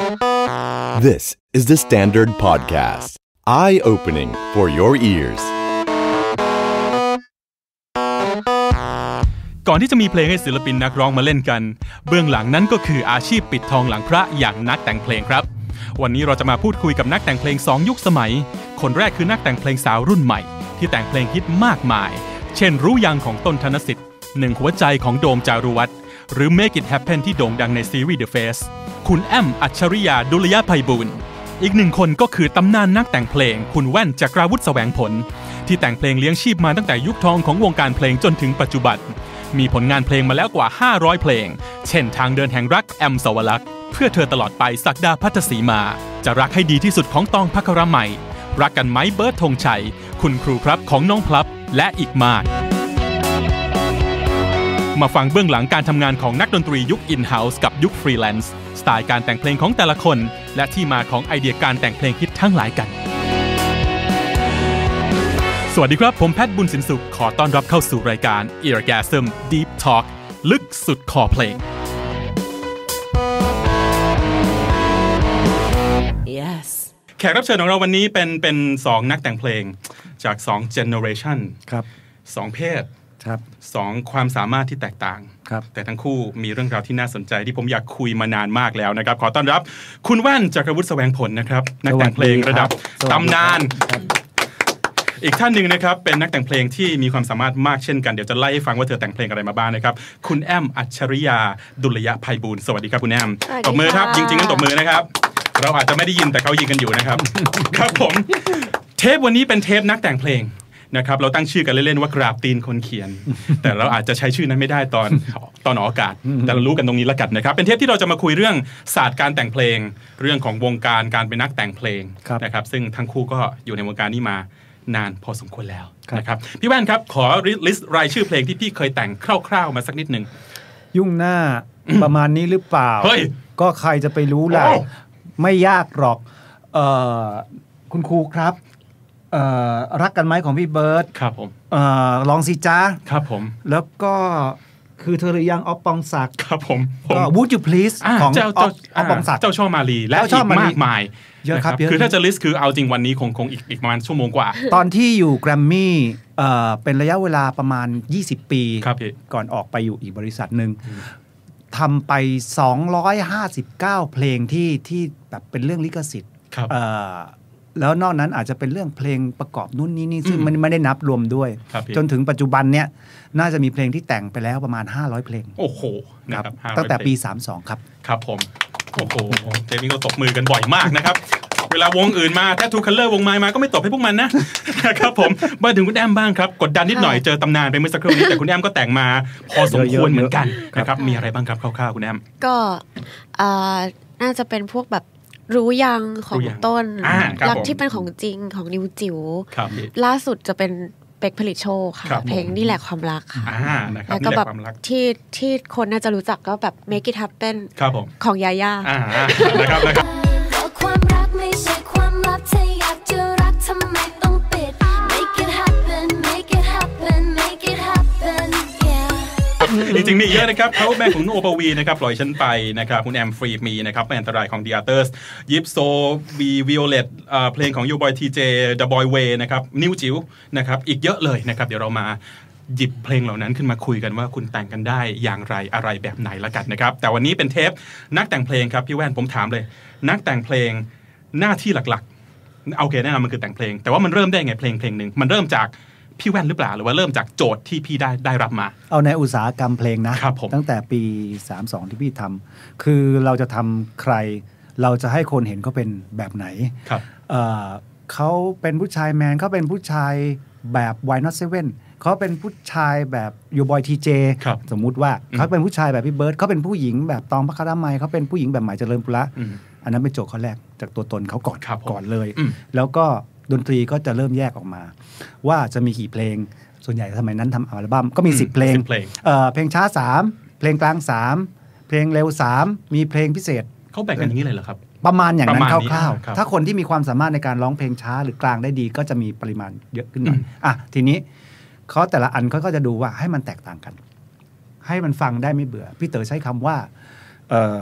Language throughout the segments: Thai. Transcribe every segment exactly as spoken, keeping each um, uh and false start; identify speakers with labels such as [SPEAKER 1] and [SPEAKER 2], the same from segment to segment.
[SPEAKER 1] This is the Standard Podcast. Eye-opening for your ears.
[SPEAKER 2] ก่อนที่จะมีเพลงให้ศิลปินนักร้องมาเล่นกันเบื้องหลังนั้นก็คืออาชีพปิดทองหลังพระอย่างนักแต่งเพลงครับวันนี้เราจะมาพูดคุยกับนักแต่งเพลงสองยุคสมัยคนแรกคือนักแต่งเพลงสาวรุ่นใหม่ที่แต่งเพลงฮิตมากมายเช่นรู้ยังของต้นธนสิทธิ์หนึ่งหัวใจของโดมจารุวัฒน์หรือ Make It Happen ที่โด่งดังในซีรีส์ The Face คุณแอมอัจฉริยาดุลยไพบูลย์อีกหนึ่งคนก็คือตำนานนักแต่งเพลงคุณแว่นจักราวุฒิแสวงผลที่แต่งเพลงเลี้ยงชีพมาตั้งแต่ยุคทองของวงการเพลงจนถึงปัจจุบันมีผลงานเพลงมาแล้วกว่าห้าร้อยเพลงเช่นทางเดินแห่งรักแอมสวรักษ์เพื่อเธอตลอดไปศักดาภัทรศรีมาจะรักให้ดีที่สุดของตองภัครมัยรักกันไหมเบิร์ดธงชัยคุณครูครับของน้องพลับและอีกมากมาฟังเบื้องหลังการทำงานของนักดนตรียุคอินเฮ้าส์กับยุคฟรีแลนซ์สไตล์การแต่งเพลงของแต่ละคนและที่มาของไอเดียการแต่งเพลงฮิตทั้งหลายกันสวัสดีครับผมแพทย์บุญสินสุขขอต้อนรับเข้าสู่รายการ Eargasm Deep Talk ลึกสุดคอเพลง
[SPEAKER 3] Yes
[SPEAKER 2] แขกรับเชิญของเราวันนี้เป็นเป็นสองนักแต่งเพลงจากสอง generation
[SPEAKER 4] ครับ
[SPEAKER 2] สองเพศ
[SPEAKER 4] ครับ
[SPEAKER 2] สองความสามารถที่แตกต่าง
[SPEAKER 4] ครับ
[SPEAKER 2] แต่ทั้งคู่มีเรื่องราวที่น่าสนใจที่ผมอยากคุยมานานมากแล้วนะครับขอต้อนรับคุณแว่นจักรวุฒิแสวงผลนะครับนักแต่งเพลงระดับตำนานอีกท่านหนึ่งนะครับเป็นนักแต่งเพลงที่มีความสามารถมากเช่นกันเดี๋ยวจะไล่ให้ฟังว่าเธอแต่งเพลงอะไรมาบ้างนะครับคุณแอมอัจฉริยาดุลยไพบูลย์สวัสดีครับคุณแอมตบมือครับจริงๆต้องตบมือนะครับเราอาจจะไม่ได้ยินแต่เขายิงกันอยู่นะครับ ครับผมเทปวันนี้เป็นเทปนักแต่งเพลงนะครับเราตั้งชื่อกันเล่นๆว่ากราบตีนคนเขียน แต่เราอาจจะใช้ชื่อนั้นไม่ได้ตอนตอนออกอากาศแต่เรารู้กันตรงนี้ละกันนะครับเป็นเทปที่เราจะมาคุยเรื่องศาสตร์การแต่งเพลงเรื่องของวงการการเป็นนักแต่งเพลงนะครับซึ่งทั้งคู่ก็อยู่ในวงการนี้มานานพอสมควรแล้วนะครับพี่แว่นครับขอลิสต์รายชื่อเพลงที่พี่เคยแต่งคร่าวๆมาสักนิดนึง
[SPEAKER 4] ยุ่งหน้า ประมาณนี้หรือเปล่าก็ใครจะไปรู้ล่ะไม่ยากหรอกเอ่อคุณครูครับเอ่อรักกันไหมของพี่เบิร์ด
[SPEAKER 2] ครับผม
[SPEAKER 4] เอ่อลองสิจ้า
[SPEAKER 2] ครับผม
[SPEAKER 4] แล้วก็คือเธอหรือยังออฟปองศักดิ์
[SPEAKER 2] ครับผม
[SPEAKER 4] ก็ Would you please ของ
[SPEAKER 2] เจ้า
[SPEAKER 4] ออฟปองศักดิ์
[SPEAKER 2] เจ้าช่อมาลีและอีกมากมาย
[SPEAKER 4] เยอะครับ
[SPEAKER 2] คือถ้าจะลิสต์คือเอาจริงวันนี้คงคงอีกอีกประมาณชั่วโมงกว่า
[SPEAKER 4] ตอนที่อยู่แกรมมี่เอ่อเป็นระยะเวลาประมาณยี่สิบปีก่อนออกไปอยู่อีกบริษัทนึงทำไปสองร้อยห้าสิบเก้าเพลงที่ที่แบบเป็นเรื่องลิขสิทธิ์เอ่อแล้วนอกนั้นอาจจะเป็นเรื่องเพลงประกอบนู่นนี่นี่ซึ่งมันไม่ได้นับรวมด้วยจนถึงปัจจุบันเนี้ยน่าจะมีเพลงที่แต่งไปแล้วประมาณห้าร้อยเพลง
[SPEAKER 2] โอ้โหนะครับ
[SPEAKER 4] ตั้งแต่ปีสามสิบสองครับ
[SPEAKER 2] ครับผมโอ้โหเทปนี้ก็ตบมือกันบ่อยมากนะครับเวลาวงอื่นมาแททูคัลเลอร์วงไม้มาก็ไม่ตบให้พวกมันนะนะครับผมมาถึงคุณแอมบ้างครับกดดันนิดหน่อยเจอตำนานไปเมื่อสักครู่นี้แต่คุณแอมก็แต่งมาพอสมควรเหมือนกันนะครับมีอะไรบ้างครับคร่าวๆคุณแอม
[SPEAKER 3] ก็น่าจะเป็นพวกแบบรู้ยังของต้นรักที่เป็นของจริงของนิวจิ๋วล่าสุดจะเป็นเป็กผลิตโชคค่ะเพลงนี่แหละความรักค่ะแล้วก็แบบที่ที่คนน่าจะรู้จักก็แบบ Make It Happen ของยาย่า
[SPEAKER 2] นะครับนะครับ
[SPEAKER 5] ความรักไม่ใช่ความลับถ้าอยากจะรักทำไมต้องปิด Make it happen Make it happen Make it happen
[SPEAKER 2] จริงๆมีเยอะนะครับเขาแม่ของโอปวีนะครับปล่อยฉันไปนะครับคุณแอมฟรีมีนะครับไม่อันตรายของ The Arthurs ยิปโซบีวิโอเลตเพลงของ Yo Boy ที เจ The Boy Way นะครับนิวจิ๋วนะครับอีกเยอะเลยนะครับเดี๋ยวเรามาหยิบเพลงเหล่านั้นขึ้นมาคุยกันว่าคุณแต่งกันได้อย่างไรอะไรแบบไหนละกันนะครับแต่วันนี้เป็นเทปนักแต่งเพลงครับพี่แว่นผมถามเลยนักแต่งเพลงหน้าที่หลักๆโอเคแน่นอนมันคือแต่งเพลงแต่ว่ามันเริ่มได้ไงเพลงเพลงนึงมันเริ่มจากพี่แว่นหรือเปล่าหรือว่าเริ่มจากโจทย์ที่พี่ได้ได้รับมา
[SPEAKER 4] เอาในอุตสาหกรรมเพลงนะตั้งแต่ปีสามสิบสองที่พี่ทำคือเราจะทำใครเราจะให้คนเห็นเขาเป็นแบบไหน
[SPEAKER 2] ครับ
[SPEAKER 4] เอ่อเขาเป็นผู้ชายแมนเขาเป็นผู้ชายแบบ Why Not Seven เขาเป็นผู้ชายแบบ Yo Boy ที เจ สมมุติว่าเขาเป็นผู้ชายแบบพี่เบิร์ดเขาเป็นผู้หญิงแบบตองภัครมัยเขาเป็นผู้หญิงแบบหมายเจริญปุระอันนั้นเป็นโจทย์ข้อแรกจากตัวตนเขาก่อนก่อนเลยแล้วก็ดนตรีก็จะเริ่มแยกออกมาว่าจะมีกี่เพลงส่วนใหญ่สมัยนั้นทำอัลบั้มก็มีสิบเพลงเอ่อเพลงช้าสามเพลงกลางสามเพลงเร็วสามมีเพลงพิเศษ
[SPEAKER 2] เขาแบ่งกันอย่างนี้เลยเหรอครับ
[SPEAKER 4] ประมาณอย่างนั้นคร่าวๆถ้าคนที่มีความสามารถในการร้องเพลงช้าหรือกลางได้ดีก็จะมีปริมาณเยอะขึ้นหน่อยอ่ะทีนี้เขาแต่ละอันเขาก็จะดูว่าให้มันแตกต่างกันให้มันฟังได้ไม่เบื่อพี่เต๋อใช้คำว่าเอ่อ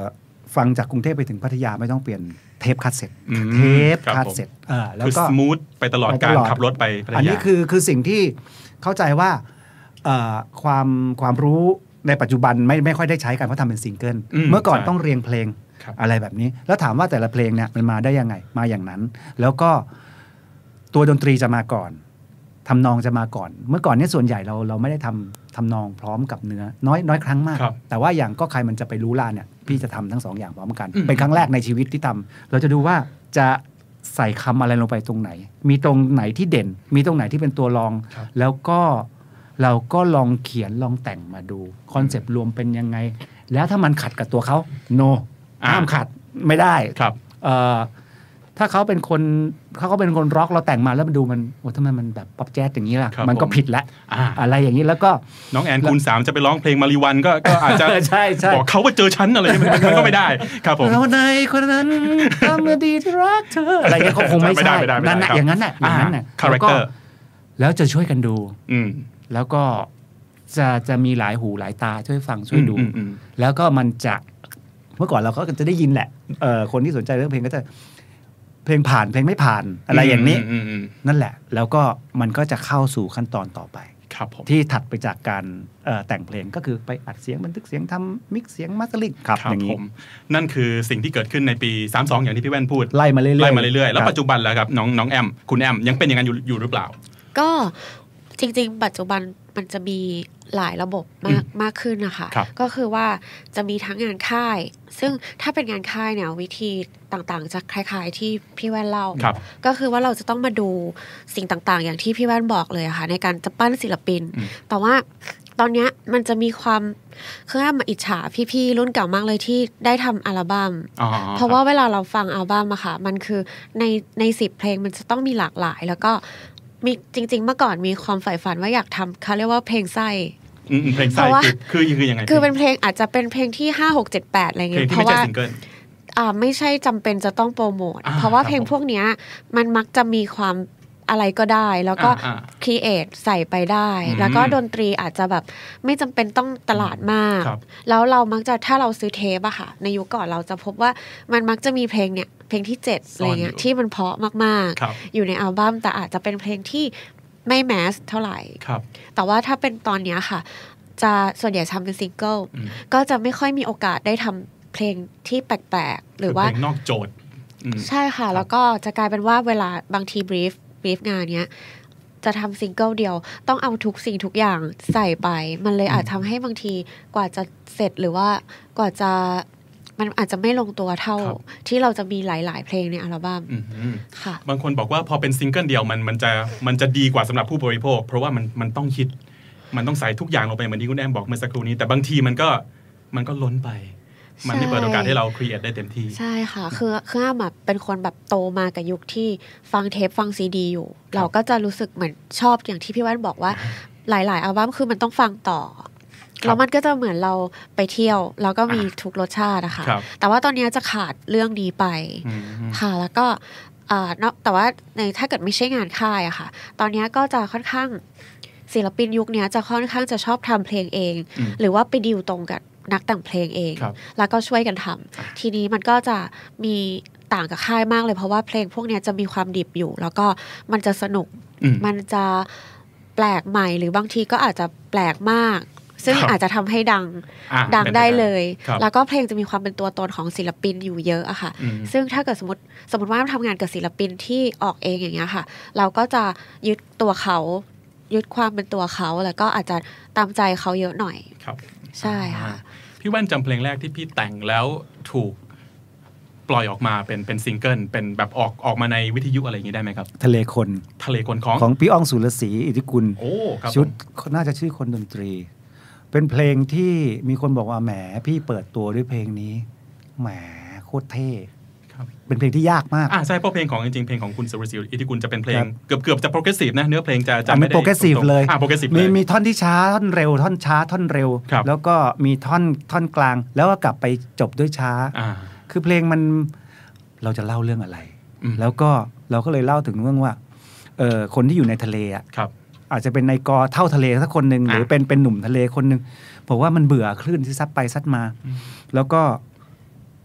[SPEAKER 4] ฟังจากกรุงเทพไปถึงพัทยาไม่ต้องเปลี่ยนเทปคาสเซ็ตเทปคาสเซ็ตเออแล้วก็
[SPEAKER 2] สมูทไปตลอดการขับรถไปพัทยา
[SPEAKER 4] อันนี้คือคือสิ่งที่เข้าใจว่าความความรู้ในปัจจุบันไม่ไม่ค่อยได้ใช้กันเพราะทำเป็นซิงเกิลเมื่อก่อนต้องเรียงเพลงอะไรแบบนี้แล้วถามว่าแต่ละเพลงเนี่ยมันมาได้ยังไงมาอย่างนั้นแล้วก็ตัวดนตรีจะมาก่อนทำนองจะมาก่อนเมื่อก่อนเนี่ยส่วนใหญ่เราเราไม่ได้ทำทำนองพร้อมกับเนื้อน้อยน้อยครั้งมากแต่ว่าอย่างก็ใครมันจะไปรู้ล่ะเนี่ยพี่จะทำทั้งสองอย่างพร้อมกันเป็นครั้งแรกในชีวิตที่ทำเราจะดูว่าจะใส่คำอะไรลงไปตรงไหนมีตรงไหนที่เด่นมีตรงไหนที่เป็นตัวรองแล้วก็เราก็ลองเขียนลองแต่งมาดูคอนเซปต์รวมเป็นยังไงแล้วถ้ามันขัดกับตัวเขาโนห้ามขัดไม่ได้
[SPEAKER 2] ครับ
[SPEAKER 4] ถ้าเขาเป็นคนเขาก็เป็นคนร็อกเราแต่งมาแล้วมันดูมันโอ้ทำไมมันแบบป๊อปแจ๊สอย่างนี้ล่ะมันก็ผิดแล้ว อ, อะไรอย่างนี้แล้วก็
[SPEAKER 2] น้องแอนคูณสามจะไปร้องเพลงมาริวันก็ก็อาจจะ
[SPEAKER 4] ใช่ใช่
[SPEAKER 2] บอกเขาว่าเจอฉันอะไรมันก็ไม่ได้ครับผม
[SPEAKER 4] เราในคนนั้นทำดีที่รักเธออะไรเงี้ยเขาคงไม่ใช่นั่นแหละอย่างนั้นแหละอย่างนั้นแหละ
[SPEAKER 2] คาแรคเตอร์
[SPEAKER 4] แล้วจะช่วยกันดูแล้วก็จะจะมีหลายหูหลายตาช่วยฟังช่วยดูแล้วก็มันจะเมื่อก่อนเราก็จะได้ยินแหละคนที่สนใจเรื่องเพลงก็จะเพลงผ่านเพลงไม่ผ่านอะไรอย่างนี้นั่นแหละแล้วก็มันก็จะเข้าสู่ขั้นตอนต่อไปที่ถัดไปจากการแต่งเพลงก็คือไปอัดเสียงบันทึกเสียงทำมิกซ์เสียงมาสเตอร์ลิงครับอย่างนี้
[SPEAKER 2] นั่นคือสิ่งที่เกิดขึ้นในปีสามสิบสองอย่างที่พี่แว่นพูด
[SPEAKER 4] ไล่มาเรื่อยๆ
[SPEAKER 2] ไล่มาเรื่อยๆแล้วปัจจุบันแล้วครับน้องน้องแอมคุณแอมยังเป็นอย่างนั้นอยู่อยู่หรือเปล่า
[SPEAKER 3] ก็จริงๆปัจจุบันมันจะมีหลายระบบมากมากขึ้นนะคะก็คือว่าจะมีทั้งงานค่ายซึ่งถ้าเป็นงานค่ายเนี่ยวิธีต่างๆจะคล้ายๆที่พี่แว่นเล่าก็คือว่าเราจะต้องมาดูสิ่งต่างๆอย่างที่พี่แว่นบอกเลยค่ะในการจะปั้นศิลปินแต่ว่าตอนนี้มันจะมีความเครื่องมาอิจฉาพี่ๆรุ่นเก่ามากเลยที่ได้ทำอัลบั้มเพราะว่าเวลาเราฟังอัลบั้มอะค่ะมันคือในในสิบเพลงมันจะต้องมีหลากหลายแล้วก็มีจริงๆเมื่อก่อนมีความใฝ่ฝันว่าอยากทำเขาเรียกว่าเพลงไส้
[SPEAKER 2] เพลงไส้คือคือยังไง
[SPEAKER 3] คือเป็นเพลงอาจจะเป็นเพลงที่ห้า หก เจ็ด แปดอะไรเงี้ยเพราะว่าอ่าไม่ใช่จำเป็นจะต้องโปรโมทเพราะว่าเพลงพวกเนี้ยมันมักจะมีความอะไรก็ได้แล้วก็ครีเอทใส่ไปได้แล้วก็ดนตรีอาจจะแบบไม่จำเป็นต้องตลาดมากแล้วเรามักจะถ้าเราซื้อเทปอะค่ะในยุคก่อนเราจะพบว่ามันมักจะมีเพลงเนี่ยเพลงที่เจ็ดอะไรเงี้ยที่มันเพราะมากๆอยู่ในอัลบั้มแต่อาจจะเป็นเพลงที่ไม่แมสเท่าไหร่แต่ว่าถ้าเป็นตอนนี้ค่ะจะส่วนใหญ่ทำเป็นซิงเกิลก็จะไม่ค่อยมีโอกาสได้ทำเพลงที่แปลกๆหรือว่า
[SPEAKER 2] เพลงนอกโจทย์
[SPEAKER 3] ใช่ค่ะแล้วก็จะกลายเป็นว่าเวลาบางทีบรีฟบรีฟงานเนี้ยจะทำซิงเกิลเดียวต้องเอาทุกสิ่งทุกอย่างใส่ไปมันเลยอาจทำให้บางทีกว่าจะเสร็จหรือว่ากว่าจะมันอาจจะไม่ลงตัวเท่าที่เราจะมีหลายๆเพลงในอัลบั้มค่ะ
[SPEAKER 2] บางคนบอกว่าพอเป็นซิงเกิลเดียวมันมันจะมันจะดีกว่าสำหรับผู้บริโภคเพราะว่ามันมันต้องคิดมันต้องใส่ทุกอย่างลงไปเหมือนที่คุณแอมบอกเมื่อสักครู่นี้แต่บางทีมันก็มันก็ล้นไปมันไม่เปิดโอกาสให้เราครีเอทได้เต็มที่
[SPEAKER 3] ใช่ค่ะคือคืออ้ำเป็นคนแบบโตมากับยุคที่ฟังเทปฟังซีดีอยู่เราก็จะรู้สึกเหมือนชอบอย่างที่พี่แว่นบอกว่าหลายๆอัลบั้มคือมันต้องฟังต่อแล้วมันก็จะเหมือนเราไปเที่ยวแล้วก็มีทุกรสชาตินะคะแต่ว่าตอนนี้จะขาดเรื่องนี้ไปค่ะแล้วก็แต่ว่าในถ้าเกิดไม่ใช่งานค่ายอะค่ะตอนนี้ก็จะค่อนข้างศิลปินยุคนี้จะค่อนข้างจะชอบทำเพลงเองหรือว่าไปดีลตรงกับนักแต่งเพลงเองแล้วก็ช่วยกันทำทีนี้มันก็จะมีต่างกับค่ายมากเลยเพราะว่าเพลงพวกนี้จะมีความดิบอยู่แล้วก็มันจะสนุกมันจะแปลกใหม่หรือบางทีก็อาจจะแปลกมากซึ่งอาจจะทำให้ดังดังได้เลยแล้วก็เพลงจะมีความเป็นตัวตนของศิลปินอยู่เยอะอะค่ะซึ่งถ้าเกิดสมมติสมมติว่าทำงานกับศิลปินที่ออกเองอย่างเงี้ยค่ะเราก็จะยึดตัวเขายึดความเป็นตัวเขาแล้วก็อาจจะตามใจเขาเยอะหน่อยใช่ค่ะ
[SPEAKER 2] พี่แว่นจำเพลงแรกที่พี่แต่งแล้วถูกปล่อยออกมาเป็นเป็นซิงเกิลเป็นแบบออกออกมาในวิทยุอะไรอย่างนี้ได้ไหมครับ
[SPEAKER 4] ทะเลคน
[SPEAKER 2] ทะเลคนของ
[SPEAKER 4] ของพี่อ้องสุรศรีอิทธิกุลชุดน่าจะชื่อคนดนตรีเป็นเพลงที่มีคนบอกว่าแหมพี่เปิดตัวด้วยเพลงนี้แหมโคตรเท่เป็นเพลงที่ยากมาก
[SPEAKER 2] อ่าใช่เพราะเพลงของจริงๆเพลงของคุณสุรศรีอิทธิกุลจะเป็นเพลงเกือบเกือบจะโปรเกรสซีฟนะเนื้อเพลงจะจะ
[SPEAKER 4] ไม่โปรเกรสซีฟเลย
[SPEAKER 2] อ่าโปรเกรสซีฟ
[SPEAKER 4] มีมีท่อนที่ช้าท่อนเร็วท่อนช้าท่อนเร็วแล้วก็มีท่อนท่อนกลางแล้วก็กลับไปจบด้วยช้าคือเพลงมันเราจะเล่าเรื่องอะไรแล้วก็เราก็เลยเล่าถึงเรื่องว่าเออคนที่อยู่ในทะเลอ่ะอาจจะเป็นนายกเท่าทะเลสักคนหนึ่งหรือเป็นเป็นหนุ่มทะเลคนหนึ่งบอกว่ามันเบื่อคลื่นที่ซัดไปซัดมาแล้วก็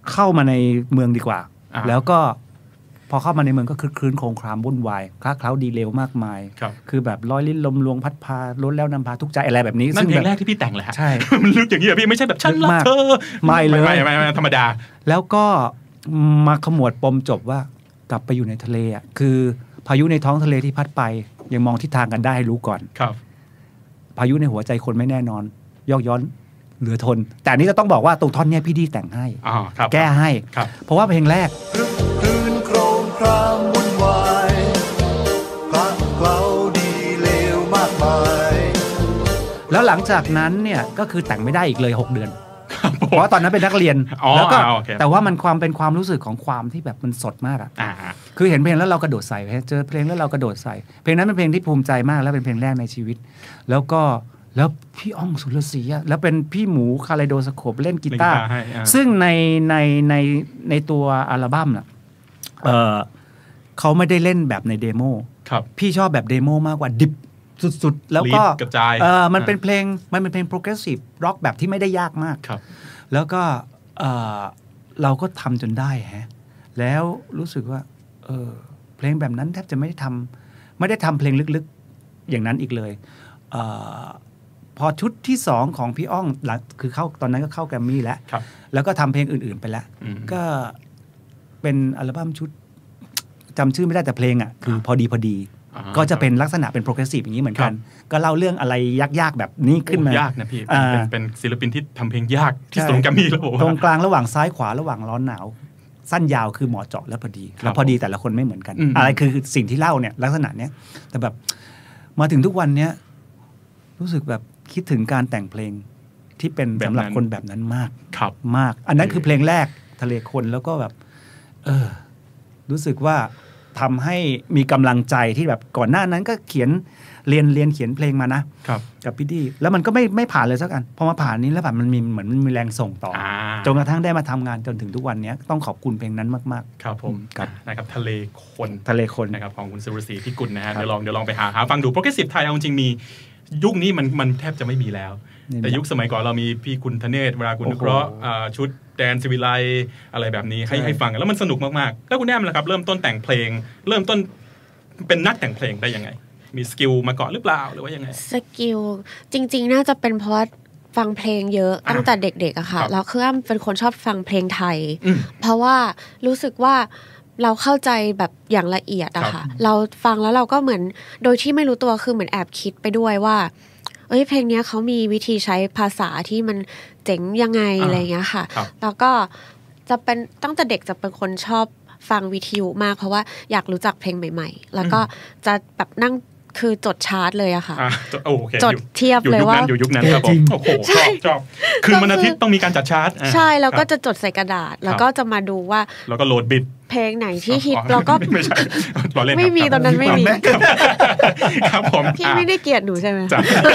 [SPEAKER 4] เข้ามาในเมืองดีกว่าแล้วก็พอเข้ามาในเมืองก็คือคลื่นโครงครามวุ่นวายคล้าเคล้าดีเลวมากมายคือแบบร้อยลิ้นลมลวงพัดพาล้นแล้วนำพาทุกใจอะไรแบบนี้
[SPEAKER 2] นั่นเพลงแรกที่พี่แต่งเลยฮะ
[SPEAKER 4] ใช่
[SPEAKER 2] มันลึกอย่างนี้พี่ไม่ใช่แบบฉันรักเธอ
[SPEAKER 4] ไม่เลย
[SPEAKER 2] ไม่ไม่ไม่ธรรมดา
[SPEAKER 4] แล้วก็มาขมวดปมจบว่ากลับไปอยู่ในทะเลอ่ะคือพายุในท้องทะเลที่พัดไปยังมองทิศทางกันได้รู้ก่อน
[SPEAKER 2] ครับ
[SPEAKER 4] พายุในหัวใจคนไม่แน่นอนยอกย้อนเหลือทนแต่นี้จะต้องบอกว่าตรงท่อนนี้พี่ดีแต่งให้แก้ให้เพราะว่าเพลงแรก
[SPEAKER 6] คลื่นโครงครามวุ่นวายคลักเคล้าดีเลวมากมาย
[SPEAKER 4] แล้วหลังจากนั้นเนี่ยก็คือแต่งไม่ได้อีกเลยหกเดือนเพราะว่าตอนนั้นเป็นนักเรียนแล้วก็แต่ว่ามันความเป็นความรู้สึกของความที่แบบมันสดมากอ่ะคือเห็นเพลงแล้วเรากระโดดใส่เจอเพลงแล้วเรากระโดดใส่เพลงนั้นเป็นเพลงที่ภูมิใจมากแล้วเป็นเพลงแรกในชีวิตแล้วก็แล้วพี่อ้องสุรศรีอ่ะแล้วเป็นพี่หมูคาไลโดสโคปเล่นกีตาร์ซึ่งในในในในตัวอัลบั้มน่ะเออเขาไม่ได้เล่นแบบในเดโมพี่ชอบแบบเดโมมากกว่าดิบสุดๆแล้วก็เออมันเป็นเพลงมันเป็นเพลงโปรเกรสซีฟร็อกแบบที่ไม่ได้ยากมากแล้วก็เออเราก็ทำจนได้ฮะแล้วรู้สึกว่าเออเพลงแบบนั้นแทบจะไม่ได้ทำไม่ได้ทำเพลงลึกๆอย่างนั้นอีกเลยเออพอชุดที่สองของพี่อ้องหลังคือเข้าตอนนั้นก็เข้าแกรมมี่แล้วแล้วก็ทำเพลงอื่นๆไปแล้วก็เป็นอัลบั้มชุดจำชื่อไม่ได้แต่เพลงอ่ะคือพอดีพอดีก็จะเป็นลักษณะเป็นโปรเกรสซีฟอย่างนี้เหมือนกันก็เล่าเรื่องอะไรยากๆแบบนี้ขึ้นมาย
[SPEAKER 2] ากนะพี่เป็นศิลปินที่ทำเพลงยากที่สุดแกรมมี่แล้วผม
[SPEAKER 4] ตรงกลางระหว่างซ้ายขวาระหว่างร้อนหนาวสั้นยาวคือเหมาะเจาะและพอดีแล้วพอดีแต่ละคนไม่เหมือนกันอะไรคือสิ่งที่เล่าเนี่ยลักษณะเนี้ยแต่แบบมาถึงทุกวันเนี้ยรู้สึกแบบคิดถึงการแต่งเพลงที่เป็นสำหรับคนแบบนั้นมากมากอันนั้นคือเพลงแรกทะเลคนแล้วก็แบบเออรู้สึกว่าทำให้มีกำลังใจที่แบบก่อนหน้านั้นก็เขียนเรียนเรียนเขียนเพลงมานะกับพี่ดีแล้วมันก็ไม่ไม่ผ่านเลยสักอันพอมาผ่านนี้แล้วแบบมันมีเหมือนมันมีแรงส่งต่อจนกระทั่งได้มาทำงานจนถึงทุกวันนี้ต้องขอบคุณเพลงนั้นมาก
[SPEAKER 2] ๆครับผมนะครับทะเลคน
[SPEAKER 4] ทะเลคน
[SPEAKER 2] นะครับของคุณสุรศรีพิกุลนะฮะเดี๋ยวลองเดี๋ยวลองไปหาหาฟังดูโปรเกรสซีฟไทยเอาจริงมียุคนี้มันมันแทบจะไม่มีแล้วแต่ยุคสมัยก่อนเรามีพี่คุณธเนศเวลาคุณนุเคราะห์ชุดแดนศิวิไลอะไรแบบนี้ให้ให้ฟังแล้วมันสนุกมากๆแล้วคุณแอมล่ะครับเริ่มต้นแต่งเพลงเริ่มต้นเป็นนักแต่งเพลงได้ยังไงมีสกิลมาก่อนหรือเปล่าหรือว่ายังไง
[SPEAKER 3] สกิลจริงๆน่าจะเป็นเพราะฟังเพลงเยอะตั้งแต่เด็กๆอะค่ะแล้วคืออ้ำเป็นคนชอบฟังเพลงไทยเพราะว่ารู้สึกว่าเราเข้าใจแบบอย่างละเอียดอะค่ะเราฟังแล้วเราก็เหมือนโดยที่ไม่รู้ตัวคือเหมือนแอบคิดไปด้วยว่าเอ้ยเพลงนี้เขามีวิธีใช้ภาษาที่มันเจ๋งยังไงอะไรเงี้ยค่ะแล้วก็จะเป็นตั้งแต่เด็กจะเป็นคนชอบฟังวิทยุมากเพราะว่าอยากรู้จักเพลงใหม่ๆแล้วก็จะแบบนั่งคือจดชาร์ตเลยอะค่ะจดเทียบเลยว่า
[SPEAKER 2] อยู่ยุคนั้นครับผมโอ้โหชอบชอบคืนวันอาทิตย์ต้องมีการจัดชาร์ต
[SPEAKER 3] ใช่แล้วก็จะจดใส่กระดาษแล้วก็จะมาดูว่า
[SPEAKER 2] แล้วก็โหลดบิท
[SPEAKER 3] เพลงไหนที่ฮิตเราก็
[SPEAKER 2] ไม่ใช่
[SPEAKER 3] ไม่มีตอนนั้นไม่มี
[SPEAKER 2] ครับผม
[SPEAKER 3] พี่ไม่ได้เกลียดหนูใช่ไหม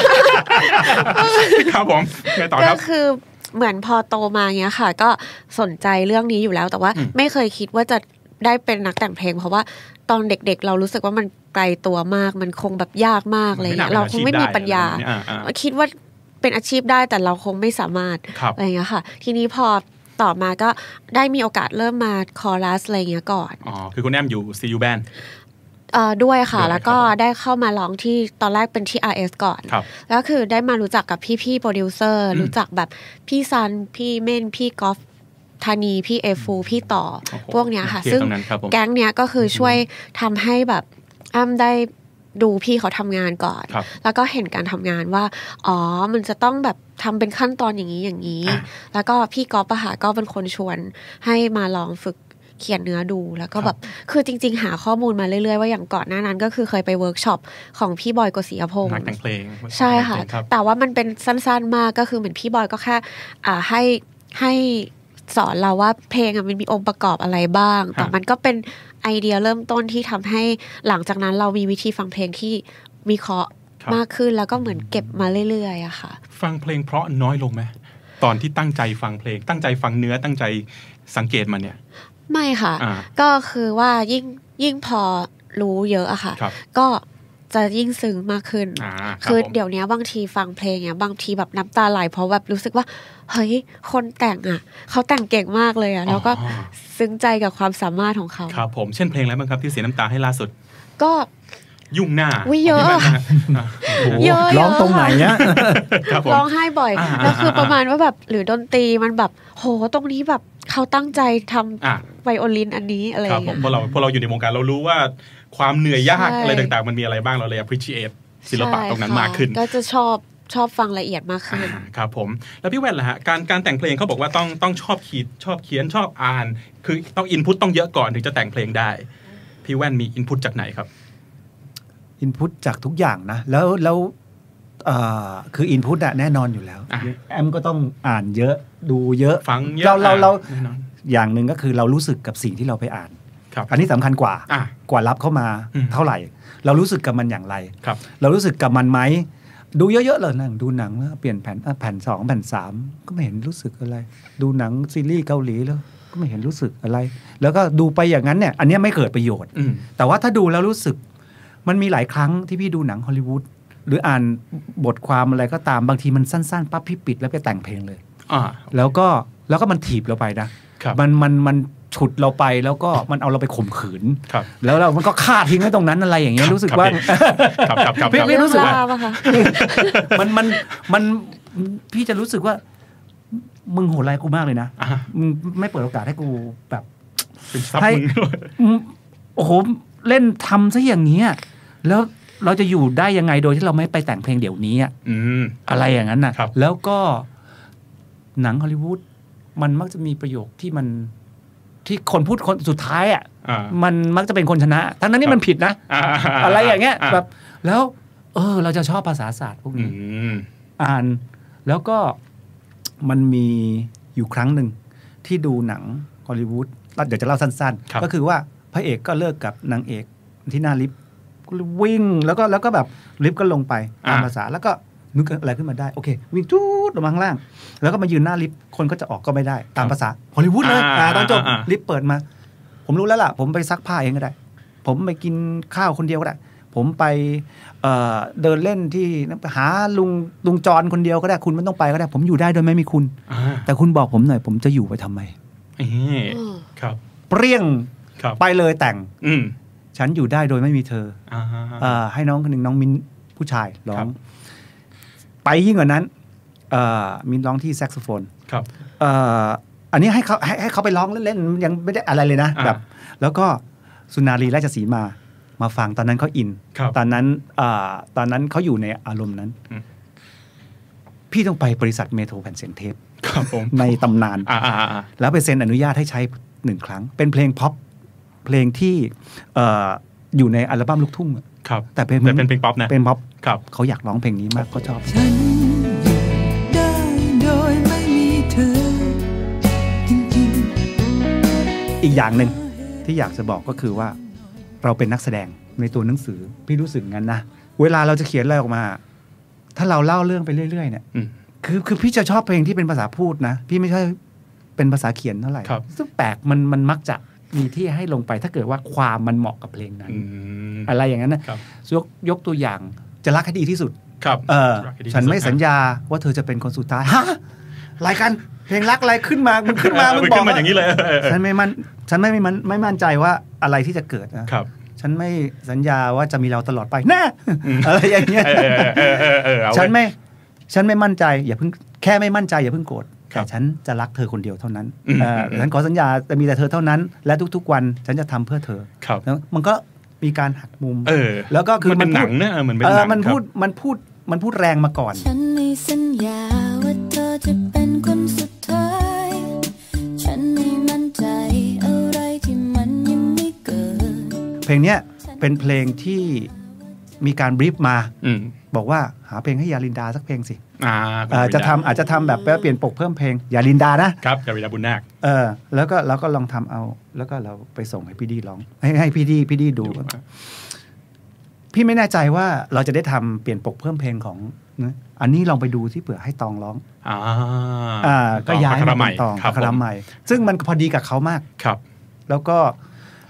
[SPEAKER 2] ครับผม
[SPEAKER 3] ก็คือเหมือนพอโตมาเงี้ยค่ะก็สนใจเรื่องนี้อยู่แล้วแต่ว่าไม่เคยคิดว่าจะได้เป็นนักแต่งเพลงเพราะว่าตอนเด็กๆเรารู้สึกว่ามันไกลตัวมากมันคงแบบยากมากอะไรเงี้ยเราคงไม่มีปัญญาคิดว่าเป็นอาชีพได้แต่เราคงไม่สามารถอะไรเงี้ยค่ะทีนี้พอต่อมาก็ได้มีโอกาสเริ่มมาคอรัสอะไรเงี้ยก่อน
[SPEAKER 2] อ๋อคือคุณแอมอยู่ ซี ยู Band
[SPEAKER 3] เอ่อด้วยค่ะแล้วก็ได้เข้ามาร้องที่ตอนแรกเป็นที่ อาร์ เอส ก่อนแล้วคือได้มารู้จักกับพี่ๆโปรดิวเซอร์รู้จักแบบพี่ซันพี่เม่นพี่กอล์ฟธานีพี่เอฟูพี่ต่อพวกเนี้ยค่ะซึ่งแก๊งเนี้ยก็คือช่วยทำให้แบบอ้ำได้ดูพี่เขาทำงานก่อนแล้วก็เห็นการทำงานว่าอ๋อมันจะต้องแบบทำเป็นขั้นตอนอย่างนี้อย่างนี้แล้วก็พี่กอล์ฟอะค่ะก็เป็นคนชวนให้มาลองฝึกเขียนเนื้อดูแล้วก็แบบคือจริงๆหาข้อมูลมาเรื่อยๆว่าอย่างก่อนหน้านั้นก็คือเคยไปเวิร์กช็อปของพี่บอยกฤษยพงษ์
[SPEAKER 2] นักแต่งเพลง
[SPEAKER 3] ใช่ค่ะแต่ว่ามันเป็นสั้นๆมากก็คือเหมือนพี่บอยก็แค่อ่าให้ให้สอนเราว่าเพลงมันมีองค์ประกอบอะไรบ้างแต่มันก็เป็นไอเดียเริ่มต้นที่ทำให้หลังจากนั้นเรามีวิธีฟังเพลงที่วิเคราะห์มากขึ้นแล้วก็เหมือนเก็บมาเรื่อยๆอะค่ะ
[SPEAKER 2] ฟังเพลงเพราะน้อยลงไหมตอนที่ตั้งใจฟังเพลงตั้งใจฟังเนื้อตั้งใจสังเกตมันเนี่ย
[SPEAKER 3] ไม่ค่ะก็คือว่ายิ่งยิ่งพอรู้เยอะอะค่ะก็จะยิ่งซึ้งมากขึ้นคือเดี๋ยวนี้บางทีฟังเพลงเนี่ยบางทีแบบน้ำตาไหลเพราะแบบรู้สึกว่าเฮ้ยคนแต่งอ่ะเขาแต่งเก่งมากเลยอ่ะแล้วก็ซึ้งใจกับความสามารถของเขา
[SPEAKER 2] ครับผมเช่นเพลงอะไรบ้างครับที่เสียน้ำตาให้ล่าสุด
[SPEAKER 3] ก็
[SPEAKER 2] ยุ่งหน้า
[SPEAKER 3] วิเยอะ
[SPEAKER 4] เยอะร้องตรงไหนเนี่ย
[SPEAKER 3] ร้องไห้บ่อยแล้วคือประมาณว่าแบบหรือดนตรีมันแบบโหตรงนี้แบบเขาตั้งใจทำไวโอลินอันนี้อะไรอย่างเงี้ย
[SPEAKER 2] พอเราพอเราอยู่ในวงการเรารู้ว่าความเหนื่อยยากอะไรต่างๆมันมีอะไรบ้างเราเลย appreciate ศิลปะตรงนั้นมากขึ้น
[SPEAKER 3] ก็จะชอบชอบฟังละเอียดมากขึ้น
[SPEAKER 2] ครับผมแล้วพี่แว่นล่ะฮะการการแต่งเพลงเขาบอกว่าต้องต้องชอบขีดชอบเขียนชอบอ่านคือต้องอินพุตต้องเยอะก่อนถึงจะแต่งเพลงได้พี่แว่นมีอินพุตจากไหนครับ
[SPEAKER 4] อินพุตจากทุกอย่างนะแล้วแล้วคืออินพุตอะแน่นอนอยู่แล้วแอมก็ต้องอ่านเยอะดูเยอะ
[SPEAKER 2] ฟังเยอะ
[SPEAKER 4] เราเราเราอย่างหนึ่งก็คือเรารู้สึกกับสิ่งที่เราไปอ่านอันนี้สำคัญกว่ากว่ารับเข้ามาเท่าไหร่เรารู้สึกกับมันอย่างไรเรารู้สึกกับมันไหมดูเยอะๆเลยนะดูหนังเปลี่ยนแผ่นแผ่นสองแผ่นสามก็ไม่เห็นรู้สึกอะไรดูหนังซีรีส์เกาหลีแล้วก็ไม่เห็นรู้สึกอะไรแล้วก็ดูไปอย่างนั้นเนี่ยอันนี้ไม่เกิดประโยชน์แต่ว่าถ้าดูแล้วรู้สึกมันมีหลายครั้งที่พี่ดูหนังฮอลลีวูดหรืออ่านบทความอะไรก็ตามบางทีมันสั้นๆปั๊บพี่ปิดแล้วไปแต่งเพลงเลยแล้วก็แล้วก็มันถีบเราไปนะมันมันมันฉุดเราไปแล้วก็มันเอาเราไปข่มขืนแล้วเรามันก็ฆ่าทิ้งไว้ตรงนั้นอะไรอย่างเงี้ยรู้สึกว่าพี่ไม่รู้สึกว่ามันมันมันพี่จะรู้สึกว่ามึงโหดร้ายกูมากเลยนะมึงไม่เปิดโอกาสให้กูแบบให้โอ้โหเล่นทำซะอย่างนี้แล้วเราจะอยู่ได้ยังไงโดยที่เราไม่ไปแต่งเพลงเดี๋ยวนี้อ่ะอะไรอย่างนั้นน่ะแล้วก็หนังฮอลลีวูดมันมักจะมีประโยคที่มันที่คนพูดคนสุดท้ายอ่ะมันมักจะเป็นคนชนะทั้งนั้นนี่มันผิดนะอะไรอย่างเงี้ยแบบแล้วเออเราจะชอบภาษาศาสตร์พวกนี้อ่านแล้วก็มันมีอยู่ครั้งหนึ่งที่ดูหนังฮอลลีวูดเดี๋ยวจะเล่าสั้นๆก็คือว่าพระเอกก็เลิกกับนางเอกที่หน้าลิฟต์วิ่งแล้วก็แล้วก็แบบลิฟต์ก็ลงไปตามภาษาแล้วก็นึกอะไรขึ้นมาได้โอเควิ่งจู๊ดลงมาข้างล่างแล้วก็มายืนหน้าลิฟต์คนก็จะออกก็ไม่ได้ตามภาษาฮอลลีวูดเลยตอนจบลิฟต์เปิดมาผมรู้แล้วล่ะผมไปซักผ้าเองก็ได้ผมไปกินข้าวคนเดียวก็ได้ผมไปเดินเล่นที่หาลุงลุงจรคนเดียวก็ได้คุณไม่ต้องไปก็ได้ผมอยู่ได้โดยไม่มีคุณแต่คุณบอกผมหน่อยผมจะอยู่ไปทำไม
[SPEAKER 2] ครับ
[SPEAKER 4] เปรี้ยงไปเลยแต่งฉันอยู่ได้โดยไม่มีเธอให้น้องคนหนึ่งน้องมินผู้ชายร้องไปยิ่งกว่านั้นมินร้องที่แซกโซโฟนอันนี้ให้เขาให้เขาไปร้องเล่นๆยังไม่ได้อะไรเลยนะแบบแล้วก็สุนารีราชสีมามาฟังตอนนั้นเขาอินตอนนั้นตอนนั้นเขาอยู่ในอารมณ์นั้นพี่ต้องไปบริษัทเมโทรแผ่นเสียงเทปในตำนานแล้วไปเซ็นอนุญาตให้ใช้หนึ่งครั้งเป็นเพลงพ็อปเพลงที่อยู่ในอัลบั้มลูกทุ่งแต่เป็น
[SPEAKER 2] เป็นเพลงป๊อปนะ
[SPEAKER 4] เป็นป๊อปเขาอยากร้องเพลงนี้มากเขาชอบ
[SPEAKER 7] ฉันอยู่ได้โดยไม่มีเธอจริง
[SPEAKER 4] ๆอีกอย่างหนึ่งที่อยากจะบอกก็คือว่าเราเป็นนักแสดงในตัวหนังสือพี่รู้สึกงั้นนะเวลาเราจะเขียนอะไรออกมาถ้าเราเล่าเรื่องไปเรื่อยๆเนี่ยคือคือพี่จะชอบเพลงที่เป็นภาษาพูดนะพี่ไม่ใช่เป็นภาษาเขียนเท่าไหร่ซึ่งแปลกมันมันมักจะมีที่ให้ลงไปถ้าเกิดว่าความมันเหมาะกับเพลงนั้นอะไรอย่างนั้นนะยกยกตัวอย่างจะรักให้ดีที่สุดเออฉันไม่สัญญาว่าเธอจะเป็นคนสุดท้ายฮะรายการเพลงรักอะไรขึ้นมามันขึ้นมามันบอก
[SPEAKER 2] มาอย่างนี้เลย
[SPEAKER 4] ฉันไม่มั่นฉันไม่ไม่ไม่มั่นใจว่าอะไรที่จะเกิดนะฉันไม่สัญญาว่าจะมีเราตลอดไปแน่อะไรอย่างเงี้ยฉันไม่ฉันไม่มั่นใจอย่าเพิ่งแค่ไม่มั่นใจอย่าเพิ่งโกรธแต่ฉันจะรักเธอคนเดียวเท่านั้นฉันขอสัญญาจะมีแต่เธอเท่านั้นและทุกๆวันฉันจะทำเพื่อเธอแล้วมันก็มีการหักมุมแล้วก็คือ
[SPEAKER 2] มันพูดเนี่ยมันเป็นหนัง
[SPEAKER 4] มันพูดมันพูดมันพูดแรงมาก่อน
[SPEAKER 5] ฉันไม่สัญญาว่าเธอจะเป็นคนสุดท้ายฉันไม่มั่นใจอะไรที่มันยังไม่เกิด
[SPEAKER 4] เพลงเนี้ยเป็นเพลงที่มีการบรีฟมาบอกว่าหาเพลงให้ยาลินดาสักเพลงสิจะทำอาจจะทำแบบเปลี่ยนปกเพิ่มเพลงยาลินดา
[SPEAKER 2] นะครับยาลินดาบุญนาค
[SPEAKER 4] เออแล้วก็เราก็ลองทำเอาแล้วก็เราไปส่งให้พี่ดีร้องให้ให้พี่ดีพี่ดีดูพี่ไม่แน่ใจว่าเราจะได้ทำเปลี่ยนปกเพิ่มเพลงของอันนี้ลองไปดูที่เผื่อให้ตองร้องอ่าก็ย้ายมาเป็นตองคาราใหม่ซึ่งมันพอดีกับเขามาก
[SPEAKER 2] ครับ
[SPEAKER 4] แล้วก็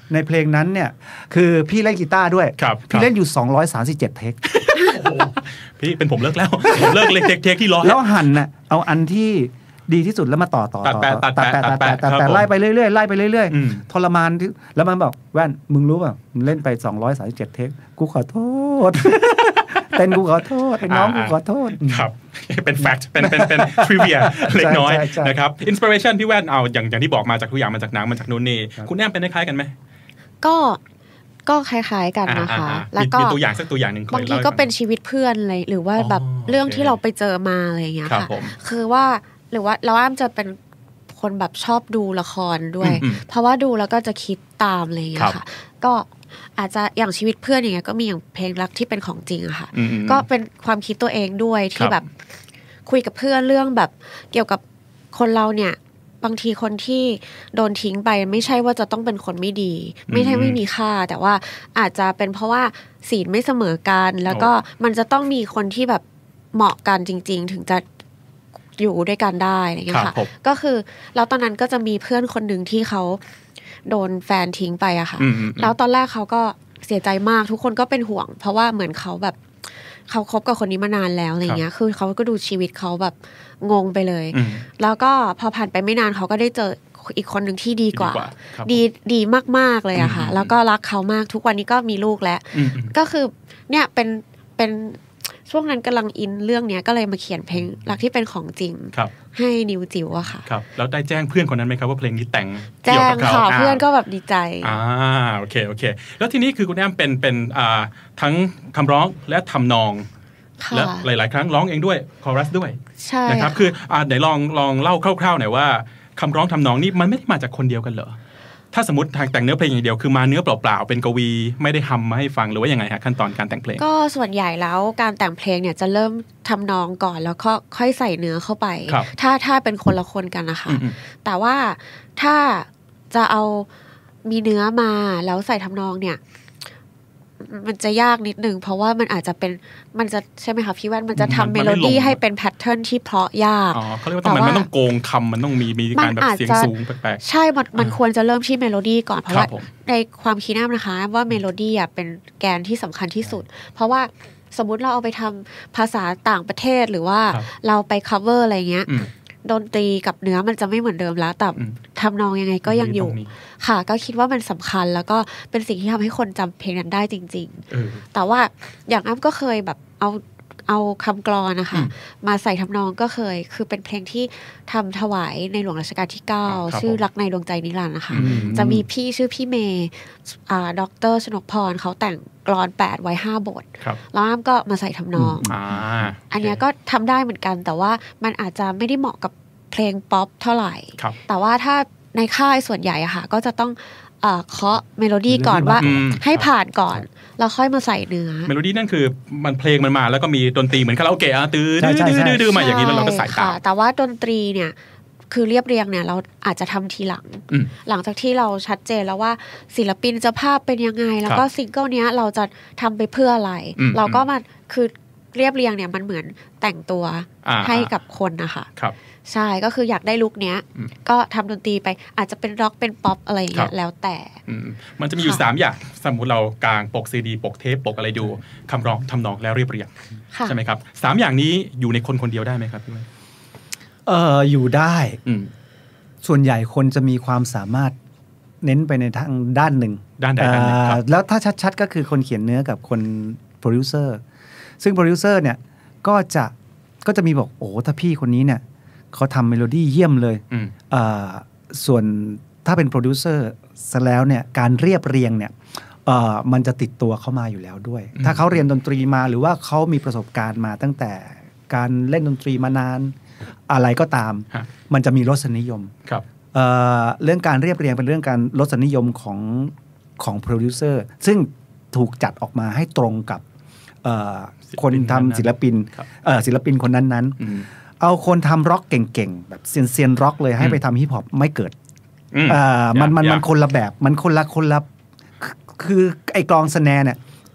[SPEAKER 4] ในเพลงนั้นเนี่ยคือพี่เล่นกีตาร์ด้วยพี่เล่นอยู่สองร้อยสามสิบเจ็ดเทค
[SPEAKER 2] พี่เป็นผมเลิกแล้วผมเลิกเลยเทคที่ร้อย
[SPEAKER 4] แล้วหั่นน่ะเอาอันที่ดีที่สุดแล้วมาต่อต่อ
[SPEAKER 2] ตัดแปะตัดแปะตัดแปะ
[SPEAKER 4] แต่ไล่ไปเรื่อยๆไล่ไปเรื่อยๆทรมานแล้วมันบอกแว่นมึงรู้ป่ะมึงเล่นไปสองร้อยสามสิบเจ็ดเทคกูขอโทษเต้นกูขอโทษเป็นน้องกูขอโทษ
[SPEAKER 2] ครับเป็นแฟกต์เป็นเป็นเป็นทริเวียเล็กน้อยนะครับอินสปิเรชันพี่แว่นเอาอย่างอย่างที่บอกมาจากทุกอย่างมาจากหนังมาจากนู่นนี่คุณแอมเป็นคล้ายกันไหม
[SPEAKER 3] ก็ก็คล้ายๆกันนะคะ
[SPEAKER 2] แล้วก็มีตัวอย่างสักตัวอย่างนึง
[SPEAKER 3] บางทีก็เป็นชีวิตเพื่อนอะไรหรือว่าแบบเรื่องที่เราไปเจอมาอะไรอย่างเงี้ยค่ะคือว่าหรือว่าเราอ้ำจะเป็นคนแบบชอบดูละครด้วยเพราะว่าดูแล้วก็จะคิดตามอะไรอย่างเงี้ยค่ะก็อาจจะอย่างชีวิตเพื่อนอย่างเงี้ยก็มีอย่างเพลงรักที่เป็นของจริงอะค่ะก็เป็นความคิดตัวเองด้วยที่แบบคุยกับเพื่อนเรื่องแบบเกี่ยวกับคนเราเนี่ยบางทีคนที่โดนทิ้งไปไม่ใช่ว่าจะต้องเป็นคนไม่ดีไม่ใช่ไม่มีค่าแต่ว่าอาจจะเป็นเพราะว่าศีลไม่เสมอกันแล้วก็มันจะต้องมีคนที่แบบเหมาะกันจริงๆถึงจะอยู่ด้วยกันได้อะไรอย่างเงี้ยค่ะก็คือแล้วตอนนั้นก็จะมีเพื่อนคนหนึ่งที่เขาโดนแฟนทิ้งไปอะค่ะแล้วตอนแรกเขาก็เสียใจมากทุกคนก็เป็นห่วงเพราะว่าเหมือนเขาแบบเขาคบกับคนนี้มานานแล้วอะไรเงี้ยคือเขาก็ดูชีวิตเขาแบบงงไปเลยแล้วก็พอผ่านไปไม่นานเขาก็ได้เจออีกคนหนึ่งที่ดีกว่าดีดีมากๆเลยอะค่ะแล้วก็รักเขามากทุกวันนี้ก็มีลูกแล้วก็คือเนี่ยเป็นเป็นช่วงนั้นกำลังอินเรื่องเนี้ยก็เลยมาเขียนเพลงรักที่เป็นของจริงให้นิวจิ๋วอะค่ะ
[SPEAKER 2] ครับแล้วได้แจ้งเพื่อนคนนั้นไหมครับว่าเพลงนี้แต่ง
[SPEAKER 3] แจ้งค่ะเพื่อนก็แบบดีใจ
[SPEAKER 2] อ่าโอเคโอเคแล้วทีนี้คือคุณแอมเป็นเป็นอ่าทั้งคำร้องและทำนองและหลายๆครั้งร้องเองด้วยคอรัสด้วย
[SPEAKER 3] ใช่
[SPEAKER 2] นะครับคืออ่าไหนลองลองเล่าคร่าวๆหน่อยว่าคำร้องทำนองนี่มันไม่ได้มาจากคนเดียวกันเหรอถ้าสมมติทางแต่งเนื้อเพลงอย่างเดียวคือมาเนื้อเปล่าๆเป็นกวีไม่ได้ทำมาให้ฟังหรือว่ายังไงฮะขั้นตอนการแต่งเพลง
[SPEAKER 3] ก็ส่วนใหญ่แล้วการแต่งเพลงเนี่ยจะเริ่มทำนองก่อนแล้วก็ค่อยใส่เนื้อเข้าไปถ้าถ้าเป็นคนละคนกันนะคะแต่ว่าถ้าจะเอามีเนื้อมาแล้วใส่ทำนองเนี่ยมันจะยากนิดนึงเพราะว่ามันอาจจะเป็นมันจะใช่ไหมคะพี่แว่นมันจะทำเมโลดี้ให้เป็นแพทเทิร์นที่เพราะยาก
[SPEAKER 2] อ๋อเขาเรียกว่ามันต้องโกงคำมันต้องมีมีการแบบเสียงสูงแปลก
[SPEAKER 3] ๆใช่มันมันควรจะเริ่มที่เมโลดี้ก่อนเพราะว่าในความคิดน้ำนะคะว่าเมโลดี้อ่ะเป็นแกนที่สำคัญที่สุดเพราะว่าสมมุติเราเอาไปทำภาษาต่างประเทศหรือว่าเราไป cover อะไรเงี้ยดนตรีกับเนื้อมันจะไม่เหมือนเดิมแล้วแต่ทำนองยังไงก็ยังอยู่ค่ะก็คิดว่ามันสำคัญแล้วก็เป็นสิ่งที่ทำให้คนจำเพลงนั้นได้จริงๆแต่ว่าอย่างอ้ำก็เคยแบบเอาเอาคำกลอนนะคะมาใส่ทำนองก็เคยคือเป็นเพลงที่ทำถวายในหลวงรัชกาลที่เก้าชื่อรักในดวงใจนิรันดร์นะคะจะมีพี่ชื่อพี่เมย์ด็อกเตอร์ชนกพรเขาแต่งกลอนแปดไว้ห้าบทแล้วอ้ำก็มาใส่ทำนองอันนี้ก็ทำได้เหมือนกันแต่ว่ามันอาจจะไม่ได้เหมาะกับเพลงป๊อปเท่าไหร่แต่ว่าถ้าในค่ายส่วนใหญ่อะค่ะก็จะต้องเคาะเมโลดี้ก่อนว่าให้ผ่านก่อนแล้วค่อยมาใส่เนื้อ
[SPEAKER 2] เมโลดี้นั่นคือมันเพลงมันมาแล้วก็มีดนตรีเหมือนคาราโอเกะอ่ะตื้อดื้อดื้อมาอย่างนี้แล้วเราก็ใส่ตาม
[SPEAKER 3] แต่ว่าดนตรีเนี่ยคือเรียบเรียงเนี่ยเราอาจจะทำทีหลังหลังจากที่เราชัดเจนแล้วว่าศิลปินจะภาพเป็นยังไงแล้วก็ซิงเกิลนี้เราจะทำไปเพื่ออะไรเราก็มาคือเรียบเรียงเนี่ยมันเหมือนแต่งตัวให้กับคนนะคะใช่ก็คืออยากได้ลุคเนี้ยก็ทำดนตรีไปอาจจะเป็นร็อกเป็นป๊อปอะไรอย่างเงี้ยแล้วแต่
[SPEAKER 2] มันจะมีอยู่สามอย่างสมมุติเรากางปกซีดีปกเทปปกอะไรดูคำร้องทำนองแล้วเรียบเรียงใช่ไหมครับสามอย่างนี้อยู่ในคนคนเดียวได้ไหมครับพี่ว่า
[SPEAKER 4] เอออยู่ได้ส่วนใหญ่คนจะมีความสามารถเน้นไปในทางด้านหนึ่ง
[SPEAKER 2] ด้านใดด้านหนึ่งครับ
[SPEAKER 4] แล้วถ้าชัดๆก็คือคนเขียนเนื้อกับคนโปรดิวเซอร์ซึ่งโปรดิวเซอร์เนี่ยก็จะก็จะมีบอกโอ้ถ้าพี่คนนี้เนี่ยเขาทำเมโลดี้เยี่ยมเลยส่วนถ้าเป็นโปรดิวเซอร์ซะแล้วเนี่ยการเรียบเรียงเนี่ยมันจะติดตัวเข้ามาอยู่แล้วด้วยถ้าเขาเรียนดนตรีมาหรือว่าเขามีประสบการณ์มาตั้งแต่การเล่นดนตรีมานานอะไรก็ตามมันจะมีรสนิยมเ, เรื่องการเรียบเรียงเป็นเรื่องการรสนิยมของของโปรดิวเซอร์ซึ่งถูกจัดออกมาให้ตรงกับคนทำศิลปินศิลปินคนนั้นๆเอาคนทำร็อกเก่งๆแบบเซียนเซียนร็อกเลยให้ไปทำฮิปฮอปไม่เกิดมันมันมันคนละแบบมันคนละคนละคือไอ้กลองสแนร์เนี่ย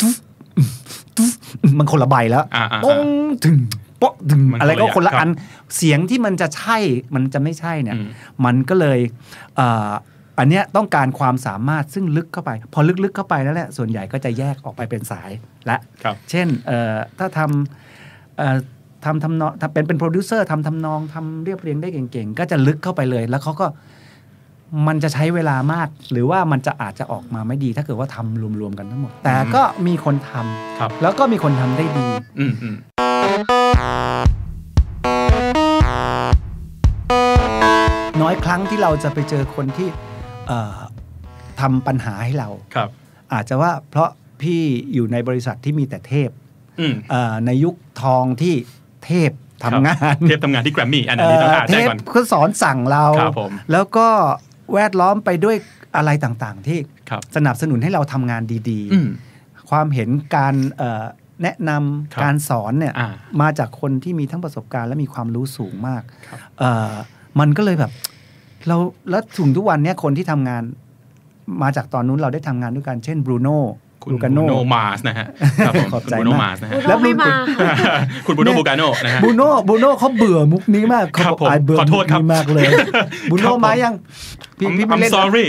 [SPEAKER 4] มันคนละใบแล้วปงถึงป๊อกถึงอะไรก็คนละอันเสียงที่มันจะใช่มันจะไม่ใช่เนี่ยมันก็เลยอันเนี้ยต้องการความสามารถซึ่งลึกเข้าไปพอลึกๆเข้าไปแล้วแหละส่วนใหญ่ก็จะแยกออกไปเป็นสายและเช่นถ้าทำทำทำนองทำเป็นเป็นโปรดิวเซอร์ทำทำนองทำเรียบเรียงได้เก่งๆก็จะลึกเข้าไปเลยแล้วเขาก็มันจะใช้เวลามากหรือว่ามันจะอาจจะออกมาไม่ดีถ้าเกิดว่าทำรวมๆกันทั้งหมดแต่ก็มีคนทำแล้วก็มีคนทำได้ดีน้อยครั้งที่เราจะไปเจอคนที่ทำปัญหาให้เราอาจจะว่าเพราะพี่อยู่ในบริษัทที่มีแต่เทพในยุคทองที่เทพทำงาน
[SPEAKER 2] เทพทำงานที่แกรมมี่อันนี้ต้องอ่านใจก่อน
[SPEAKER 4] เทพก็สอนสั่งเราแล้วก็แวดล้อมไปด้วยอะไรต่างๆที่สนับสนุนให้เราทำงานดีๆความเห็นการแนะนำการสอนเนี่ยมาจากคนที่มีทั้งประสบการณ์และมีความรู้สูงมากมันก็เลยแบบเราแล้วถึงทุกวันนี้คนที่ทำงานมาจากตอนนู้นเราได้ทำงานด้วยกันเช่นบรูโน่
[SPEAKER 2] คุณบรูโน่มาสนะฮะครับผมคุณบรูโน่มาสนะฮะ
[SPEAKER 3] แล้วไม่มา
[SPEAKER 2] คุณบรูโน่บูกาโน่นะฮะ
[SPEAKER 4] บรูโน่บรูโน่เขาเบื่อมุกนี้มากเขาบอกไอ้เบื่อมุกนี้มากเลยบรูโน่มายัง
[SPEAKER 2] พี่พี่ไม่เล่น I'm sorry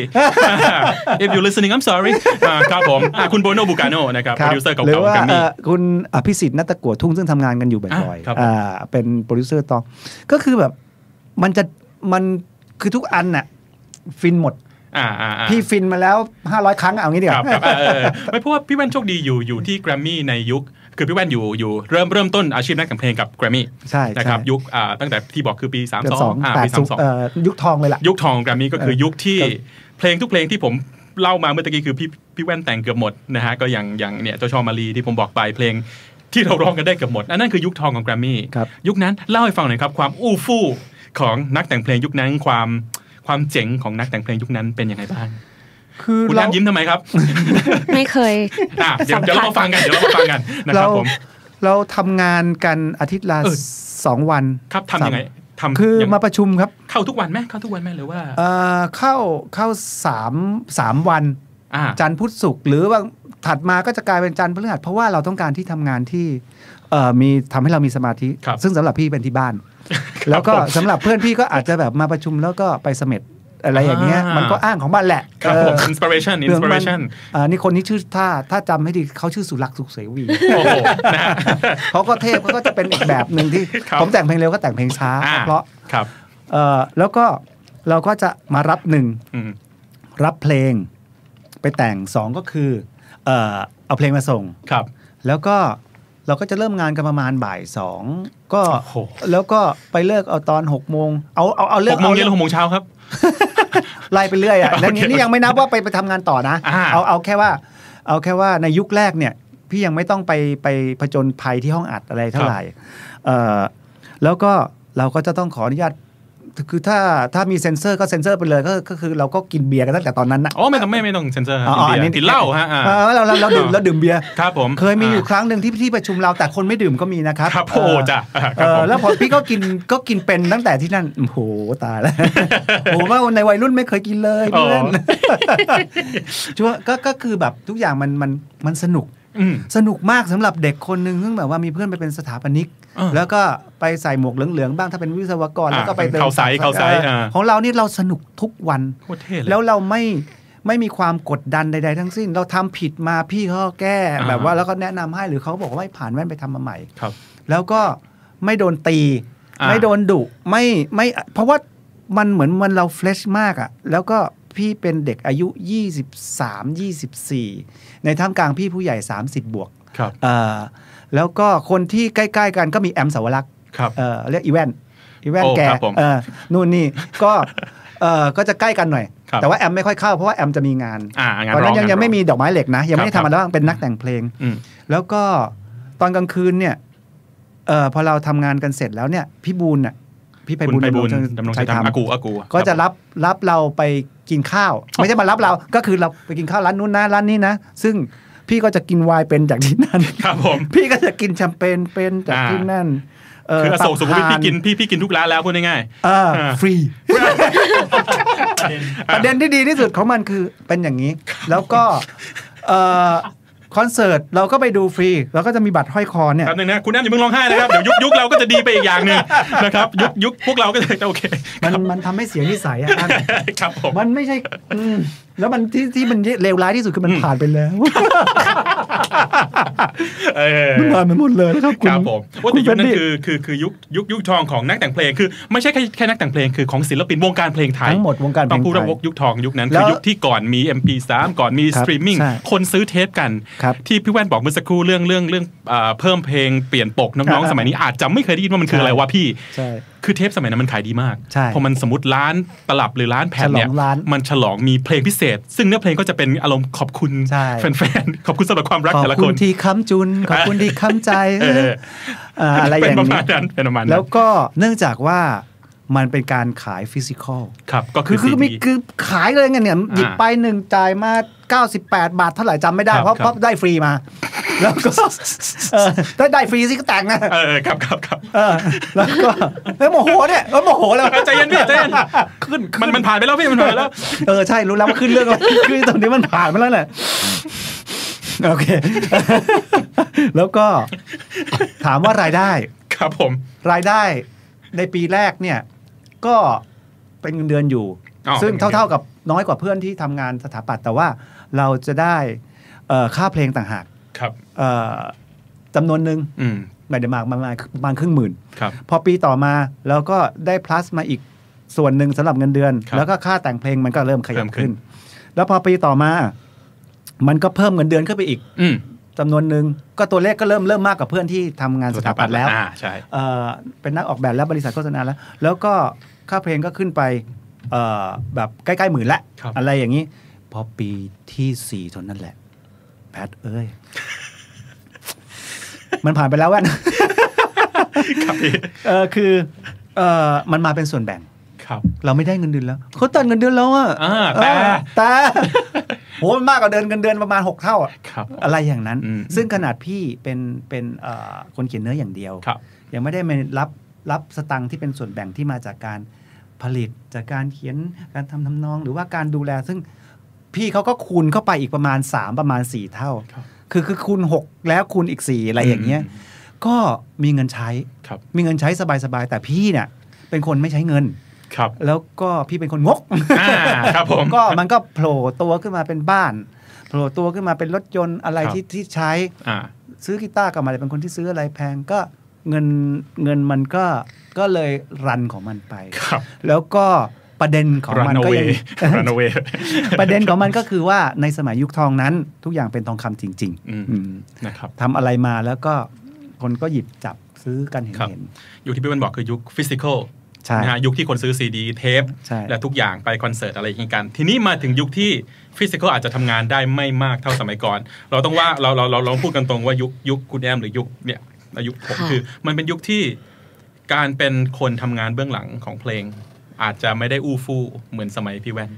[SPEAKER 2] if you listening I'm sorry ครับผมคุณบรูโน่บูกาโน่นะครับโปรดิวเซอร์เก่าๆกันนี่
[SPEAKER 4] คุณอภิสิทธิ์ณัฐกัวทุ่งซึ่งทำงานกันอยู่บ่อยๆอ่าเป็นโปรดิวเซอร์ต่อก็คือแบบมันจะมันคือทุกอันน่ะฟินหมดพี่ฟินมาแล้วห้าร้อยครั้งเอางี้ดีกว่า
[SPEAKER 2] ไม่เพราะว่าพี่แว่นโชคดีอยู่อยู่ที่แกรมมี่ในยุคคือพี่แว่นอยู่อยู่เริ่มเริ่มต้นอาชีพนักแต่งเพลงกับแกรมมี่
[SPEAKER 4] ใช่
[SPEAKER 2] นะครับยุคตั้งแต่ที่บอกคือปีสามสิบสองปีสามสิบสอง
[SPEAKER 4] ยุคทองเลยล่ะ
[SPEAKER 2] ยุคทองแกรมมี่ก็คือยุคที่เพลงทุกเพลงที่ผมเล่ามาเมื่อกี้คือพี่พี่แว่นแต่งเกือบหมดนะฮะก็อย่างอย่างเนี่ยเจ้าชอมาลีที่ผมบอกไปเพลงที่เราร้องกันได้เกือบหมดอันนั้นคือยุคทองของแกรมมี่ยุคนั้นเล่าให้ฟังหน่อยครับความอู้ฟู่ของนักแต่งเพลงยุคนั้นความความเจ๋งของนักแต่งเพลงยุคนั้นเป็นยังไงบ้าง
[SPEAKER 4] คือ
[SPEAKER 2] คุณน้ำยิ้มทำไมครับ
[SPEAKER 3] ไม่เคย
[SPEAKER 2] อ่ะเดี๋ยวเดี๋ยวเรามาฟังกันเดี๋ยวเรามาฟังกันนะครับผม
[SPEAKER 4] เราทำงานกันอาทิตย์ละสองวัน
[SPEAKER 2] ครับทำยังไงทำ
[SPEAKER 4] คือมาประชุมครับ
[SPEAKER 2] เข้าทุกวันไหมเข้าทุกวันไหมหรือว่า
[SPEAKER 4] เอ่อเข้าเข้าสามสามวันจันทร์พุธศุกร์หรือว่าถัดมาก็จะกลายเป็นจันทร์พฤหัสเพราะว่าเราต้องการที่ทำงานที่เอ่อมีทำให้เรามีสมาธิซึ่งสำหรับพี่เป็นที่บ้านแล้วก็สำหรับเพื่อนพี่ก็อาจจะแบบมาประชุมแล้วก็ไปเสม็ดอะไรอย่างเงี้ยมันก็อ้างของมันแหละ
[SPEAKER 2] ครับผม inspiration inspiration
[SPEAKER 4] อ่านี่คนนี้ชื่อถ้าถ้าจำให้ดีเขาชื่อสุรักษ์สุขเสวีโอ้โหนะเขาก็เทพเขาก็จะเป็นอีกแบบนึงที่ผมแต่งเพลงเร็วก็แต่งเพลงช้าเพราะ
[SPEAKER 2] ครับ
[SPEAKER 4] เอ่อแล้วก็เราก็จะมารับหนึ่งรับเพลงไปแต่งสองก็คือเอ่อเอาเพลงมาส่ง
[SPEAKER 2] ครับ
[SPEAKER 4] แล้วก็เราก็จะเริ่มงานกันประมาณบ่ายสองก็แล้วก็ไปเลิกเอาตอนหกโมงเอาเอาเอาเลิก
[SPEAKER 2] หกโมงเย็นหรือหกโมงเช้าครับ
[SPEAKER 4] ไล่ไปเรื่อยอ่ะแล้วนี่ยังไม่นับว่าไปไปทำงานต่อนะเอาเอาแค่ว่าเอาแค่ว่าในยุคแรกเนี่ยพี่ยังไม่ต้องไปไปผจญภัยที่ห้องอัดอะไรเท่าไหร่เอ่อแล้วก็เราก็จะต้องขออนุญาตคือถ้าถ้ามีเซ็นเซอร์ก็เซ็นเซอร์ไปเลยก็ก็คือเราก็กินเบียร์กันตั้งแต่ตอนนั้นนะ
[SPEAKER 2] อ๋อไม่ต้องไม่ไม่ต้องเซ็นเซอร์อ๋ออันนี้
[SPEAKER 4] กิ
[SPEAKER 2] นเหล้าฮะ
[SPEAKER 4] เราเราเราดื่มเราดื่มเบียร์
[SPEAKER 2] ครับผม
[SPEAKER 4] เคยมีอยู่ครั้งหนึ่งที่ที่ประชุมเราแต่คนไม่ดื่มก็มีนะครับ
[SPEAKER 2] ครับโอ้จ้ะ
[SPEAKER 4] แล้วพอพี่ก็กินก็กินเป็นตั้งแต่ที่นั่นโอ้โหตายแล้วโหว่าในวัยรุ่นไม่เคยกินเลยเพื่อนชัวก็ก็คือแบบทุกอย่างมันมันมันสนุกสนุกมากสำหรับเด็กคนนึงซึ่งแบบว่ามีเพื่อนไปเป็นสถาปนิกแล้วก็ไปใส่หมวกเหลืองๆบ้างถ้าเป็นวิศวกรแล้วก็ไป
[SPEAKER 2] เติมเข้าไซส์เข้าไซส์
[SPEAKER 4] ของเรานี่เราสนุกทุกวันแล้วเราไม่ไม่มีความกดดันใดๆทั้งสิ้นเราทำผิดมาพี่เขาแก้แบบว่าแล้วก็แนะนำให้หรือเขาบอกว่าให้ผ่านแว่นไปทำมาใหม่แล้วก็ไม่โดนตีไม่โดนดุไม่ไม่เพราะว่ามันเหมือนมันเราเฟรชมากอ่ะแล้วก็พี่เป็นเด็กอายุยี่สิบสาม ยี่สิบสี่ในท่ามกลางพี่ผู้ใหญ่สามสิบบวก
[SPEAKER 2] ครับ
[SPEAKER 4] เอ่อแล้วก็คนที่ใกล้ๆกันก็มีแอมสาวรักษ์
[SPEAKER 2] ครับ
[SPEAKER 4] เอ่อเรียกอีแวนอีแวนแกเอ่อนู่นนี่ก็เอ่อก็จะใกล้กันหน่อยแต่ว่าแอมไม่ค่อยเข้าเพราะว่าแอมจะมีงานตอนนั้นยังยังไม่มีดอกไม้เหล็กนะยังไม่ได้ทำอะไรบ้างเป็นนักแต่งเพลงแล้วก็ตอนกลางคืนเนี่ยเอ่อพอเราทำงานกันเสร็จแล้วเนี่ยพี่บูลน่ะพี่ไพบูลย์ดำรงชัยธรรม
[SPEAKER 2] อากูอากู
[SPEAKER 4] ก็จะรับรับเราไปกินข้าวไม่ใช่มารับเราก็คือเราไปกินข้าวร้านนู้นนะร้านนี้นะซึ่งพี่ก็จะกินไวน์เป็นจากที่นั่น
[SPEAKER 2] ครับผม
[SPEAKER 4] พี่ก็จะกินแชมเปญเป็นจากที่นั่น
[SPEAKER 2] คืออโศกสุขุมวิทพี่กินพี่พี่กินทุกร้านแล้วพูดง่าย
[SPEAKER 4] ๆฟรีประเด็นที่ดีที่สุดของมันคือเป็นอย่างนี้แล้วก็คอนเสิร์ตเราก็ไปดูฟรีเราก็จะมีบัตรห้อยคอเนี่ย
[SPEAKER 2] ครับนึงนะคุณแอมอย่าเพิ่งร้องไห้นะครับเดี๋ยวยุคยุคเราก็จะดีไปอีกอย่างนึงนะครับยุคยุคพวกเราก็จะโอเค
[SPEAKER 4] มันมันทำให้เสียนิสัยอ่ะ
[SPEAKER 2] ครับผม
[SPEAKER 4] มันไม่ใช่แล้วมันที่ที่มันเลวร้ายที่สุดคือมันผ่านไปแล้วมันผ่านไปหมดเลยนะครับ
[SPEAKER 2] ครับผมว่าแต่ยุคนั้นคือคือคือยุคยุคยุคทองของนักแต่งเพลงคือไม่ใช่แค่แค่นักแต่งเพลงคือของศิลปินวงการเพลงไทย
[SPEAKER 4] ทั้งหมดวงการเพลงไทย
[SPEAKER 2] ต้องพูดว่ายุคทองยุคนั้นคือยุคที่ก่อนมี เอ็ม พี สาม ก่อนมีสตรีมมิ่งคนซื้อเทปกันที่พี่แว่นบอกเมื่อสักครู่เรื่องเรื่องเรื่องเพิ่มเพลงเปลี่ยนปกน้องๆสมัยนี้อาจจะไม่เคยได้ยินว่ามันคืออะไรวะพี่คือเทปสมัยนั้นมันขายดีมากพอมันสมมติล้านตลับหรือล้านแผ่นเนี่ยมันฉลองมีเพลงพิเศษซึ่งเนื้อเพลงก็จะเป็นอารมณ์ขอบคุณแฟนๆขอบคุณสำหรับความรักแต่ละคน
[SPEAKER 4] ขอบคุณที่ค้ำจุนขอบคุณที่ค้ำใจอะไรอย่างนี้แล้วก็เนื่องจากว่ามันเป็นการขายฟิสิกอล
[SPEAKER 2] ครับก็คือ
[SPEAKER 4] คือมีคือขายเลยไงเนี่ยหยิบไปหนึ่งจ่ายมาเก้าสิบแปดบาทเท่าไหร่จำไม่ได้เพราะเพราะได้ฟรีมาแล้วก็ถ้าได้ฟรีสิก็แต่งนะ
[SPEAKER 2] เออครับครับครับ
[SPEAKER 4] แล้วก็เฮ้ยโมโหเนี่ยเออโมโหแล้ว
[SPEAKER 2] ใจเย็นพี่ใจเย็นขึ้นมันมันผ่านไปแล้วพี่มันผ่านไปแล้ว
[SPEAKER 4] เออใช่รู้แล้วว่าขึ้นเรื่องแล้วคือตอนนี้มันผ่านไปแล้วแหละโอเคแล้วก็ถามว่ารายได้
[SPEAKER 2] ครับผม
[SPEAKER 4] รายได้ในปีแรกเนี่ยก็เป็นเงินเดือนอยู่ซึ่งเท่าๆกับน้อยกว่าเพื่อนที่ทำงานสถาปัตย์แต่ว่าเราจะได้ค่าเพลงต่างหากจำนวนหนึ่งไม่ได้มากประมาณประมาณครึ่งหมื่นพอปีต่อมาเราก็ได้ plus มาอีกส่วนหนึ่งสำหรับเงินเดือนแล้วก็ค่าแต่งเพลงมันก็เริ่มขยับขึ้นแล้วพอปีต่อมามันก็เพิ่มเงินเดือนขึ้นไปอีกจำนวนหนึ่งก็ตัวเลขก็เริ่มเริ่มมากกว่าเพื่อนที่ทำงานสถาปัตย์แล้วเป็นนักออกแบบและบริษัทโฆษณาแล้วแล้วก็ค่าเพลงก็ขึ้นไปแบบใกล้ๆหมื่นละอะไรอย่างนี้พอปีที่สี่เท่านั้นแหละแพทเอ้ยมันผ่านไปแล้วว่ะเออคือเออมันมาเป็นส่วนแบ่งเราไม่ได้เงินเดือนแล้วเขาตัดเงินเดือนแล้วอ่ะ
[SPEAKER 2] แต่
[SPEAKER 4] แต่โหมันมากกว่าเดินเงินเดือนประมาณหกเท่าอ่ะอะไรอย่างนั้นซึ่งขนาดพี่เป็นเป็นคนเขียนเนื้ออย่างเดียวยังไม่ได้มารับรับสตังค์ที่เป็นส่วนแบ่งที่มาจากการผลิตจากการเขียนการทำทำนองหรือว่าการดูแลซึ่งพี่เขาก็คูณเข้าไปอีกประมาณสามประมาณสี่เท่าคือคือคูณหกแล้วคูณอีกสี่อะไรอย่างเงี้ยก็มีเงินใช้มีเงินใช้สบายๆแต่พี่เนี่ยเป็นคนไม่ใช้เงินแล้วก็พี่เป็นคนงก
[SPEAKER 2] ครับผม
[SPEAKER 4] ก็มันก็โผล่ตัวขึ้นมาเป็นบ้านโผล่ตัวขึ้นมาเป็นรถยนต์อะไรที่ที่ใช้ซื้อกีตาร์ก็มาเลยเป็นคนที่ซื้ออะไรแพงก็เงินเงินมันก็ก็เลยรันของมันไปแล้วก็ประเด็นของมันก็ยังประเด็นของมันก็คือว่าในสมัยยุคทองนั้นทุกอย่างเป็นทองคำจริง
[SPEAKER 2] ๆนะครับ
[SPEAKER 4] ทำอะไรมาแล้วก็คนก็หยิบจับซื้อกันเห็น
[SPEAKER 2] ๆยุคที่พี่วันบอกคือยุคฟิสิกอลนะฮะยุคที่คนซื้อซีดีเทปและทุกอย่างไปคอนเสิร์ตอะไรอย่างนี้กันทีนี้มาถึงยุคที่ฟิสิกอลอาจจะทำงานได้ไม่มากเท่าสมัยก่อนเราต้องว่าเราเราเราลองพูดกันตรงว่ายุคยุคคุณแอมหรือยุคเนี่ยยุคผมคือมันเป็นยุคที่การเป็นคนทำงานเบื้องหลังของเพลงอาจจะไม่ได้อู้ฟู่เหมือนสมัยพี่แว่น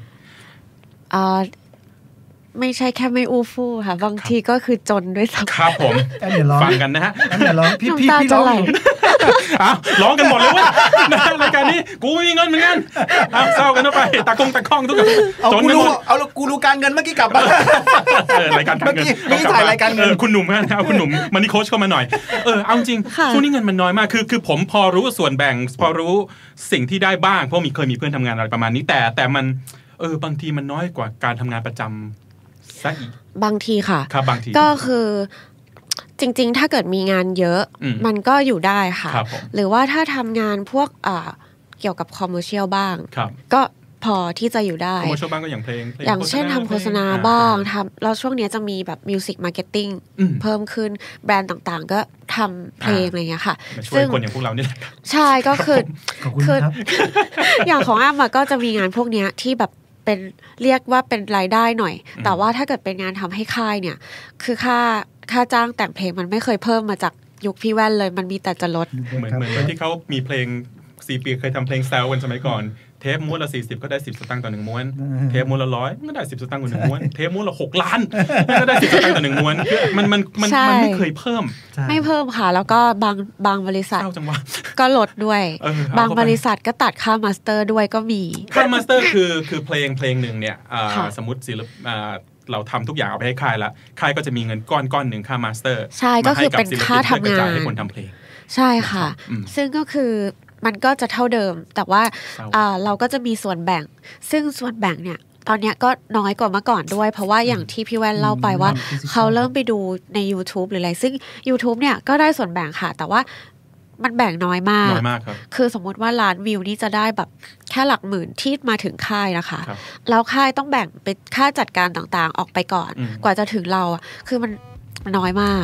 [SPEAKER 3] ไม่ใช่แค่ไม่อู้ฟู่ค่ะบางทีก็คือจนด้วยซ้
[SPEAKER 2] ำครับผมฟังกันนะฮะ
[SPEAKER 4] พี่พี่พี่ร้อง
[SPEAKER 2] อ้าวร้องกันหมดเลยว่ารายการนี้กูไม่มีเงินเหมือนกันอ้าวเศร้ากันเข้าไปตะกงตะคองทุกอย่าง
[SPEAKER 4] จนกันหมดเอากูรู้การเงินเมื่อกี้กลับมาร
[SPEAKER 2] ายการการเงินนี่
[SPEAKER 4] ถ่ายรายการเงิน
[SPEAKER 2] คุณหนุ่มฮะเอาคุณหนุ่มมันนี่โค้ชเข้ามาหน่อยเออเอาจริงช่วงนี้เงินมันน้อยมากคือคือผมพอรู้ส่วนแบ่งพอรู้สิ่งที่ได้บ้างเพราะมีเคยมีเพื่อนทำงานอะไรประมาณนี้แต่แต่มันเออบางทีมันน้อยกว่าการทำงานประจำซะอีก
[SPEAKER 3] บางทีค่ะ
[SPEAKER 2] ครับบางที
[SPEAKER 3] ก็คือจริงๆถ้าเกิดมีงานเยอะมันก็อยู่ได้ค่ะหรือว่าถ้าทำงานพวกเกี่ยวกับคอมเมอร์เชียลบ้างก็พอที่จะอยู่ได้
[SPEAKER 2] คอมเมอร์เชียลบ้างก็อย่างเพลง
[SPEAKER 3] อย่างเช่นทำโฆษณาบ้างทำแล้วช่วงนี้จะมีแบบมิวสิกมาร์เก็ตติ้งเพิ่มขึ้นแบรนด์ต่างๆก็ทำเพลงอะไรอย่างเงี้ยค่ะ
[SPEAKER 2] ซึ่งคนอย่างพวกเรานี่แหละ
[SPEAKER 3] ใช่ก็คือคืออย่างของอ้ำก็จะมีงานพวกนี้ที่แบบเป็นเรียกว่าเป็นรายได้หน่อยแต่ว่าถ้าเกิดเป็นงานทำให้ค่ายเนี่ยคือค่าค่าจ้างแต่งเพลงมันไม่เคยเพิ่มมาจากยุคพี่แว่นเลยมันมีแต่จะลด
[SPEAKER 2] เหมือนเหมือนที่เขามีเพลงซีปีเคยทำเพลงแซวกันสมัยก่อนเทปม้วนละสี่สิบก็ได้สิบสตางค์ต่อหนึ่งม้วนเทปม้วนละร้อยก็ได้สิบสตางค์ต่อหนึ่งม้วนเทปม้วนละหกล้านก็ได้สิบสตางค์ต่อหนึ่งม้วนมันมันมันมันไม่เคยเพิ่ม
[SPEAKER 3] ไม่เพิ่มค่ะแล้วก็บางบางบริษัทก็ลดด้วยบางบริษัทก็ตัดค่ามาสเตอร์ด้วยก็มี
[SPEAKER 2] ค่ามาสเตอร์คือคือเพลงเพลงหนึ่งเนี่ยสมมติศิลปเราทำทุกอย่างเอาไปให้ค่ายละค่ายก็จะมีเงินก้อนก้อนหนึ่งค่ามาสเตอร์
[SPEAKER 3] ใช่ก็คือเป็นค่าทำงาน
[SPEAKER 2] ให้คนทำเพลง
[SPEAKER 3] ใช่ค่ะซึ่งก็คือมันก็จะเท่าเดิมแต่ว่าเราก็จะมีส่วนแบ่งซึ่งส่วนแบ่งเนี่ยตอนนี้ก็น้อยกว่าเมื่อก่อนด้วยเพราะว่าอย่างที่พี่แว่นเล่าไปว่าเขาเริ่มไปดูใน YouTube หรืออะไรซึ่ง YouTube เนี่ยก็ได้ส่วนแบ่งค่ะแต่ว่ามันแบ่งน้อยมาก
[SPEAKER 2] น้อยมากครับ
[SPEAKER 3] คือสมมติว่าล้านวิวนี่จะได้แบบแค่หลักหมื่นที่มาถึงค่ายนะคะแล้วค่ายต้องแบ่งเป็นค่าจัดการต่างๆออกไปก่อนกว่าจะถึงเราอ่ะคือมันน้อยมาก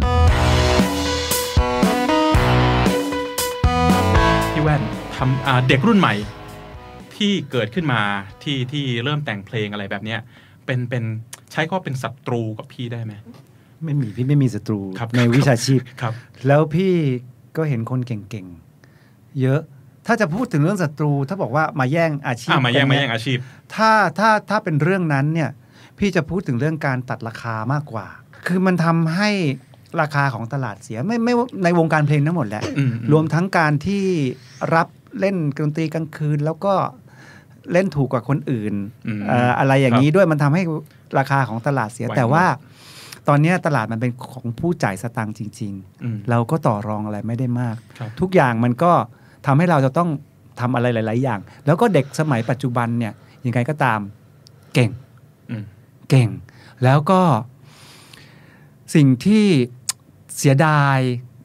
[SPEAKER 2] พี่แว่นทำเด็กรุ่นใหม่ที่เกิดขึ้นมาที่ที่เริ่มแต่งเพลงอะไรแบบนี้เป็นเป็นใช้ข้อเป็นศัตรูกับพี่ได้ไหม
[SPEAKER 4] ไม่มีพี่ไม่มีศัตรูในวิชาชีพแล้วพี่ก็เห็นคนเก่งๆเยอะถ้าจะพูดถึงเรื่องศัตรูถ้าบอกว่ามาแย่งอาชีพ
[SPEAKER 2] มาแย่งมาแย่งอาชีพ
[SPEAKER 4] ถ้าถ้าถ้าเป็นเรื่องนั้นเนี่ยพี่จะพูดถึงเรื่องการตัดราคามากกว่าคือมันทำให้ราคาของตลาดเสียไม่ไม่ในวงการเพลงทั้งหมดแหละรวมทั้งการที่รับเล่นดนตรีกลางคืนแล้วก็เล่นถูกกว่าคนอื่น อ, อะไรอย่างนี้ด้วยมันทำให้ราคาของตลาดเสียแต่ว่าตอนนี้ตลาดมันเป็นของผู้จ่ายสตางค์จริงๆเราก็ต่อรองอะไรไม่ได้มากทุกอย่างมันก็ทำให้เราจะต้องทำอะไรหลายๆอย่างแล้วก็เด็กสมัยปัจจุบันเนี่ยยังไงก็ตามเก่งเก่งแล้วก็สิ่งที่เสียดาย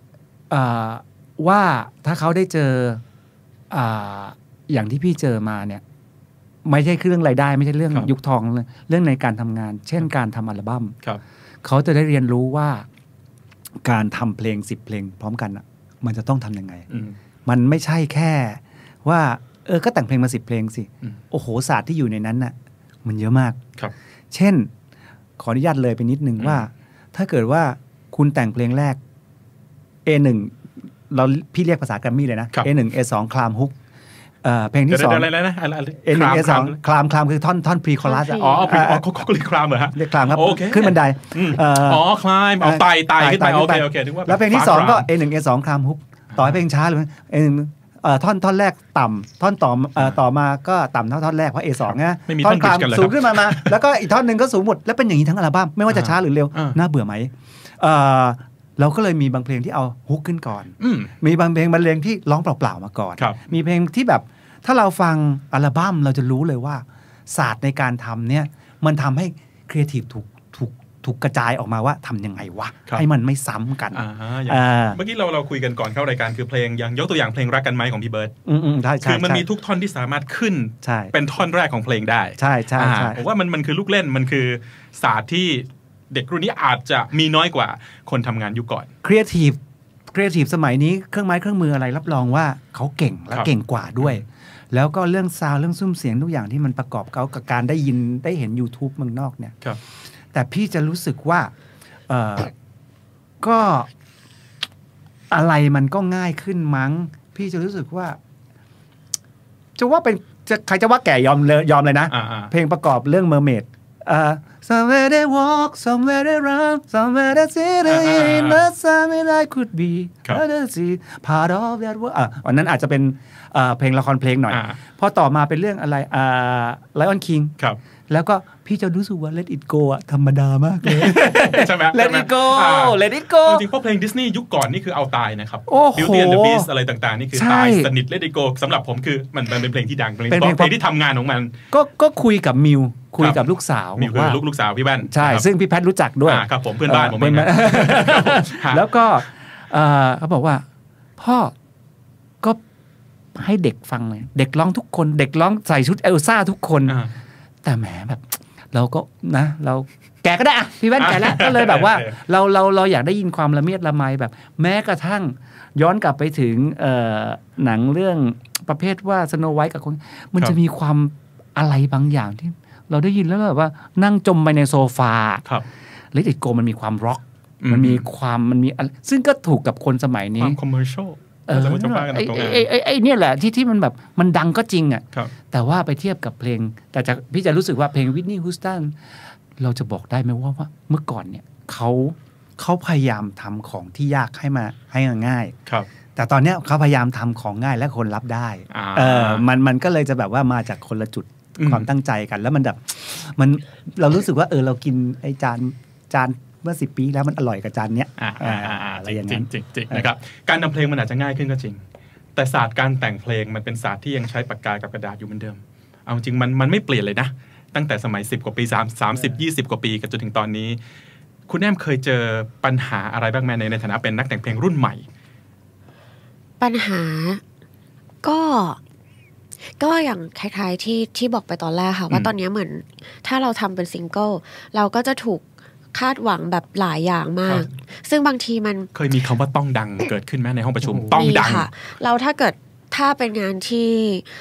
[SPEAKER 4] ว่าถ้าเขาได้เจอ อ, อย่างที่พี่เจอมาเนี่ยไม่ใช่เรื่องรายได้ไม่ใช่เรื่องยุคทองเรื่องในการทำงานเช่นการทำอัลบั้มเขาจะได้เรียนรู้ว่าการทำเพลงสิบเพลงพร้อมกันอ่ะมันจะต้องทำยังไงมันไม่ใช่แค่ว่าเออก็แต่งเพลงมาสิบเพลงสิโอ้โหศาสตร์ที่อยู่ในนั้นน่ะมันเยอะมากเช่นขออนุญาตเลยไปนิดนึงว่าถ้าเกิดว่าคุณแต่งเพลงแรก เอ หนึ่ง เราพี่เรียกภาษาแกรมมี่เลยนะ เอ หนึ่ง เอ สอง คลามฮุกเพลงที่สอง
[SPEAKER 2] อะไรนะ
[SPEAKER 4] เอ หนึ่ง เอ สอง คลามคลามคือท่อนท่อนพรีคอรัส
[SPEAKER 2] อ๋อเขาเขาเรียกคลามเหรอฮะ
[SPEAKER 4] เรียกคลามครับขึ้นบันได
[SPEAKER 2] อ๋อคลามเอาไต่ไต่ขึ้นไปโอเคโอเคถึงว่า
[SPEAKER 4] แล้วเพลงที่สองก็ เอ หนึ่ง เอ สอง คลามฮุกต่อให้เพลงช้าเลย เอ หนึ่ง ท่อนท่อนแรกต่ำท่อนต่อต่อมาก็ต่ำเท่าท่อนแรกเพราะ เอ สอง นะท่อนคลามสูงขึ้นมามาแล้วก็อีกท่อนนึงก็สูงหมดแล้วเป็นอย่างนี้ทั้งอัลบั้มไม่ว่าจะช้าหรือเร็วน่าเบื่อไหมเราก็เลยมีบางเพลงที่เอาฮุกขึ้นก่อนมีบางเพลงบรรเลงที่ร้องเปล่าๆมาก่อนมีเพลงที่แบบถ้าเราฟังอัลบั้มเราจะรู้เลยว่าศาสตร์ในการทำเนี่ยมันทำให้ครีเอทีฟถูกถูกถูกกระจายออกมาว่าทำยังไงวะให้มันไม่ซ้ำกัน
[SPEAKER 2] เมื่อกี้เราเราคุยกันก่อนเข้ารายการคือเพลงอย่างยกตัวอย่างเพลงรักกันไหมของพี่เบิร์ดคือมันมีทุกท่อนที่สามารถขึ้นเป็นท่อนแรกของเพลงได้
[SPEAKER 4] ใช่ใช่ใช่
[SPEAKER 2] ผมว่ามันมันคือลูกเล่นมันคือศาสตร์ที่เด็กรุ่นนี้อาจจะมีน้อยกว่าคนทำงานยุคก่อน
[SPEAKER 4] ครีเอทีฟครีเอทีฟสมัยนี้เครื่องไม้เครื่องมืออะไรรับรองว่าเขาเก่งและเก่งกว่าด้วยแล้วก็เรื่องซาวด์เรื่องซุ้มเสียงทุกอย่างที่มันประกอบเขากับการได้ยินได้เห็น YouTube เมืองนอกเนี่ยแต่พี่จะรู้สึกว่าเออก็อะไรมันก็ง่ายขึ้นมั้งพี่จะรู้สึกว่าจะว่าเป็นจะใครจะว่าแก่ยอมเลยยอมเลยนะเพลงประกอบเรื่อง Mermaid somewhere they walk somewhere they run somewhere they sit in the sun I could be part of that world อ่ะวันนั้นอาจจะเป็นเพลงละครเพลงหน่อยพอต่อมาเป็นเรื่องอะไรอ่า Lion King แล้วก็พี่จะรู้สึกว่า Let It Go อ่ะธรรมดามากเลย
[SPEAKER 2] ใช่ไหม
[SPEAKER 4] Let It Go Let It Go
[SPEAKER 2] จริงๆเพราะเพลงดิสนีย์ยุคก่อนนี่คือเอาตายนะครับ Beauty and the Beast อะไรต่างๆนี่คือตายสนิท Let It Go สำหรับผมคือมันเป็นเพลงที่ดังเพลงเพลงที่ทำงานของมัน
[SPEAKER 4] ก็ก็คุยกับมิวคุยกับลูกสาว
[SPEAKER 2] มิวคือลูกลูกสาวพี่แว่น
[SPEAKER 4] ใช่ซึ่งพี่แพทรู้จักด้วย
[SPEAKER 2] ครับผมเพื่อนบ้านผมเอง
[SPEAKER 4] แล้วก็เขาบอกว่าพ่อก็ให้เด็กฟังเลยเด็กร้องทุกคนเด็กร้องใส่ชุดเอลซ่าทุกคนแต่แหมแบบเราก็นะเราแกก็ได้อะพี่แว่นแกแล้วก็เลยแบบว่าเราเราเราอยากได้ยินความละเมียดละไมแบบแม้กระทั่งย้อนกลับไปถึงหนังเรื่องประเภทว่าสโนไวท์กับคนมันจะมีความอะไรบางอย่างที่เราได้ยินแล้วแบบว่านั่งจมไปในโซฟาเลดอิทโกมันมีความร็อกมันมีความมันมีซึ่งก็ถูกกับคนสมัยนี้
[SPEAKER 2] ความคอมเมอร์เชียล
[SPEAKER 4] เออไอ้ไอ้ไอ้เนี่ยแหละที่ที่มันแบบมันดังก็จริงอ่ะแต่ว่าไปเทียบกับเพลงแต่จะพี่จะรู้สึกว่าเพลงวิทนีย์ฮูสตันเราจะบอกได้ไหมว่าว่าเมื่อก่อนเนี่ยเขาเขาพยายามทำของที่ยากให้มาให้ง่าย
[SPEAKER 2] ครับ
[SPEAKER 4] แต่ตอนนี้เขาพยายามทำของง่ายและคนรับได้เออมันมันก็เลยจะแบบว่ามาจากคนละจุดความตั้งใจกันแล้วมันแบบมันเรารู้สึกว่าเออเรากินไอ้จานจานเมื่อสิบปีแล้วมันอร่อยกับจานเนี้ยอะไรอย่างนั้น
[SPEAKER 2] จริงๆนะครับการทำเพลงมันอาจจะง่ายขึ้นก็จริงแต่ศาสตร์การแต่งเพลงมันเป็นศาสตร์ที่ยังใช้ปากกากับกระดาษอยู่เหมือนเดิมเอาจริงมันมันไม่เปลี่ยนเลยนะตั้งแต่สมัยสิบกว่าปีสามสิบ ยี่สิบกว่าปีจนถึงตอนนี้คุณแอมเคยเจอปัญหาอะไรบ้างไหมในในฐานะเป็นนักแต่งเพลงรุ่นใหม่
[SPEAKER 3] ปัญหาก็ก็อย่างคล้ายๆที่ที่บอกไปตอนแรกค่ะว่าตอนนี้เหมือนถ้าเราทำเป็นซิงเกิลเราก็จะถูกคาดหวังแบบหลายอย่างมากซึ่งบางทีมัน
[SPEAKER 2] เคยมีคำว่าต้องดังเกิดขึ้นไหมในห้องประชุมต้องดัง
[SPEAKER 3] เราถ้าเกิดถ้าเป็นงานที่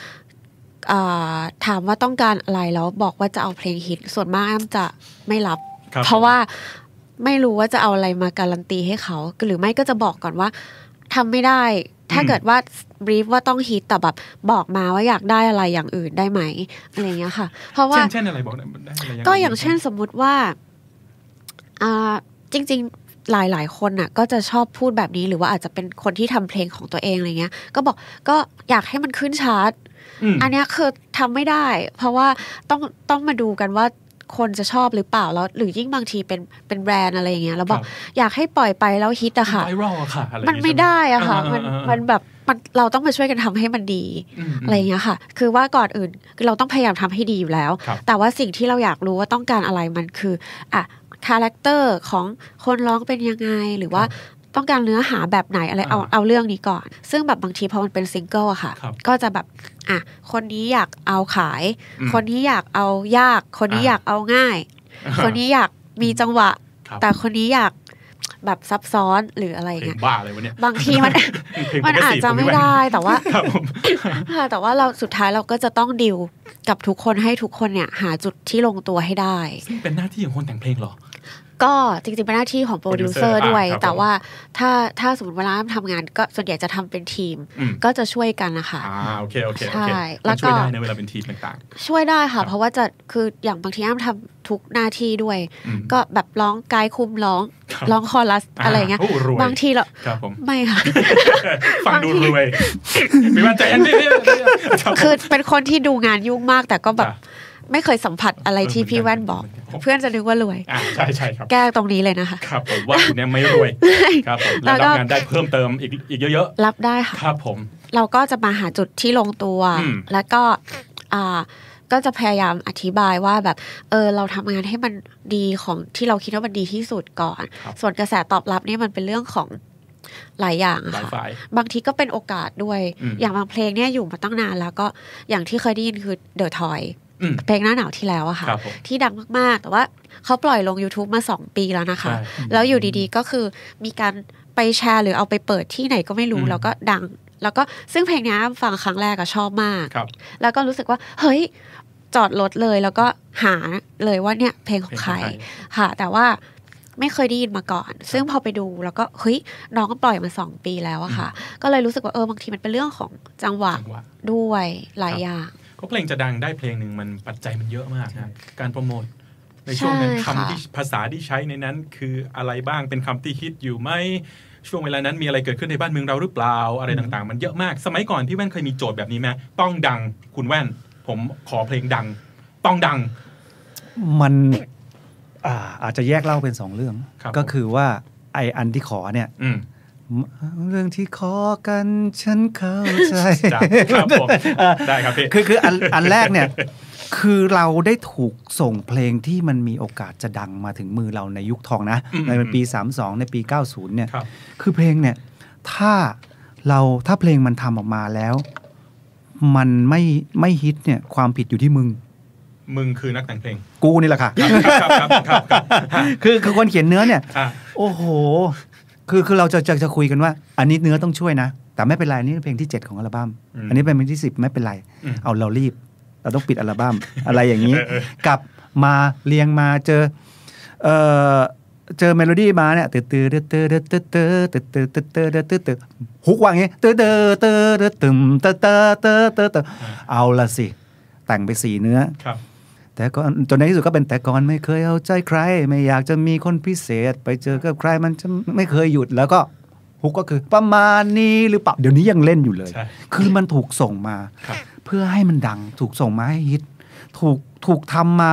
[SPEAKER 3] ถามว่าต้องการอะไรแล้วบอกว่าจะเอาเพลงฮิตส่วนมากแอมจะไม่รับเพราะว่าไม่รู้ว่าจะเอาอะไรมาการันตีให้เขาหรือไม่ก็จะบอกก่อนว่าทำไม่ได้ถ้าเกิดว่าบรีฟว่าต้องฮิตแต่แบบบอกมาว่าอยากได้อะไรอย่างอื่นได้ไหมอะไรเงี้ยค่ะเพราะว่า
[SPEAKER 2] เช่นอะไรบอกได้อะไร
[SPEAKER 3] ก็อย่างเช่นสมมุติว่าอ่าจริงๆหลายๆคนน่ะก็จะชอบพูดแบบนี้หรือว่าอาจจะเป็นคนที่ทำเพลงของตัวเองอะไรเงี้ยก็บอกก็อยากให้มันขึ้นชาร์ตอันนี้คือทำไม่ได้เพราะว่าต้องต้องมาดูกันว่าคนจะชอบหรือเปล่าแล้วหรือยิ่งบางทีเป็นเป็นแบรนด์อะไรอย่างเงี้ยแล้วบอกอยากให้ปล่อยไปแล้วฮิตอะค่ะมันไม่ได้อะค่ะมันมันแบบมันเราต้องมาช่วยกันทำให้มันดีอะไรอย่างเงี้ยค่ะคือว่าก่อนอื่นคือเราต้องพยายามทำให้ดีอยู่แล้วแต่ว่าสิ่งที่เราอยากรู้ว่าต้องการอะไรมันคืออ่ะคาแรคเตอร์ของคนร้องเป็นยังไงหรือว่าต้องการเนื้อหาแบบไหนอะไรเอาเอาเรื่องนี้ก่อนซึ่งแบบบางทีพอมันเป็นซิงเกิลอะค่ะก็จะแบบอ่ะคนนี้อยากเอาขายคนนี้อยากเอายากคนนี้อยากเอาง่ายคนนี้อยากมีจังหวะแต่คนนี้อยากแบบซับซ้อนหรืออะไรเงี้ย
[SPEAKER 2] บ้าเลยวะเนี่ย
[SPEAKER 3] บางทีมันมันอาจจะไม่ได้แต่ว่าแต่ว่าเราสุดท้ายเราก็จะต้องดิวกับทุกคนให้ทุกคนเนี่ยหาจุดที่ลงตัวให้ได้
[SPEAKER 2] ซึ่งเป็นหน้าที่ของคนแต่งเพลงหรอ
[SPEAKER 3] ก็จริงๆเป็นหน้าที่ของโปรดิวเซอร์ด้วยแต่ว่าถ้าถ้าสมมติเวลาทำงานก็ส่วนใหญ่จะทำเป็นทีมก็จะช่วยกันนะคะ
[SPEAKER 2] อ่าโอเคโอเคใช่แล้วก็ช่วยได้ในเวลาเป็นทีมต่าง
[SPEAKER 3] ๆช่วยได้ค่ะเพราะว่าจะคืออย่างบางทีอ้ำทำทุกหน้าที่ด้วยก็แบบร้องไกด์คุมร้องร้องคอรัสอะไรเงี้ยบางทีเราไม่ค่ะ
[SPEAKER 2] ฟังดูรวยมีมั่นใจอันนี้
[SPEAKER 3] คือเป็นคนที่ดูงานยุ่งมากแต่ก็แบบไม่เคยสัมผัสอะไรที่พี่แว่นบอกเพื่อนจะนึกว่ารวย
[SPEAKER 2] อ่าใช่ใช่ครับ
[SPEAKER 3] แก้ตรงนี้เลยนะคะ
[SPEAKER 2] ครับผมว่าคุณเนี่ยไม่รวยครับผมแล้วรับงานได้เพิ่มเติมอีกอีกเยอะ
[SPEAKER 3] ๆรับได้ค่ะ
[SPEAKER 2] ครับผม
[SPEAKER 3] เราก็จะมาหาจุดที่ลงตัวแล้วก็อ่าก็จะพยายามอธิบายว่าแบบเออเราทำงานให้มันดีของที่เราคิดว่ามันดีที่สุดก่อนส่วนกระแสตอบรับนี่มันเป็นเรื่องของหลายอย่างค่ะบางทีก็เป็นโอกาสด้วยอย่างบางเพลงเนี่ยอยู่มาตั้งนานแล้วก็อย่างที่เคยได้ยินคือ The Toyเพลงหน้าหนาวที่แล้วอะค่ะที่ดังมากๆแต่ว่าเขาปล่อยลง YouTube มาสองปีแล้วนะคะแล้วอยู่ดีๆก็คือมีการไปแชร์หรือเอาไปเปิดที่ไหนก็ไม่รู้แล้วก็ดังแล้วก็ซึ่งเพลงนี้ฟังครั้งแรกอะชอบมากแล้วก็รู้สึกว่าเฮ้ยจอดรถเลยแล้วก็หาเลยว่าเนี่ยเพลงของใครค่ะแต่ว่าไม่เคยได้ยินมาก่อนซึ่งพอไปดูแล้วก็เฮ้ยน้องก็ปล่อยมาสองปีแล้วอะค่ะก็เลยรู้สึกว่าเออบางทีมันเป็นเรื่องของจังหวะด้วยหลายอย่าง
[SPEAKER 2] ก็เพลงจะดังได้เพลงหนึ่งมันปัจจัยมันเยอะมากนะการโปรโมทในช่วงนั้นคำที่ภาษาที่ใช้ในนั้นคืออะไรบ้างเป็นคำที่ฮิตอยู่ไหมช่วงเวลานั้นมีอะไรเกิดขึ้นในบ้านเมืองเราหรือเปล่าอะไรต่างๆมันเยอะมากสมัยก่อนพี่แว่นเคยมีโจทย์แบบนี้ไหมต้องดังคุณแว่นผมขอเพลงดังต้องดัง
[SPEAKER 4] มันอ่าอาจจะแยกเล่าเป็นสองเรื่องก็คือว่าไออันที่ขอเนี่ยเรื่องที่ขอกันฉันเข้าใจ
[SPEAKER 2] ครับผมได้ครับพี่
[SPEAKER 4] คือคืออันอันแรกเนี่ยคือเราได้ถูกส่งเพลงที่มันมีโอกาสจะดังมาถึงมือเราในยุคทองนะในปีสามสิบสองในปีเก้าสิบเนี่ยคือเพลงเนี่ยถ้าเราถ้าเพลงมันทำออกมาแล้วมันไม่ไม่ฮิตเนี่ยความผิดอยู่ที่มึง
[SPEAKER 2] มึงคือนักแต่งเพลง
[SPEAKER 4] กูนี่แหละค่ะคือคือคนเขียนเนื้อเนี่ยโอ้โหคือคือเราจะจะจะคุยกันว่าอันนี้เนื้อต้องช่วยนะแต่ไม่เป็นไรนี่เป็นเพลงที่เจ็ดของอัลบั้มอันนี้เป็นเพลงที่สิบไม่เป็นไรเอาเรารีบเราต้องปิดอัลบั้มอะไรอย่างนี้กลับมาเรียงมาเจอเอ่อเจอเมโลดี้มาเนี่ยตื้อตื้อตื้อตื้อตื้อตื้อตื้อตื้อตื้อตื้อตื้อตื้อฮุกว่าอย่างงี้ตื้อตื้อตื้อตื้อตึมตื้อตื้อตื้อตื้อตื้อเอาละสิแต่งไปสี่เนื้อแต่ก็จนในที่สุดก็เป็นแต่ก่อนไม่เคยเอาใจใครไม่อยากจะมีคนพิเศษไปเจอกับใครมันจะไม่เคยหยุดแล้วก็ฮุกก็คือประมาณนี้หรือเปล่าเดี๋ยวนี้ยังเล่นอยู่เลยคือมันถูกส่งมาเพื่อให้มันดังถูกส่งมาให้ฮิตถูกถูกทำมาแบบ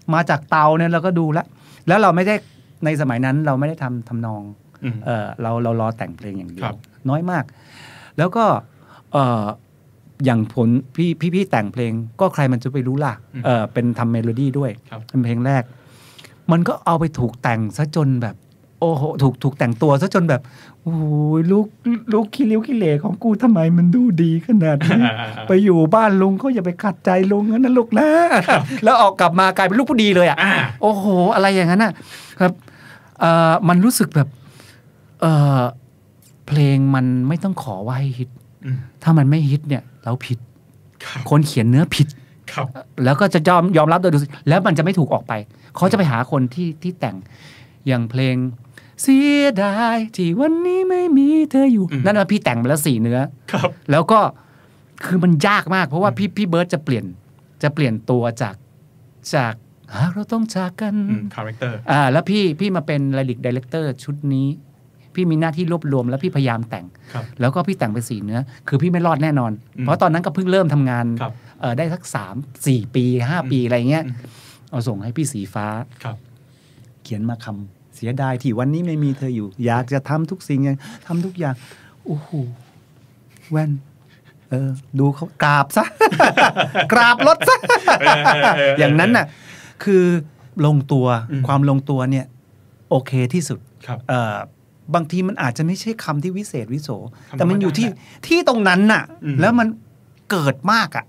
[SPEAKER 4] มาจากเตาเนี่ยเราก็ดูแล้วแล้วเราไม่ได้ในสมัยนั้นเราไม่ได้ทำทำนองเออเราเรารอแต่งเพลงอย่างเดียวน้อยมากแล้วก็เอออย่างผลพี่พี่พี่แต่งเพลงก็ใครมันจะไปรู้ล่ะเออเป็นทำเมโลดี้ด้วยเป็นเพลงแรกมันก็เอาไปถูกแต่งซะจนแบบโอ้โหถูกถูกแต่งตัวซะจนแบบโอ้ยลูกลูกขี้ริ้วขี้เหร่ของกูทำไมมันดูดีขนาดนี้ ไปอยู่บ้านลุงก็อย่าไปขัดใจลุงนะลูกนะ แล้วออกกลับมากลายเป็นลูกผู้ดีเลยอ่ะโอ้โหอะไรอย่างนั้นนะครับเอ่อมันรู้สึกแบบเอ่อเพลงมันไม่ต้องขอว่าให้ฮิตถ้ามันไม่ฮิตเนี่ยเราผิดคนเขียนเนื้อผิดแล้วก็จะยอมยอมรับโดยดูสิแล้วมันจะไม่ถูกออกไปเขาจะไปหาคนที่ที่แต่งอย่างเพลงเสียดายที่วันนี้ไม่มีเธออยู่นั่นนะพี่แต่งมาแล้วสี่เนื้อแล้วก็คือมันยากมากเพราะว่าพี่พี่เบิร์ดจะเปลี่ยนจะเปลี่ยนตัวจากจากหากเราต้องจากกัน
[SPEAKER 2] คาแรคเตอร์
[SPEAKER 4] อ่าแล้วพี่พี่มาเป็นไลลิกไดเรคเตอร์ชุดนี้พี่มีหน้าที่รวบรวมแล้วพี่พยายามแต่งแล้วก็พี่แต่งไปสี่เนื้อคือพี่ไม่รอดแน่นอนเพราะตอนนั้นก็เพิ่งเริ่มทำงานเออได้สักสามสี่ปีห้าปีอะไรเงี้ยเอาส่งให้พี่สีฟ้าเขียนมาคำเสียดายที่วันนี้ไม่มีเธออยู่อยากจะทำทุกสิ่งทำทุกอย่างโอ้โหแว่นเออดูเขากราบซะ กราบรถซะ อย่างนั้นน่ะคือลงตัวความลงตัวเนี่ยโอเคที่สุดบางทีมันอาจจะไม่ใช่คำที่วิเศษวิโสแต่มันอยู่ที่ที่ตรงนั้นน่ะแล้วมันเกิดมากอ่ะ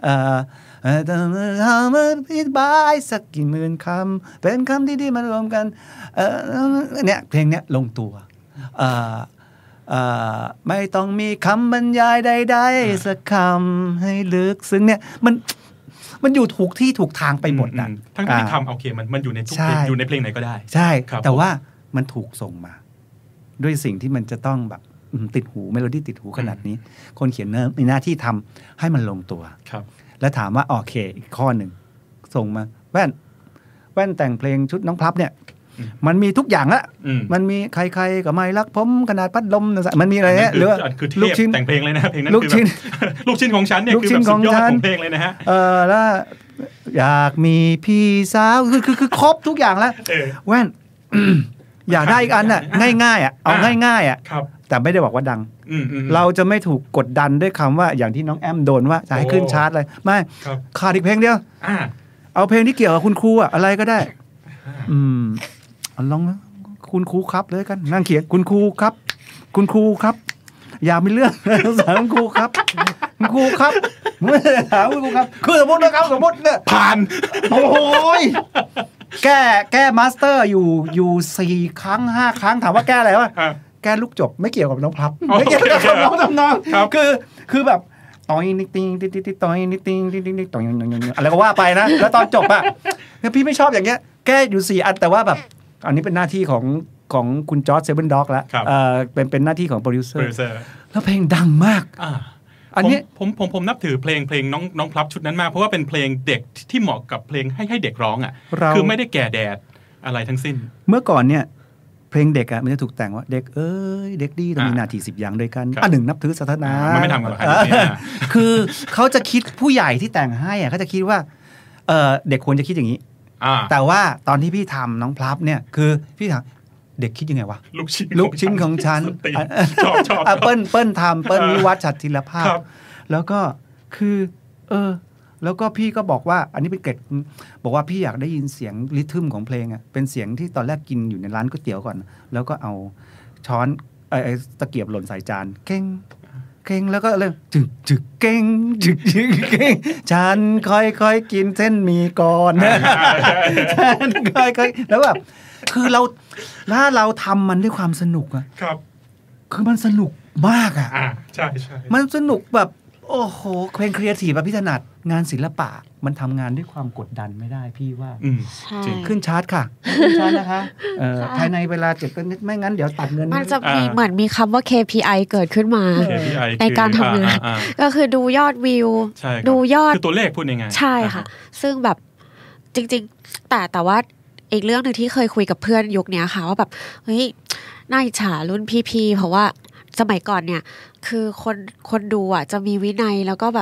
[SPEAKER 4] ทำมาพิบายสักกี่หมื่นคำเป็นคำที่ดีมารวมกันเนี่ยเพลงเนี้ยลงตัวไม่ต้องมีคำบรรยายใดๆสักคำให้ลึกซึ้งเนี่ยมันมันอยู่ถูกที่ถูกทางไปหมดนะ
[SPEAKER 2] ทั้งที่คำโอเคมันมันอยู่ในทุกเพลงอยู่ในเพลงไหนก็ได้
[SPEAKER 4] ใช่แต่ว่ามันถูกส่งมาด้วยสิ่งที่มันจะต้องแบบติดหูเมโลดี้ติดหูขนาดนี้คนเขียนเนื้อมีหน้าที่ทำให้มันลงตัวแล้วถามว่าโอเคอีกข้อหนึ่งส่งมาแว่นแว่นแต่งเพลงชุดน้องพลับเนี่ยมันมีทุกอย่างละมันมีใครๆกับไม่รักผมขนาดพัดลมมันมีอะไรเนี่ยหรือว่า
[SPEAKER 2] ลูกชิ้นแต่งเพลงเลยนะเพลงนั้นลูกชิ้นลูกชิ้นของฉันเนี่ยคือแบบสุดยอดของเพลงเลยนะฮะ
[SPEAKER 4] เออแล้วอยากมีพี่สาวคือคือคือครบทุกอย่างแล้วแว่นอยากได้อีกอันน่ะง่ายๆอ่ะเอาง่ายๆอ่ะแต่ไม่ได้บอกว่าดังเราจะไม่ถูกกดดันด้วยคำว่าอย่างที่น้องแอมโดนว่าจะให้ขึ้นชาร์ตเลยไม่ขาดอีกเพลงเดียวเอาเพลงที่เกี่ยวกับคุณครูอ่ะอะไรก็ได้อืมลองนะคุณครูครับเลยกันนั่งเขียนคุณครูครับคุณครูครับอย่ามีเรื่องสารคุณครูครับคุณครูครับไม่ได้ถามคุณครูครับคือสมมตินะครับสมมติเนี่ย
[SPEAKER 2] ผ่าน
[SPEAKER 4] โอ้ยแก้แก้มาสเตอร์อยู่อยู่สี่ครั้งห้าครั้งถามว่าแก้อะไรวะแก้ลูกจบไม่เกี่ยวกับน้องพลับไม่เกี่ยวกับน้องทำนองคือคือแบบต่อยนิดติงติดติดต่อยนิดติงติดติดต่อยอะไรก็ว่าไปนะแล้วตอนจบอ่ะพี่ไม่ชอบอย่างเงี้ยแก้อยู่สี่อันแต่ว่าแบบอันนี้เป็นหน้าที่ของของคุณจอร์จเซเว่นด็อกแล้วเออเป็นเป็นหน้าที่ของโปรดิวเซอร์แล้วเพลงดังมาก
[SPEAKER 2] อันนี้ผมผมผมนับถือเพลงเพลงน้องน้องพลับชุดนั้นมากเพราะว่าเป็นเพลงเด็กที่เหมาะกับเพลงให้ให้เด็กร้องอ่ะคือไม่ได้แก่แดดอะไรทั้งสิ้น
[SPEAKER 4] เมื่อก่อนเนี่ยเพลงเด็กอ่ะมันจะถูกแต่งว่าเด็กเอ้ยเด็กดีต้องมีนาทีสิบอย่างด้วยกันอันหนึ่งนับถือศาสนา
[SPEAKER 2] มันไม่ทำกันหรอก
[SPEAKER 4] คือเขาจะคิดผู้ใหญ่ที่แต่งให้อ่ะเขาจะคิดว่าเออเด็กควรจะคิดอย่างนี้แต่ว่าตอนที่พี่ทำน้องพลับเนี่ยคือพี่ถามเด็กคิดยังไงวะ
[SPEAKER 2] ลูกชิ้น
[SPEAKER 4] ลูกชิ้นของฉัน
[SPEAKER 2] ชอบชอบ
[SPEAKER 4] เปิ้ลเปิ้ลทำเปิ้ลวิวัฒน์ฉัตรศิลภาพแล้วก็คือเออแล้วก็พี่ก็บอกว่าอันนี้เป็นเกร็ดบอกว่าพี่อยากได้ยินเสียงริทึมของเพลงอ่ะเป็นเสียงที่ตอนแรกกินอยู่ในร้านก๋วยเตี๋ยวก่อนแล้วก็เอาช้อนไอ้ตะเกียบหล่นใส่จานเก่งเก่งแล้วก็เลยจึกจึกเก่งจึกจึกเก่งฉันค่อยๆกินเส้นหมี่ก่อนนะฉันค่อยๆแล้วแบบคือเราถ้าเราทำมันด้วยความสนุกอะ
[SPEAKER 2] ครับ
[SPEAKER 4] คือมันสนุกมากอะ
[SPEAKER 2] อ่าใช่ใช่
[SPEAKER 4] มันสนุกแบบโอ้โหเพลงครีเอทีฟแบบพี่ถนัดงานศิลปะมันทำงานด้วยความกดดันไม่ได้พี่ว่าขึ้นชาร์ตค่ะขึ้นชาร์ตนะคะภายในเวลาเจ็ดนิดไม่งั้นเดี๋ยวตัดเงิน
[SPEAKER 3] มันจะมีเหมือนมีคำว่า เค พี ไอ เกิดขึ้นมาในการทำงานก็คือดูยอดวิวดูยอด
[SPEAKER 2] คือตัวเลขพูดยังไง
[SPEAKER 3] ใช่ค่ะซึ่งแบบจริงๆแต่แต่ว่าอีกเรื่องนึงที่เคยคุยกับเพื่อนยุคนี้ค่ะว่าแบบเฮ้ยน่าอิจฉารุ่นพี่ๆเพราะว่าสมัยก่อนเนี่ยคือคนคนดูอ่ะจะมีวินัยแล้วก็แบบ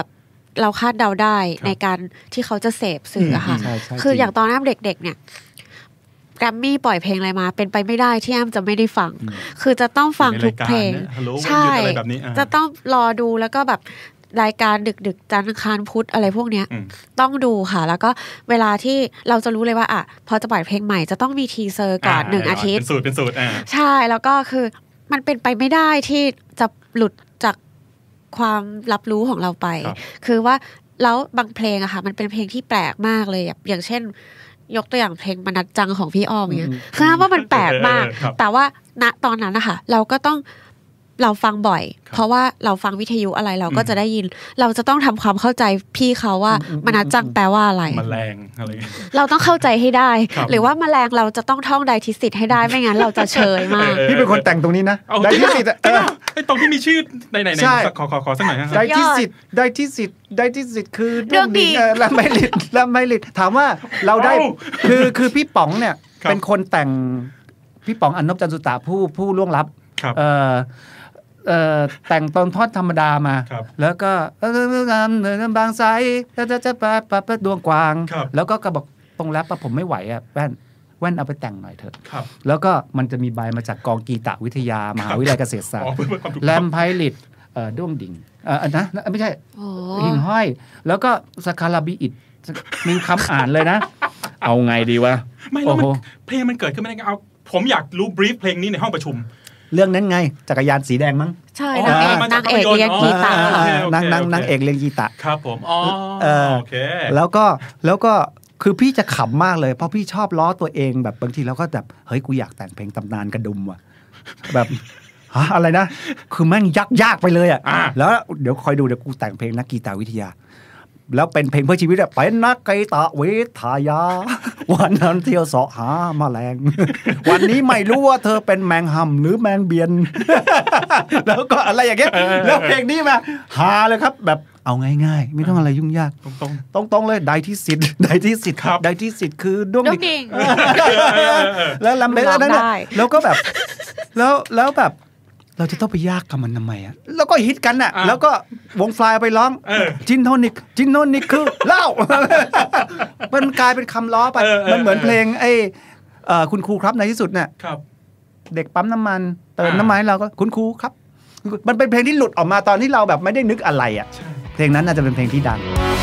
[SPEAKER 3] เราคาดเดาได้ในการที่เขาจะเสพสื่ออะค่ะคืออย่างตอนนั้นเด็กๆเนี่ยแกรมมี่ปล่อยเพลงอะไรมาเป็นไปไม่ได้ที่อ้ำจะไม่ได้ฟังคือจะต้องฟังทุกเพลงใช่จะต้องรอดูแล้วก็แบบรายการดึกๆจันทร์อังคารพุธอะไรพวกเนี้ยต้องดูค่ะแล้วก็เวลาที่เราจะรู้เลยว่าอ่ะพอจะปล่อยเพลงใหม่จะต้องมีทีเซอร์ก่อนหนึ่งอาทิตย์
[SPEAKER 2] เป็นสูตรเป็นสูตรอ่า
[SPEAKER 3] ใช่แล้วก็คือมันเป็นไปไม่ได้ที่จะหลุดจากความรับรู้ของเราไปคือว่าแล้วบางเพลงอะค่ะมันเป็นเพลงที่แปลกมากเลยอย่างเช่นยกตัวอย่างเพลงมนัสจังของพี่อ้อมอย่างเงี้ยคือว่ามันแปลกมากแต่ว่าณตอนนั้นนะคะเราก็ต้องเราฟังบ่อยเพราะว่าเราฟังวิทยุอะไรเราก็จะได้ยินเราจะต้องทำความเข้าใจพี่เขาว่ามนัสจังแปลว่าอะไร
[SPEAKER 2] แมลงอะไร
[SPEAKER 3] เราต้องเข้าใจให้ได้หรือว่าแมลงเราจะต้องท่องไดทิสิตให้ได้ไม่งั้นเราจะเชยมาก
[SPEAKER 4] พี่เป็นคนแต่งตรงนี้นะ
[SPEAKER 2] ไดทิสิตไอ้ตรงที่มีชื่อในไหนๆขอขอขอสักหน่อยฮะ
[SPEAKER 4] ไดทิสิตไดทิสิตไดทิสิตคือเรื่องดีและไม่ลิดและไม่ลิดถามว่าเราได้คือคือพี่ป๋องเนี่ยเป็นคนแต่งพี่ป๋องอนนบจันทร์สุตะผู้ผู้ล่วงลับเอ่อเอ่อแต่งตอนทอดธรรมดามาแล้วก็เอองามเหนือบางไซจะจะจะปะปะปะดวงกวางแล้วก็กระบอกตรงแรปปะผมไม่ไหวอ่ะแว่นแว่นเอาไปแต่งหน่อยเถอะแล้วก็มันจะมีใบมาจากกองกีตะวิทยามหาวิทยาลัยเกษตรศาสตร์แลมไพลิตเอ่อด้วงดิ่งเอ่อนะไม่ใช่หิ่งห้อยแล้วก็สคาราบีอิดมีคำอ่านเลยนะเอาไงดีวะ
[SPEAKER 2] ไม่แล้วเพลงมันเกิดขึ้นไม่ได้เอาผมอยากรู้บรีฟเพลงนี้ในห้องประชุม
[SPEAKER 4] เรื่องนั้นไงจักรยานสีแดงมั้ง
[SPEAKER 3] ใช่นางเอกนางเอกเรียนกีตาร์
[SPEAKER 4] นางนางนางเอกเรียนกีตาร์
[SPEAKER 2] ครับผมอ๋อโอเค
[SPEAKER 4] แล้วก็แล้วก็คือพี่จะขำมากเลยเพราะพี่ชอบล้อตัวเองแบบบางทีเราก็แบบเฮ้ยกูอยากแต่งเพลงตำนานกระดุมว่ะแบบฮะอะไรนะคือแม่งยากยากไปเลยอ่ะแล้วเดี๋ยวคอยดูเดี๋ยวกูแต่งเพลงนักกีตาร์วิทยาแล้วเป็นเพลงเพื่อชีวิตอะเป็นนักกีตาร์วิทยาวันนั้นเที่ยวเสาะหาแมลงวันนี้ไม่รู้ว่าเธอเป็นแมงห่ำหรือแมงเบียนแล้วก็อะไรอย่างเงี้ยแล้วเพลงนี้มาฮาเลยครับแบบเอาง่ายๆไม่ต้องอะไรยุ่งยาก
[SPEAKER 2] ตรง
[SPEAKER 4] ๆตรงๆเลยไดที่สิทธิ์ไดที่สิทธิ์ไดที่สิทธิ์คือดวง
[SPEAKER 3] ดิ่ง
[SPEAKER 4] แล้วลำเล็กนั่นน่ะแล้วก็แบบแล้วแล้วแบบเราจะต้องไปยากกับมันทำไมอ่ะแล้วก็ฮิตกันน่ะแล้วก็วงฟลายไปร้องจินโทนิกจินโทนิกคือเหล้ามันกลายเป็นคำล้อไปมันเหมือนเพลงไอ้คุณครูครับในที่สุดเนี่ยเด็กปั๊มน้ำมันเติมน้ำมันเราก็คุณครูครับมันเป็นเพลงที่หลุดออกมาตอนที่เราแบบไม่ได้นึกอะไรอ่ะเพลงนั้นน่าจะเป็นเพลงที่ดัง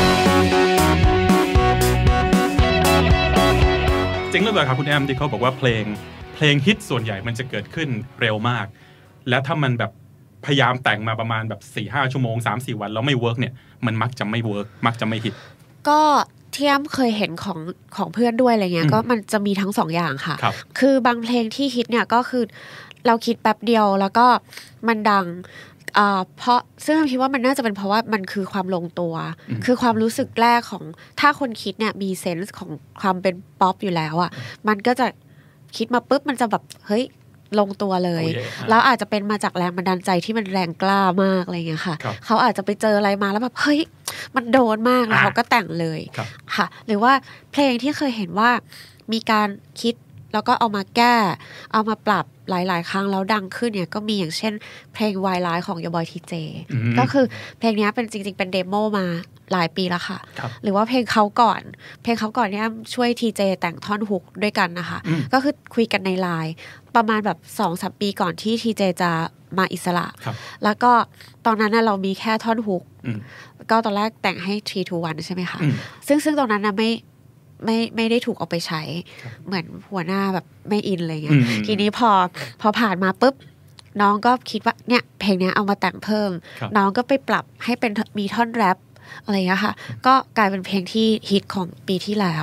[SPEAKER 2] จริงหรือเปล่าครับคุณแอมที่เขาบอกว่าเพลงเพลงฮิตส่วนใหญ่มันจะเกิดขึ้นเร็วมากแล้วถ้ามันแบบพยายามแต่งมาประมาณแบบ สี่ห้า ชั่วโมง สามสี่ วันแล้วไม่เวิร์กเนี่ยมันมักจะไม่เวิร์กมักจะไม่ฮิต
[SPEAKER 3] ก็เทียมเคยเห็นของของเพื่อนด้วยอะไรเงี้ยก็มันจะมีทั้งสองอย่างค่ะ
[SPEAKER 2] ค,
[SPEAKER 3] คือบางเพลงที่ฮิตเนี่ยก็คือเราคิดแป๊บเดียวแล้วก็มันดังเพราะซึ่งคิดว่ามันน่าจะเป็นเพราะว่ามันคือความลงตัวคือความรู้สึกแรกของถ้าคนคิดเนี่ยมีเซนส์ของความเป็นป๊อปอยู่แล้วอ่ะมันก็จะคิดมาปุ๊บมันจะแบบเฮ้ยลงตัวเลย oh, yeah. แล้วอาจจะเป็นมาจากแรงบันดาลใจที่มันแรงกล้ามากอะไรเงี้ยค่ะเขาอาจจะไปเจออะไรมาแล้วแบบเฮ้ยมันโดนมากแล้วเขาก็แต่งเลยค่ะหรือว่าเพลงที่เคยเห็นว่ามีการคิดแล้วก็เอามาแก้เอามาปรับหลายๆครั้งแล้วดังขึ้นเนี่ยก็มีอย่างเช่นเพลง Why Lie ของ Your Boy ที เจ ก็คือเพลงนี้เป็นจริงๆเป็นเดโมมาหลายปีแล้วค่ะหรือว่าเพลงเขาก่อนเพลงเขาก่อนเนี่ยช่วย ที เจ แต่งท่อนฮุกด้วยกันนะคะก็คือคุยกันในไลน์ประมาณแบบ สองสาม ปีก่อนที่ ที เจ จะมาอิสระแล้วก็ตอนนั้นเรามีแค่ท่อนฮุกก็ตอนแรกแต่งให้สาม สอง หนึ่งใช่ไหมคะซึ่งซึ่งตรงนั้นนะไม่ไม่ไม่ได้ถูกเอาไปใช้เหมือนหัวหน้าแบบไม่อินอะไรเงี้ยทีนี้พอพอผ่านมาปุ๊บน้องก็คิดว่าเนี่ยเพลงนี้เอามาแต่งเพิ่มน้องก็ไปปรับให้เป็นมีท่อนแรปอะไรอย่างเงี้ยค่ะก็กลายเป็นเพลงที่ฮิตของปีที่แล้ว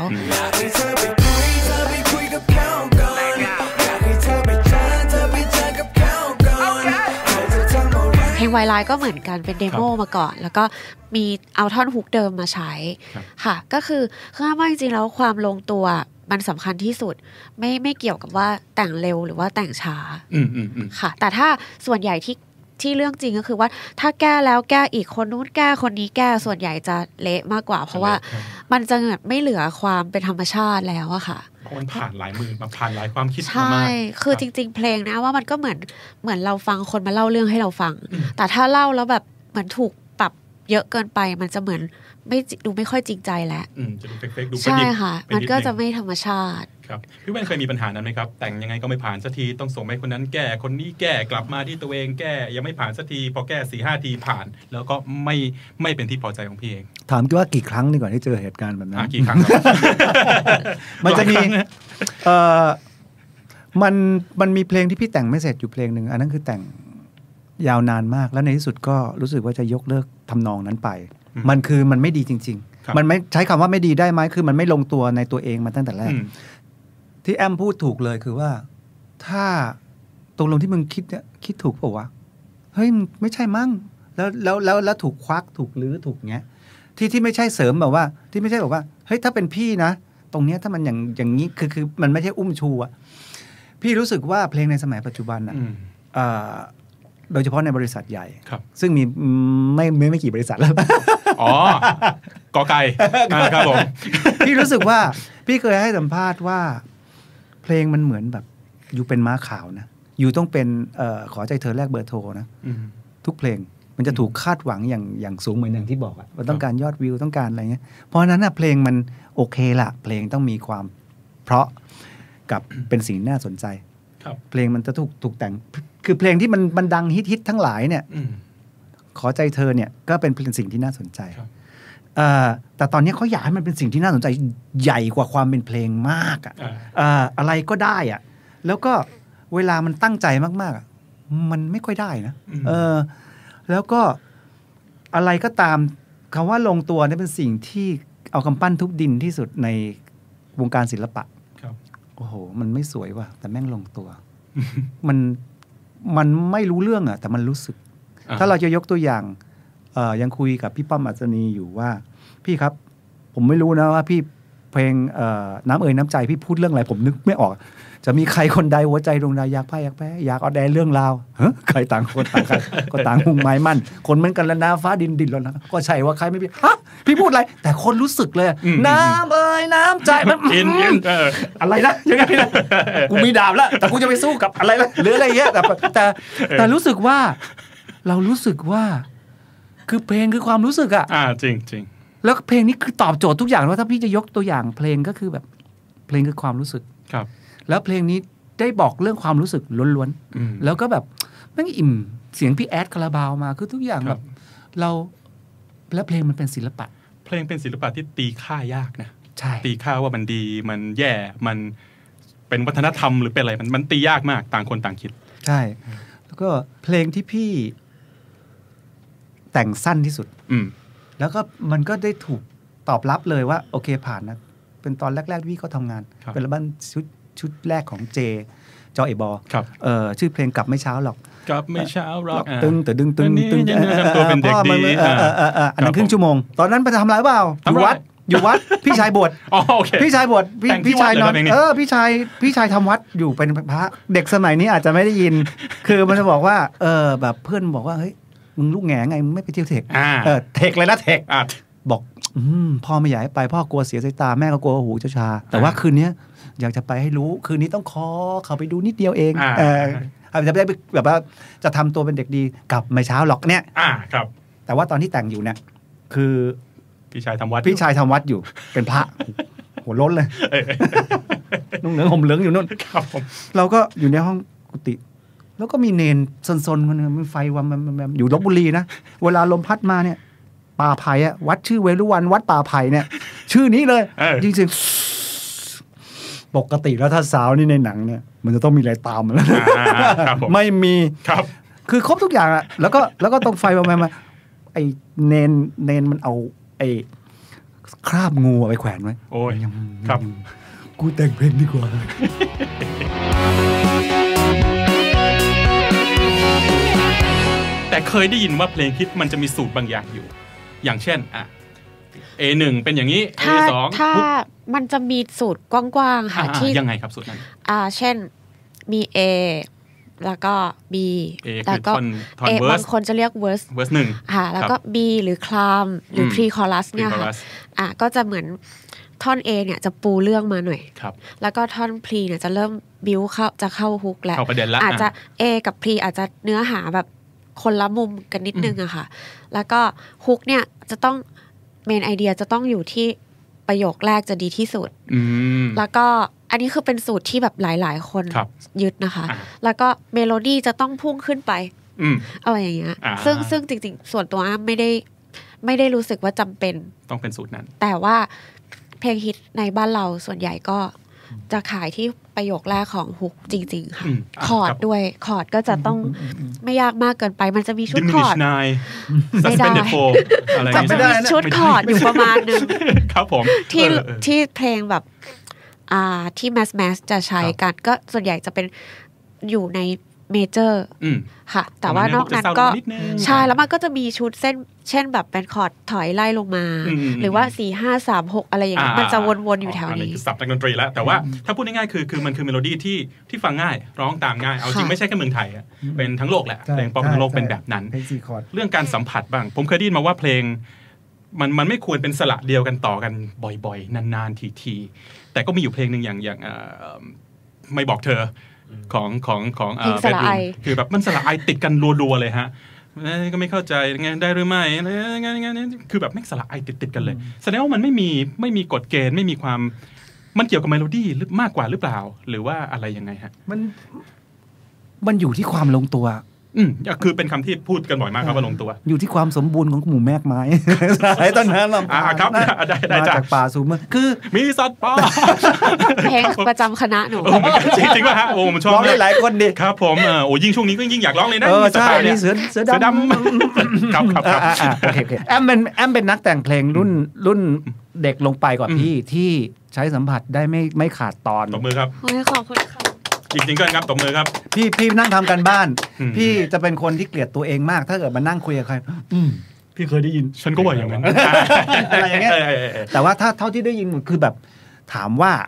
[SPEAKER 3] เพลง Why Lie ก็เหมือนกันเป็นเดโมมาก่อนแล้วก็มีเอาท่อนฮุกเดิมมาใช้ค่ะก็คือคือว่าจริงๆแล้วความลงตัวมันสำคัญที่สุดไม่ไม่เกี่ยวกับว่าแต่งเร็วหรือว่าแต่งช้าค่ะแต่ถ้าส่วนใหญ่ที่ที่เรื่องจริงก็คือว่าถ้าแก้แล้วแก้อีกคนนู้นแก้คนนี้แก้ส่วนใหญ่จะเละมากกว่าเพราะว่ามันจะแบบไม่เหลือความเป็นธรรมชาติแล้วอะค่ะ
[SPEAKER 2] มันผ่านหลายมือมาผ่านหลายความคิด
[SPEAKER 3] มากใช่คือจริงๆเพลงนะว่ามันก็เหมือนเหมือนเราฟังคนมาเล่าเรื่องให้เราฟังแต่ถ้าเล่าแล้วแบบเหมือนถูกปรับเยอะเกินไปมันจะเหมือนไม่ดูไม่ค่อยจริงใจแล้ว
[SPEAKER 2] จะดูเฟกๆดูประดิษฐ์
[SPEAKER 3] ใช่ค่ะมันก็จะไม่ธรรมชาติ
[SPEAKER 2] ครับพี่แว่นเคยมีปัญหานั้นไหมครับแต่งยังไงก็ไม่ผ่านสักทีต้องส่งไปคนนั้นแก้คนนี้แก้กลับมาที่ตัวเองแก้ยังไม่ผ่านสักทีพอแก้ สี่ห้า ทีผ่านแล้วก็ไม่ไม่เป็นที่พอใจของพี่เอง
[SPEAKER 4] ถามว่ากี่ครั้งดีกว่าที่เจอเหตุการณ์แบบนั้น
[SPEAKER 2] กี่ครั้ง
[SPEAKER 4] มันจะมีเอ่อมันมันมีเพลงที่พี่แต่งไม่เสร็จอยู่เพลงนึงอันนั้นคือแต่งยาวนานมากแล้วในที่สุดก็รู้สึกว่าจะยกเลิกทำนองนั้นไปมันคือมันไม่ดีจริงๆมันไม่ใช้คำว่าไม่ดีได้ไหมคือมันไม่ลงตัวในตัวเองมาตั้งแต่แรกที่แอมพูดถูกเลยคือว่าถ้าตรงลงที่มึงคิดเนี่ยคิดถูกเปล่าวะเฮ้ยไม่ใช่มั้งแล้วแล้วแล้วแล้วถูกควักถูกลื้อถูกเงี้ยที่ที่ไม่ใช่เสริมแบบว่าที่ไม่ใช่แบบว่าเฮ้ยถ้าเป็นพี่นะตรงเนี้ยถ้ามันอย่างอย่างนี้คือคือมันไม่ใช่อุ้มชูอะพี่รู้สึกว่าเพลงในสมัยปัจจุบันอะโดยเฉพาะในบริษัทใหญ่ซึ่งมีไม่ไม่ไม่กี่บริษัทแล้ว
[SPEAKER 2] อ๋อกอไก่ครับผม
[SPEAKER 4] พี่รู้สึกว่าพี่เคยให้สัมภาษณ์ว่าเพลงมันเหมือนแบบอยู่เป็นม้าขาวนะอยู่ต้องเป็นเอ่อขอใจเธอแลกเบอร์โทรนะทุกเพลงมันจะถูกคาดหวังอย่างอย่างสูงเหมือนอย่างที่บอกอะว่าต้องการยอดวิวต้องการอะไรเงี้ยเพราะฉะนั้นนะเพลงมันโอเคละเพลงต้องมีความเพราะกับเป็นสิ่งน่าสนใจเพลงมันจะถูกถูกแต่งคือเพลงที่มันมันดังฮิตฮิตทั้งหลายเนี่ยขอใจเธอเนี่ยก็เป็นเป็นสิ่งที่น่าสนใจแต่ตอนนี้เขาอยากให้มันเป็นสิ่งที่น่าสนใจใหญ่กว่าความเป็นเพลงมากอ่ะอะไรก็ได้อ่ะแล้วก็เวลามันตั้งใจมากๆมันไม่ค่อยได้นะเออแล้วก็อะไรก็ตามคำว่าลงตัวนี่เป็นสิ่งที่เอากำปั้นทุบดินที่สุดในวงการศิลปะโอ้โหมันไม่สวยว่ะแต่แม่งลงตัวมันมันไม่รู้เรื่องอ่ะแต่มันรู้สึกถ้าเราจะยกตัวอย่างเอ่อยังคุยกับพี่ป้อมอัศนีอยู่ว่าพี่ครับผมไม่รู้นะว่าพี่เพลงเอ่อน้ำเอ่ยน้ำใจพี่พูดเรื่องอะไรผมนึกไม่ออกจะมีใครคนใดหัวใจดวงใดอยากพ่ายอยากแพ้อยากเอาแดนเรื่องราวเฮ้ยใครต่างคนต่างกันก็ต่างมุ่งหมายมั่นคนเหมือนกันแล้วนะฟ้าดินดินแล้วนะก็ใช่ว่าใครไม่พี่ฮะพี่พูดอะไรแต่คนรู้สึกเลยน้ำเอ่ยน้ำใจมัน
[SPEAKER 2] อินอินเออ
[SPEAKER 4] อะไรนะยังไงนะกูมีดาบแล้วแต่กูจะไปสู้กับอะไรล่ะหรืออะไรเงี้ยแต่แต่แต่รู้สึกว่าเรารู้สึกว่าคือเพลงคือความรู้สึกอ่ะ
[SPEAKER 2] อ่าจริงจริง
[SPEAKER 4] แล้วเพลงนี้คือตอบโจทย์ทุกอย่างว่าถ้าพี่จะยกตัวอย่างเพลงก็คือแบบเพลงคือความรู้สึก
[SPEAKER 2] ครับ
[SPEAKER 4] แล้วเพลงนี้ได้บอกเรื่องความรู้สึกล้วนๆแล้วก็แบบแม่งอิ่มเสียงพี่แอดคาราบาวมาคือทุกอย่างแบบเราแล้วเพลงมันเป็นศิลปะ
[SPEAKER 2] เพลงเป็นศิลปะที่ตีค่ายากนะ
[SPEAKER 4] ใช่
[SPEAKER 2] ตีค่าว่ามันดีมันแย่มันเป็นวัฒนธรรมหรือเป็นอะไรมันมันตียากมากต่างคนต่างคิด
[SPEAKER 4] ใช่แล้วก็เพลงที่พี่แต่งสั้นที่สุดแล้วก็มันก็ได้ถูกตอบรับเลยว่าโอเคผ่านนะเป็นตอนแรกๆที่เขาทำงานเป็นอัลบั้มชุดชุดแรกของเจจอเอบอเออชื่อเพลงกลับไม่เช้าหรอก
[SPEAKER 2] กลับไม่เช้าหรอก
[SPEAKER 4] ตึงแต่ดึงตึงตึง
[SPEAKER 2] ตัวเป็นเด็กดี
[SPEAKER 4] อันนั้นครึ่งชั่วโมงตอนนั้นไปทำอะไรเปล่าอยู่วัดอยู่วัดพี่ชายบวชพี่ชายบวชพี่พี่ชายนอนเออพี่ชายพี่ชายทำวัดอยู่เป็นพระเด็กสมัยนี้อาจจะไม่ได้ยินคือมันจะบอกว่าเออแบบเพื่อนบอกว่าเฮ้ยมึงลูกแง่ไงมึงไม่ไปเที่ยวเทคเออเทคเลยนะเทคบอกพ่อไม่อยากให้ไปพ่อกลัวเสียสายตาแม่ก็กลัวหูเจ้าชาแต่ว่าคืนนี้อยากจะไปให้รู้คืนนี้ต้องขอเขาไปดูนิดเดียวเองเออจะได้แบบว่าจะทำตัวเป็นเด็กดีกลับไม่เช้าหรอกเนี่ย
[SPEAKER 2] อ่าครับ
[SPEAKER 4] แต่ว่าตอนที่แต่งอยู่เนี่ยคือ
[SPEAKER 2] พี่ชายทำวัด
[SPEAKER 4] พี่ชายทำวัดอยู่เป็นพระหัวล้นเลยนุ่งเหลืองห่มเหลืองอยู่นู่น
[SPEAKER 2] ครับผม
[SPEAKER 4] เราก็อยู่ในห้องกุฏิแล้วก็มีเนนซนๆคนนึงมันไฟวัมมันอยู่ลพบุรีนะเวลาลมพัดมาเนี่ยป่าไผ่อะวัดชื่อเวรุวันวัดป่าไผ่เนี่ยชื่อนี้เลยจริงๆปกติแล้วถ้าสาวนี่ในหนังเนี่ยมันจะต้องมีอะไรตามมาแล้วไม่มี
[SPEAKER 2] ครับ
[SPEAKER 4] คือครบทุกอย่างอะแล้วก็แล้วก็ตรงไฟวัมมาไอเนนเนนมันเอาไอคราบงูไปแขวนไว้
[SPEAKER 2] โอ้ยครับ
[SPEAKER 4] กูแต่งเพลงดีกว่า
[SPEAKER 2] แต่เคยได้ยินว่าเพลงฮิตมันจะมีสูตรบางอย่างอยู่อย่างเช่นอ่ะ เอ หนึ่ง เป็นอย่างนี้ เอ สอง
[SPEAKER 3] ถ้ามันจะมีสูตรกว้างๆค่ะที่
[SPEAKER 2] ยังไงครับสูตรนั้น
[SPEAKER 3] อ่าเช่นมี A แล้วก็ B
[SPEAKER 2] แล้วก็
[SPEAKER 3] A บางคนจะเรียก verse
[SPEAKER 2] verse หนึ่ง
[SPEAKER 3] ค่ะแล้วก็ B หรือ clam หรือ pre chorus เนี่ยค่ะอ่ะก็จะเหมือนท่อน A เนี่ยจะปูเรื่องมาหน่อยแล้วก็ท่อน pre เนี่ยจะเริ่มบิ้วเข้าจะเข้าฮุกแล้วอาจจะ A กับ pre อาจจะเนื้อหาแบบคนละมุมกันนิดนึงอะค่ะแล้วก็ฮุกเนี่ยจะต้องเมนไอเดียจะต้องอยู่ที่ประโยคแรกจะดีที่สุดแล้วก็อันนี้คือเป็นสูตรที่แบบหลายๆคนยึดนะคะแล้วก็เมโลดี้จะต้องพุ่งขึ้นไปอะไรอย่างเงี้ยซึ่งซึ่งจริงๆส่วนตัวไม่ได้ไม่ได้รู้สึกว่าจำเป็น
[SPEAKER 2] ต้องเป็นสูตรนั้น
[SPEAKER 3] แต่ว่าเพลงฮิตในบ้านเราส่วนใหญ่ก็จะขายที่ประโยคแรกของฮุกจริงๆค่ะคอร์ดด้วยคอร์ดก็จะต้องไม่ยากมากเกินไปมันจะมีชุดคอร์ด
[SPEAKER 2] ไม่ได้
[SPEAKER 3] จะมีชุดคอร์ดอยู่ประมาณนึง
[SPEAKER 2] ครับผม
[SPEAKER 3] ที่ที่เพลงแบบอ่าที่แมสแมสจะใช้กันก็ส่วนใหญ่จะเป็นอยู่ในเมเจอร์ค่ะแต่ว่านอกนั้นก็ใช่แล้วมันก็จะมีชุดเส้นเช่นแบบเป็นคอร์ดถอยไล่ลงมาหรือว่าสี่ ห้า สาม หกอะไรอย่างเงี้ยมันจะวนๆอยู่แถวนี้
[SPEAKER 2] ศัพท์ทางดนตรีแล้วแต่ว่าถ้าพูดง่ายๆคือคือมันคือเมโลดี้ที่ที่ฟังง่ายร้องตามง่ายเอาจริงไม่ใช่แค่เมืองไทยเป็นทั้งโลกแหละเพลงป๊อปทั้งโลกเป็นแบบนั้นเรื่องการสัมผัสบ้างผมเคยได้ยินมาว่าเพลงมันมันไม่ควรเป็นสระเดียวกันต่อกันบ่อยๆนานๆทีๆแต่ก็มีอยู่เพลงนึงอย่างอย่างไม่บอกเธอของของของเอ่อเฟซบุ๊กคือแบบมันสละไอติดกันรัวๆเลยฮะก็ไม่เข้าใจไงได้หรือไม่คือแบบไม่สละไอติดๆกันเลยแสดงว่ามันไม่มีไม่มีกฎเกณฑ์ไม่มีความมันเกี่ยวกับเมโลดี้หรือมากกว่าหรือเปล่าหรือว่าอะไรยังไงฮะ
[SPEAKER 4] มันมันอยู่ที่ความลงตัว
[SPEAKER 2] อืมคือเป็นคำที่พูดกันบ่อยมากครับว่าลงตัว
[SPEAKER 4] อยู่ที่ความสมบูรณ์ของหมู่แมกไม้ไอ้ต้นนั้นลำ
[SPEAKER 2] อ่าครับได้ได้
[SPEAKER 4] จากป่าสู่เมืองคือ
[SPEAKER 2] มีสัตว์ป่า
[SPEAKER 3] เพลงประจำคณะหนู
[SPEAKER 2] จริงๆว่าฮะโอ้ผมชอบ
[SPEAKER 4] ร้องได้หลายคนดิ
[SPEAKER 2] ครับผมโอ้ยิ่งช่วงนี้ก็ยิ่งอยากร้องเลยนะ
[SPEAKER 4] เออใช่มีเสือเสือด
[SPEAKER 2] ำครับครับ
[SPEAKER 4] โอเคแอมเป็นแอมเป็นนักแต่งเพลงรุ่นรุ่นเด็กลงไปกว่าพี่ที่ใช้สัมผัสได้ไม่ไม่ขาดตอน
[SPEAKER 2] ตบมือครับ
[SPEAKER 3] ขอบคุณค่ะ
[SPEAKER 2] จริงๆก็ครับตบมือครับ
[SPEAKER 4] พี่พี่นั่งทำกันบ้านพี่จะเป็นคนที่เกลียดตัวเองมากถ้าเกิดมานั่งคุยกับใครอืมพี่เคยได้ยิน
[SPEAKER 2] ฉันก็ว่าอย่างนั้น
[SPEAKER 4] อะไรอย่างเงี้ยแต่ว่าถ้าเท่าที่ได้ยินคือแบบถามว่า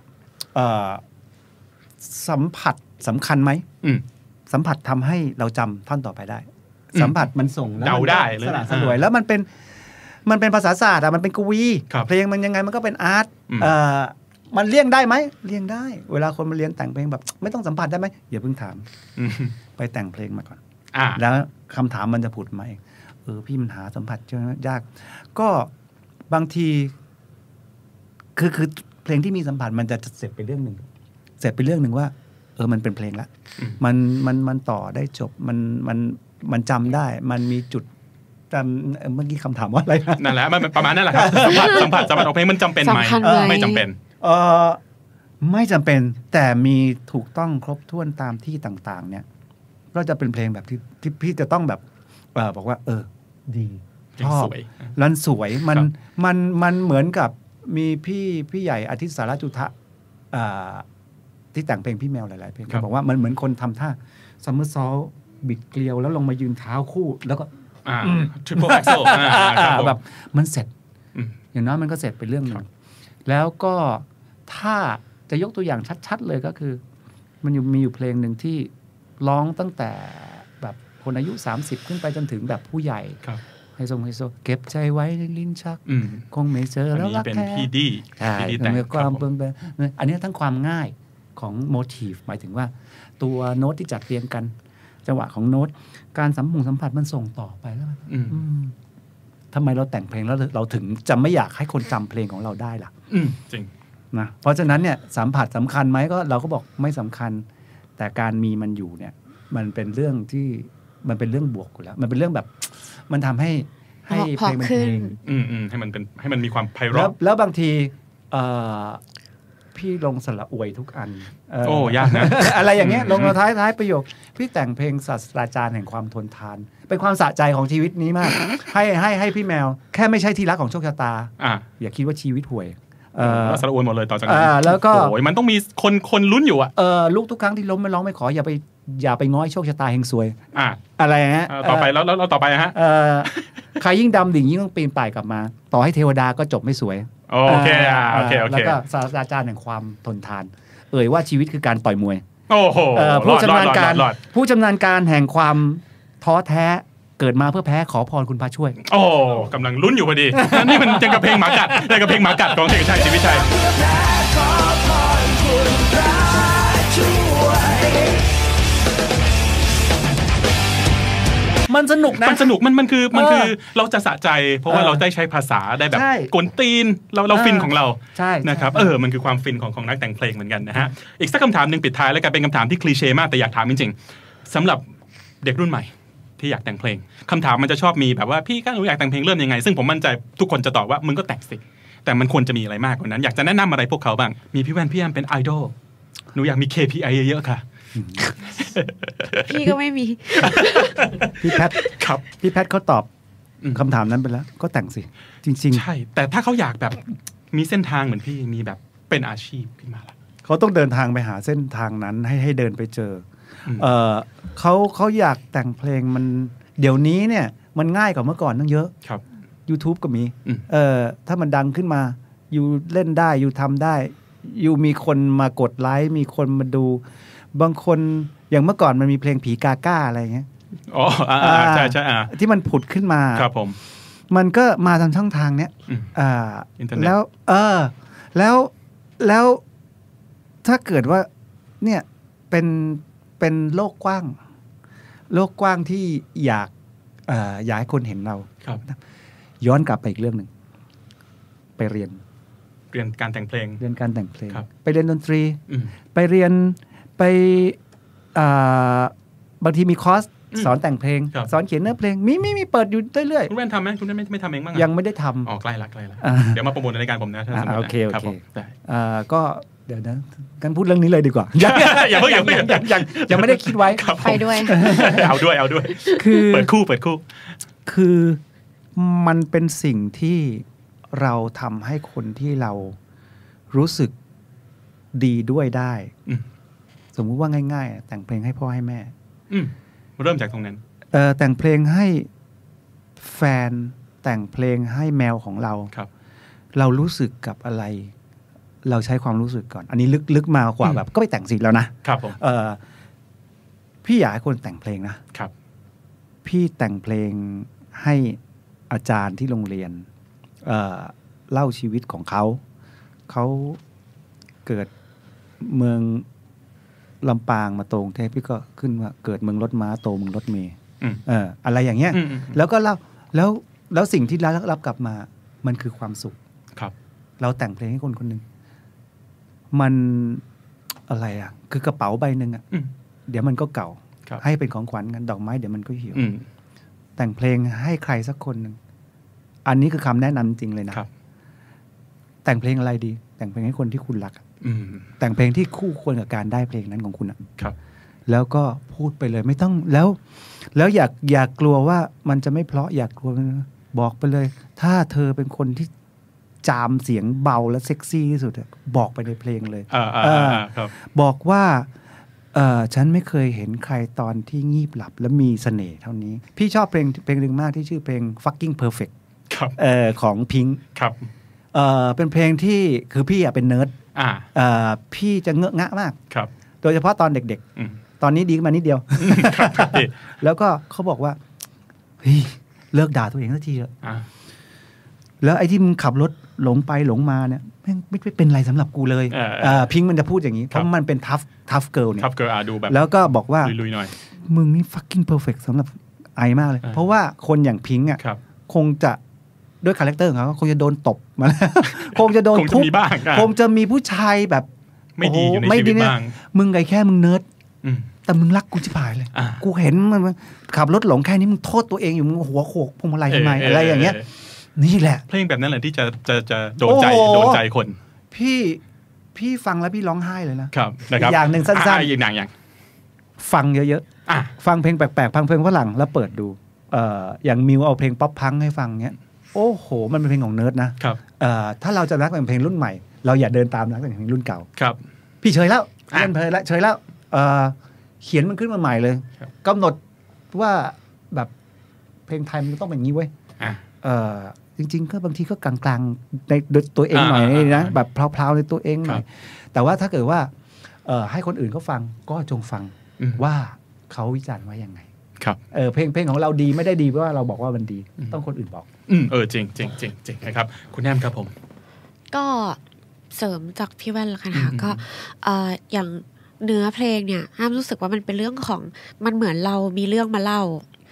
[SPEAKER 4] สัมผัสสำคัญไหมสัมผัสทำให้เราจำท่อนต่อไปได้สัมผัสมันส่ง
[SPEAKER 2] เดาได้
[SPEAKER 4] สละสลวยแล้วมันเป็นมันเป็นภาษาศาสตร์อะมันเป็นกวีเพลงมันยังไงมันก็เป็นอาร์ตมันเลี่ยงได้ไหมเลี่ยงได้เวลาคนมาเรียนแต่งเพลงแบบไม่ต้องสัมผัสได้ไหมอย่าเพิ่งถามไปแต่งเพลงมาก่อนแล้วคำถามมันจะผุดมาเองเออพี่มันหาสัมผัสเจอยากก็บางทีคือคือเพลงที่มีสัมผัสมันจะเสร็จไปเรื่องหนึ่งเสร็จไปเรื่องหนึ่งว่าเออมันเป็นเพลงละมันมันมันต่อได้จบมันมันมันจำได้มันมีจุดจำเมื่อกี้คำถามว่าอะไร
[SPEAKER 2] นั่นแหละมันประมาณนั่นแหละครับสัมผัสสัมผัสสัมผัสของเพลงมันจำเป็นไหมไม่จำเป็น
[SPEAKER 4] เออไม่จำเป็นแต่มีถูกต้องครบถ้วนตามที่ต่างๆเนี่ยก็จะเป็นเพลงแบบที่ที่พี่จะต้องแบบเออบอกว่าเออดีชอบรันสวยมันมันมันเหมือนกับมีพี่พี่ใหญ่อาทิตย์สารจุทะที่แต่งเพลงพี่แมวหลายๆเพลงเขาบอกว่ามันเหมือนคนทำท่าซัมเมอร์ซอลบิดเกลียวแล้วลงมายืนเท้าคู่แล้วก็
[SPEAKER 2] ทริปเปิลแอ็กเซล
[SPEAKER 4] แบบมันเสร็จอย่างน้อยมันก็เสร็จไปเรื่องนึงแล้วก็ถ้าจะยกตัวอย่างชัดๆเลยก็คือมันมีอยู่เพลงหนึ่งที่ร้องตั้งแต่แบบคนอายุสามสิบขึ้นไปจนถึงแบบผู้ใหญ่ไฮโซไฮโซเก็บใจไว้ในลิ้นชักคงไม่เจอแล้วรักแท้
[SPEAKER 2] เป็นพี่ดี
[SPEAKER 4] พี่ดีแต่ความเบิ่งเบิ่งอันนี้ทั้งความง่ายของโมทีฟหมายถึงว่าตัวโน้ตที่จัดเรียงกันจังหวะของโน้ตการสัมผัสสัมผัสมันส่งต่อไปแล้วทำไมเราแต่งเพลงแล้วเราถึงจะไม่อยากให้คนจำเพลงของเราได้ล่ะ
[SPEAKER 2] จริง
[SPEAKER 4] นะเพราะฉะนั้นเนี่ยสัมผัสสำคัญไหมก็เราก็บอกไม่สำคัญแต่การมีมันอยู่เนี่ยมันเป็นเรื่องที่มันเป็นเรื่องบวกอยู่แล้วมันเป็นเรื่องแบบมันทำให้ให้เพลงมันเพลง
[SPEAKER 2] อืมอืมให้มันเป็นให้มันมีความไพเราะ
[SPEAKER 4] แล้วบางทีพี่ลงสระอวยทุกอัน
[SPEAKER 2] โอ้ยากนะ
[SPEAKER 4] อะไรอย่างเงี้ยลงท้ายท้ายประโยคพี่แต่งเพลงศาสตราจารย์แห่งความทนทานเป็นความสะใจของชีวิตนี้มากให้ให้ให้พี่แมวแค่ไม่ใช่ที่รักของโชคชะตาอย่าคิดว่าชีวิตห่วย
[SPEAKER 2] สระอวยหมดเลยต่อจากนี้
[SPEAKER 4] แล้วก็
[SPEAKER 2] โอ้ยมันต้องมีคนคนลุ้นอยู่อ่ะ
[SPEAKER 4] เออลูกทุกครั้งที่ล้มไม่ร้องไม่ขออย่าไปอย่าไปง้อยโชคชะตาเฮงซวยอะไรฮะ
[SPEAKER 2] ต่อไปแล้วแล้วต่อไปฮะ
[SPEAKER 4] ใครยิ่งดำดิ่งยิ่งต้องปีนป่ายกลับมาต่อให้เทวดาก็จบไม่สวย
[SPEAKER 2] โอเคโอเคโอเค
[SPEAKER 4] แล้วก็ศาสตราจารย์แห่งความทนทานเอ่ยว่าชีวิตคือการต่อยมวย
[SPEAKER 2] โอ้โห
[SPEAKER 4] ผู้ชำนาญการผู้ชำนาญการแห่งความท้อแท้เกิดมาเพื่อแพ้ขอพรคุณพระช่วย
[SPEAKER 2] โอ้กำลังลุ้นอยู่พอดีนี่มันยังกับเพลงหมากัดยังกับเพลงหมากัดของเอกชัยศรีวิชัย
[SPEAKER 4] มมันสนุกนะ
[SPEAKER 2] มันสนุกมันมันคือมันคือเราจะสะใจเพราะว่าเราได้ใช้ภาษาได้แบบกวนตีนเราเราฟินของเรานะครับเออมันคือความฟินของของนักแต่งเพลงเหมือนกันนะฮะอีกสักคำถามนึงปิดท้ายแล้วกันเป็นคำถามที่คลีเช่มากแต่อยากถามจริงๆสำหรับเด็กรุ่นใหม่ที่อยากแต่งเพลงคำถามมันจะชอบมีแบบว่าพี่ก้าวหนูอยากแต่งเพลงเริ่มยังไงซึ่งผมมั่นใจทุกคนจะตอบว่ามึงก็แต่งสิแต่มันควรจะมีอะไรมากกว่านั้นอยากจะแนะนำอะไรพวกเขาบ้างมีพี่แว่นพี่แอมเป็นไอดอลหนูอยากมี เค พี ไอ เยอะๆค่ะ
[SPEAKER 3] พี่ก็ไม่มี
[SPEAKER 4] พี่แพท
[SPEAKER 2] ครับ
[SPEAKER 4] พี่แพทเขาตอบคำถามนั้นไปแล้วก็แต่งสิจริง
[SPEAKER 2] ๆใช่แต่ถ้าเขาอยากแบบมีเส้นทางเหมือนพี่มีแบบเป็นอาชีพขึ้นมาละ
[SPEAKER 4] เขาต้องเดินทางไปหาเส้นทางนั้นให้ให้เดินไปเจอเออเขาเขาอยากแต่งเพลงมันเดี๋ยวนี้เนี่ยมันง่ายกว่าเมื่อก่อนตั้งเยอะ
[SPEAKER 2] ครับ
[SPEAKER 4] YouTube ก็มีเออถ้ามันดังขึ้นมาอยู่เล่นได้อยู่ทำได้อยู่มีคนมากดไลค์มีคนมาดูบางคนอย่างเมื่อก่อนมันมีเพลงผีกาก้าอะไรเงี้ย
[SPEAKER 2] อ๋อใช่ใช่
[SPEAKER 4] ที่มันผุดขึ้นมา
[SPEAKER 2] ครับผม
[SPEAKER 4] มันก็มาทางช่องทางเนี้ยอ่าแล้วเออแล้วแล้วถ้าเกิดว่าเนี่ยเป็นเป็นโลกกว้างโลกกว้างที่อยากเอ่ออยากให้คนเห็นเรา
[SPEAKER 2] ครับ
[SPEAKER 4] ย้อนกลับไปอีกเรื่องหนึ่งไปเรียน
[SPEAKER 2] เรียนการแต่งเพลง
[SPEAKER 4] เรียนการแต่งเพลงไปเรียนดนตรีไปเรียนไปบางทีมีคอร์สสอนแต่งเพลงสอนเขียนเนื้อเพลงมีมีมีเปิดอยู่เรื่อยๆ
[SPEAKER 2] คุณแม่ทำไหมคุณแม่ไม่ไม่ทำเองบ้าง
[SPEAKER 4] ยังไม่ได้ทำ
[SPEAKER 2] อ๋อใกล้ละใกล้ละเดี๋ยวมาโปรโมทในรายการผมนะ
[SPEAKER 4] โอเคโอเคก็เดี๋ยวนะกันพูดเรื่องนี้เลยดีกว่า
[SPEAKER 2] อย่าอย่าเพิ่งอย่าเพิ่ง
[SPEAKER 4] ยังยังยังไม่ได้คิดไว้
[SPEAKER 3] ไปด้วย
[SPEAKER 2] เอาด้วยเอาด้วย
[SPEAKER 4] คือ
[SPEAKER 2] เปิดคู่เปิดคู่
[SPEAKER 4] คือมันเป็นสิ่งที่เราทำให้คนที่เรารู้สึกดีด้วยได้สมมุติว่าง่ายๆแต่งเพลงให้พ่อให้แม่
[SPEAKER 2] เริ่มจากตรงนั้น
[SPEAKER 4] เอ่อแต่งเพลงให้แฟนแต่งเพลงให้แมวของเรา
[SPEAKER 2] ครับ
[SPEAKER 4] เรารู้สึกกับอะไรเราใช้ความรู้สึกก่อนอันนี้ลึกลึกมากว่าแบบก็ไปแต่งสิแล้วนะครับ
[SPEAKER 2] ผม
[SPEAKER 4] เอ่อพี่อยากให้คนแต่งเพลงนะครับพี่แต่งเพลงให้อาจารย์ที่โรงเรียนเอ่อเล่าชีวิตของเขาเขาเกิดเมืองลำปางมาโตกรุงเทพพี่ก็ขึ้นว่าเกิดเมืองรถม้าโตเมืองรถเมล์เอออะไรอย่างเงี้ยแล้วก็เล่าแล้วแล้วสิ่งที่รับรับกลับมามันคือความสุข
[SPEAKER 2] ครับ
[SPEAKER 4] เราแต่งเพลงให้คนคนหนึ่งมันอะไรอ่ะคือกระเป๋าใบหนึ่งอ่ะเดี๋ยวมันก็เก่าให้เป็นของขวัญกันดอกไม้เดี๋ยวมันก็เหี่ยวแต่งเพลงให้ใครสักคนหนึ่งอันนี้คือคำแนะนำจริงเลยนะแต่งเพลงอะไรดีแต่งเพลงให้คนที่คุณรักแต่งเพลงที่คู่ควรกับการได้เพลงนั้นของคุณ
[SPEAKER 2] ครับ
[SPEAKER 4] แล้วก็พูดไปเลยไม่ต้องแล้วแล้วอยากอยากกลัวว่ามันจะไม่เพราะอยากกลัวบอกไปเลยถ้าเธอเป็นคนที่จามเสียงเบาและเซ็กซี่ที่สุดบอกไปในเพลงเลยบอกว่าฉันไม่เคยเห็นใครตอนที่งีบหลับและมีเสน่ห์เท่านี้พี่ชอบเพลงเพลงหนึ่งมากที่ชื่อเพลง fucking perfect ของ Pink
[SPEAKER 2] ครับ
[SPEAKER 4] เป็นเพลงที่คือพี่อะเป็นเนิร์ดพี่จะเงอะงะมากโดยเฉพาะตอนเด็กๆตอนนี้ดีขึ้นมานิดเดียวแล้วก็เขาบอกว่าเฮ้ยเลิกด่าตัวเองสักทีเถอะแล้วไอ้ที่มึงขับรถหลงไปหลงมาเนี่ยไม่ไม่เป็นไรสำหรับกูเลยพิงมันจะพูดอย่างนี้เพราะมันเป็นทัฟทัฟเกิร์ลเนี่ย
[SPEAKER 2] ทัฟเกิร์ลดูแบบ
[SPEAKER 4] แล้วก็บอกว่า
[SPEAKER 2] ลุยๆหน่อย
[SPEAKER 4] มึงนี่ fucking perfect สำหรับไอมากเลยเพราะว่าคนอย่างพิงอ่ะคงจะด้วยคาแรคเตอร์ของเขาคงจะโดนตบมาคงจะโดนทุบคงจะมีผู้ชายแบบ
[SPEAKER 2] ไม่ดีอยู่ในชีวิตบ้าง
[SPEAKER 4] มึงไงแค่มึงเนิร์ดแต่มึงรักกูชิบหายเลยกูเห็นมันขับรถหลงแค่นี้มึงโทษตัวเองอยู่มึงหัวโขกพวงมาลัยทำไมอะไรอย่างเงี้ยนี่แหละ
[SPEAKER 2] เพลงแบบนั้นแหละที่จะจะจะโดนใจโดนใจคน
[SPEAKER 4] พี่พี่ฟังแล้วพี่ร้องไห้เลยนะครับ
[SPEAKER 2] นะครับ
[SPEAKER 4] อย่างหนึ่งสั้น
[SPEAKER 2] ๆอีกอย่างอย่าง
[SPEAKER 4] ฟังเยอะๆฟังเพลงแปลกๆฟังเพลงฝรั่งแล้วเปิดดูเอ่ออย่างมิวเอาเพลงป๊อปพังให้ฟังเงี้ยโอ้โหมันเป็นเพลงของเนิร์ดนะครับเอ่อถ้าเราจะรักเป็นเพลงรุ่นใหม่เราอย่าเดินตามรักเป็นเพลงรุ่นเก่า
[SPEAKER 2] ครับ
[SPEAKER 4] พี่เฉยแล้วเล่นเพลงแล้วเฉยแล้วเอ่อเขียนมันขึ้นมาใหม่เลยกำหนดว่าแบบเพลงไทยมันต้องเป็นงี้เว้ยเอ่อจริงๆก็บางทีก็กลางๆในตัวเองหน่อยนะแบบเพลาๆในตัวเองหน่อยแต่ว่าถ้าเกิดว่าเอ่อให้คนอื่นเขาฟังก็จงฟังว่าเขาวิจารณ์ว่ายังไง
[SPEAKER 2] ครับ
[SPEAKER 4] เออเพลงเพลงของเราดีไม่ได้ดีเพราะว่าเราบอกว่ามันดีต้องคนอื่นบอก
[SPEAKER 2] อืมเออจริงจริงจริงจริงนะครับคุณแอมครับผม
[SPEAKER 3] ก็เสริมจากพี่แว่นละกันค่ะก็เอ่ออย่างเนื้อเพลงเนี่ยอ้ามรู้สึกว่ามันเป็นเรื่องของมันเหมือนเรามีเรื่องมาเล่า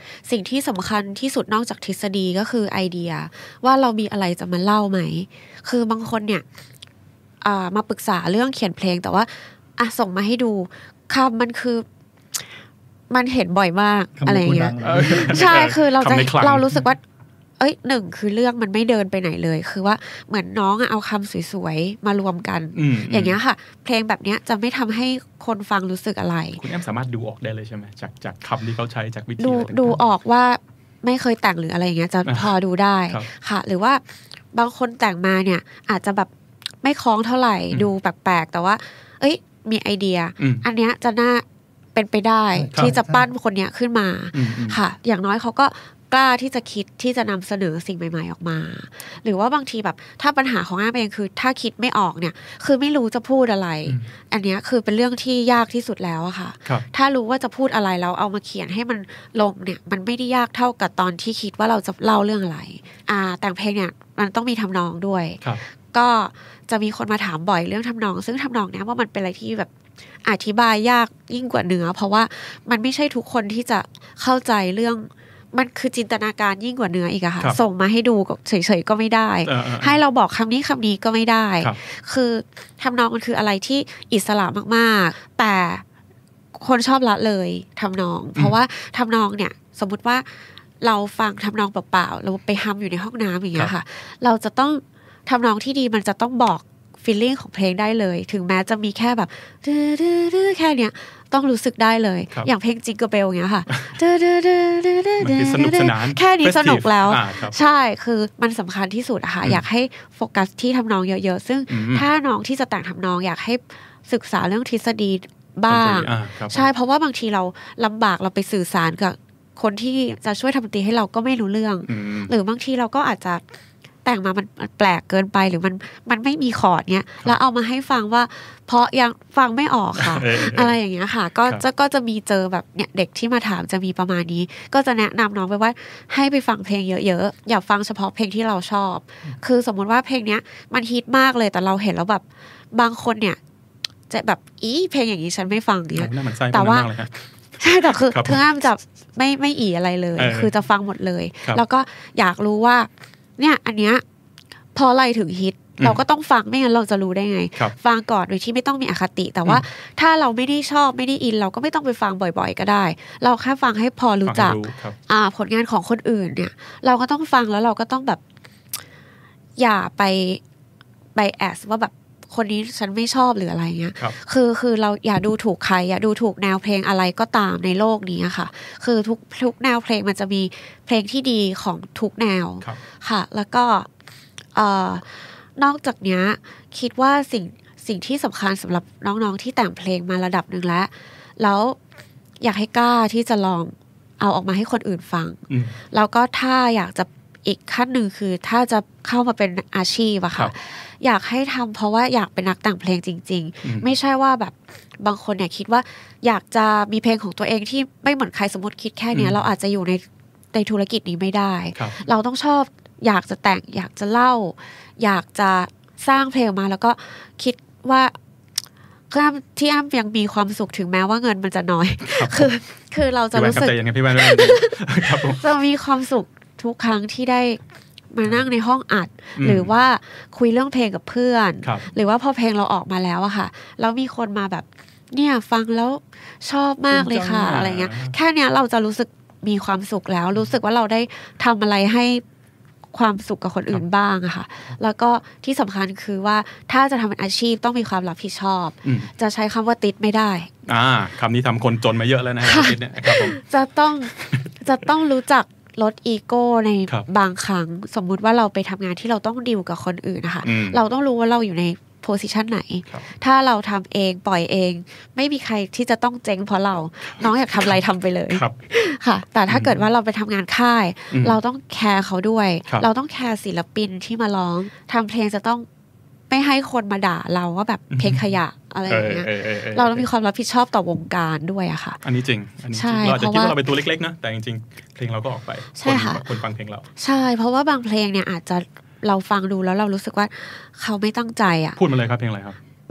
[SPEAKER 3] สิ่งที่สำคัญที่สุดนอกจากทฤษฎีก็คือไอเดียว่าเรามีอะไรจะมาเล่าไหมคือบางคนเนี่ยมาปรึกษาเรื่องเขียนเพลงแต่ว่าอ่ะส่งมาให้ดูคำมันคือมันเห็นบ่อยมากอะไรอย่างเงี้ยใช่คือเราจะเรารู้สึกว่าเอ้ยหนึ่งคือเรื่องมันไม่เดินไปไหนเลยคือว่าเหมือนน้องเอาคำสวยๆมารวมกัน อ, อย่างเงี้ยค่ะเพลงแบบเนี้ยจะไม่ทำให้คนฟังรู้สึกอะไร
[SPEAKER 2] คุณแอมสามารถดูออกได้เลยใช่ไหมจากจากคำที่เขาใช้จากวิธี
[SPEAKER 3] ดูดูออกว่าไม่เคยแต่งหรืออะไรอย่างเงี้ยจะพอดูได้ค่ะหรือว่าบางคนแต่งมาเนี่ยอาจจะแบบไม่คล้องเท่าไหร่ดูแปลกๆแต่ว่าเอ้ยมีไอเดียอันเนี้ยจะน่าเป็นไปได้ที่จะปั้นคนเนี้ยขึ้นมาค่ะอย่างน้อยเขาก็กล้าที่จะคิดที่จะนำเสนอสิ่งใหม่ๆออกมาหรือว่าบางทีแบบถ้าปัญหาของอ้ำเองคือถ้าคิดไม่ออกเนี่ยคือไม่รู้จะพูดอะไรอันนี้คือเป็นเรื่องที่ยากที่สุดแล้วอะค่ะถ้ารู้ว่าจะพูดอะไรแล้วเอามาเขียนให้มันลงเนี่ยมันไม่ได้ยากเท่ากับตอนที่คิดว่าเราจะเล่าเรื่องอะไรอ่าแต่งเพลงเนี่ยมันต้องมีทำนองด้วยก็จะมีคนมาถามบ่อยเรื่องทำนองซึ่งทำนองเนี้ยว่ามันเป็นอะไรที่แบบอธิบายยากยิ่งกว่าเนื้อเพราะว่ามันไม่ใช่ทุกคนที่จะเข้าใจเรื่องมันคือจินตนาการยิ่งกว่าเนื้ออีกอะค่ะส่งมาให้ดูเฉยๆก็ไม่ได้ให้เราบอกคำนี้คำนี้ก็ไม่ได้คือทำนองมันคืออะไรที่อิสระมากๆแต่คนชอบละเลยทำนองเพราะว่าทำนองเนี่ยสมมุติว่าเราฟังทำนองเปล่าๆเราไปฮัมอยู่ในห้องน้ำอย่างเงี้ยค่ะเราจะต้องทำนองที่ดีมันจะต้องบอกฟีลลิ่งของเพลงได้เลยถึงแม้จะมีแค่แบบแค่เนี้ยต้องรู้สึกได้เลยอย่างเพลงจิงเกิลเบลอย่างเงี้ยค่ะ
[SPEAKER 2] สนุกสนาน
[SPEAKER 3] แค่นี้สนุกแล้วใช่คือมันสำคัญที่สุดอะค่ะอยากให้โฟกัสที่ทำนองเยอะๆซึ่งถ้าน้องที่จะแต่งทำนองอยากให้ศึกษาเรื่องทฤษฎีบ้างใช่เพราะว่าบางทีเราลำบากเราไปสื่อสารกับคนที่จะช่วยทำดนตรีให้เราก็ไม่รู้เรื่องหรือบางทีเราก็อาจจะแต่งมามันแปลกเกินไปหรือมันมันไม่มีคอร์ดเนี้ยแล้วเอามาให้ฟังว่าเพราะยังฟังไม่ออกค่ะ อะไรอย่างเงี้ยค่ะก็จะก็จะมีเจอแบบเนี่ยเด็กที่มาถามจะมีประมาณนี้ก็จะแนะนำน้องไปว่าให้ไปฟังเพลงเยอะๆอย่าฟังเฉพาะเพลงที่เราชอบคือสมมุติว่าเพลงเนี้ยมันฮิตมากเลยแต่เราเห็นแล้วแบบบางคนเนี่ยจะแบบอีเพลงอย่างนี้ฉันไม่ฟังเนี่ยแต่ว่าใช่แต่คือเธอห้ามจะไม่ไม่อีอะไรเลยคือจะฟังหมดเลยแล้วก็อยากรู้ว่าเนี่ยอันเนี้ยพออะไรถึงฮิตเราก็ต้องฟังไม่งั้นเราจะรู้ได้ไงฟังก่อนโดยที่ไม่ต้องมีอคติแต่ว่าถ้าเราไม่ได้ชอบไม่ได้อินเราก็ไม่ต้องไปฟังบ่อยๆก็ได้เราแค่ฟังให้พอรู้จักอ่าผลงานของคนอื่นเนี่ยเราก็ต้องฟังแล้วเราก็ต้องแบบอย่าไปไบแอสว่าแบบคนนี้ฉันไม่ชอบหรืออะไรเงี้ยคือคือเราอย่าดูถูกใครอย่าดูถูกแนวเพลงอะไรก็ตามในโลกนี้ค่ะคือทุกทุกแนวเพลงมันจะมีเพลงที่ดีของทุกแนวค่ะแล้วก็เอ่อนอกจากนี้คิดว่าสิ่งสิ่งที่สำคัญสำหรับน้องๆที่แต่งเพลงมาระดับหนึ่งแล้วแล้วอยากให้กล้าที่จะลองเอาออกมาให้คนอื่นฟังแล้วก็ถ้าอยากจะอีกขั้นหนึ่งคือถ้าจะเข้ามาเป็นอาชีพอะค่ะอยากให้ทำเพราะว่าอยากเป็นนักแต่งเพลงจริงๆไม่ใช่ว่าแบบบางคนเนี่ยคิดว่าอยากจะมีเพลงของตัวเองที่ไม่เหมือนใครสมมติคิดแค่นี้เราอาจจะอยู่ในในธุรกิจนี้ไม่ได้เราต้องชอบอยากจะแต่งอยากจะเล่าอยากจะสร้างเพลงมาแล้วก็คิดว่าที่อ้ำยังมีความสุขถึงแม้ว่าเงินมันจะน้อยคือคือเราจะรู้สึกจะมีความสุขทุกครั้งที่ได้มานั่งในห้องอัดหรือว่าคุยเรื่องเพลงกับเพื่อนหรือว่าพอเพลงเราออกมาแล้วอะค่ะแล้วมีคนมาแบบเนี่ยฟังแล้วชอบมากเลยค่ะอะไรเงี้ยแค่เนี้ยเราจะรู้สึกมีความสุขแล้วรู้สึกว่าเราได้ทำอะไรให้ความสุขกับคนอื่นบ้างอะค่ะแล้วก็ที่สำคัญคือว่าถ้าจะทำเป็นอาชีพต้องมีความรับผิดชอบจะใช้คำว่าติดไม่ได้
[SPEAKER 2] อ่าคำนี้ทำคนจนมาเยอะแล้วนะครับติดเนี่ยครับผม
[SPEAKER 3] จะต้องจะต้องรู้จักลดอีโก้ในบางครั้งสมมุติว่าเราไปทำงานที่เราต้องดีลกับคนอื่นนะคะเราต้องรู้ว่าเราอยู่ในโพสิชันไหนถ้าเราทำเองปล่อยเองไม่มีใครที่จะต้องเจ๊งเพราะเราน้องอยากทำอะไรทำไปเลยค่ะแต่ถ้าเกิดว่าเราไปทำงานค่ายเราต้องแคร์เขาด้วยเราต้องแคร์ศิลปินที่มาร้องทำเพลงจะต้องไม่ให้คนมาด่าเราว่าแบบเพลงขยะอะไรอย่างเงี้ยเราต้องมีความรับผิดชอบต่อวงการด้วยอะค่ะ
[SPEAKER 2] อันนี้จริงอันนี้จริงเราอาจจะคิดว่าเราเป็นตัวเล็กๆนะแต่จริงๆเพลงเราก็ออกไปคนฟังเพลงเรา
[SPEAKER 3] ใช่เพราะว่าบางเพลงเนี่ยอาจจะเราฟังดูแล้วเรารู้สึกว่าเขาไม่ตั้งใจอ่ะ
[SPEAKER 2] พูดมาเลยครับเพลงอะไรครับ
[SPEAKER 3] มัน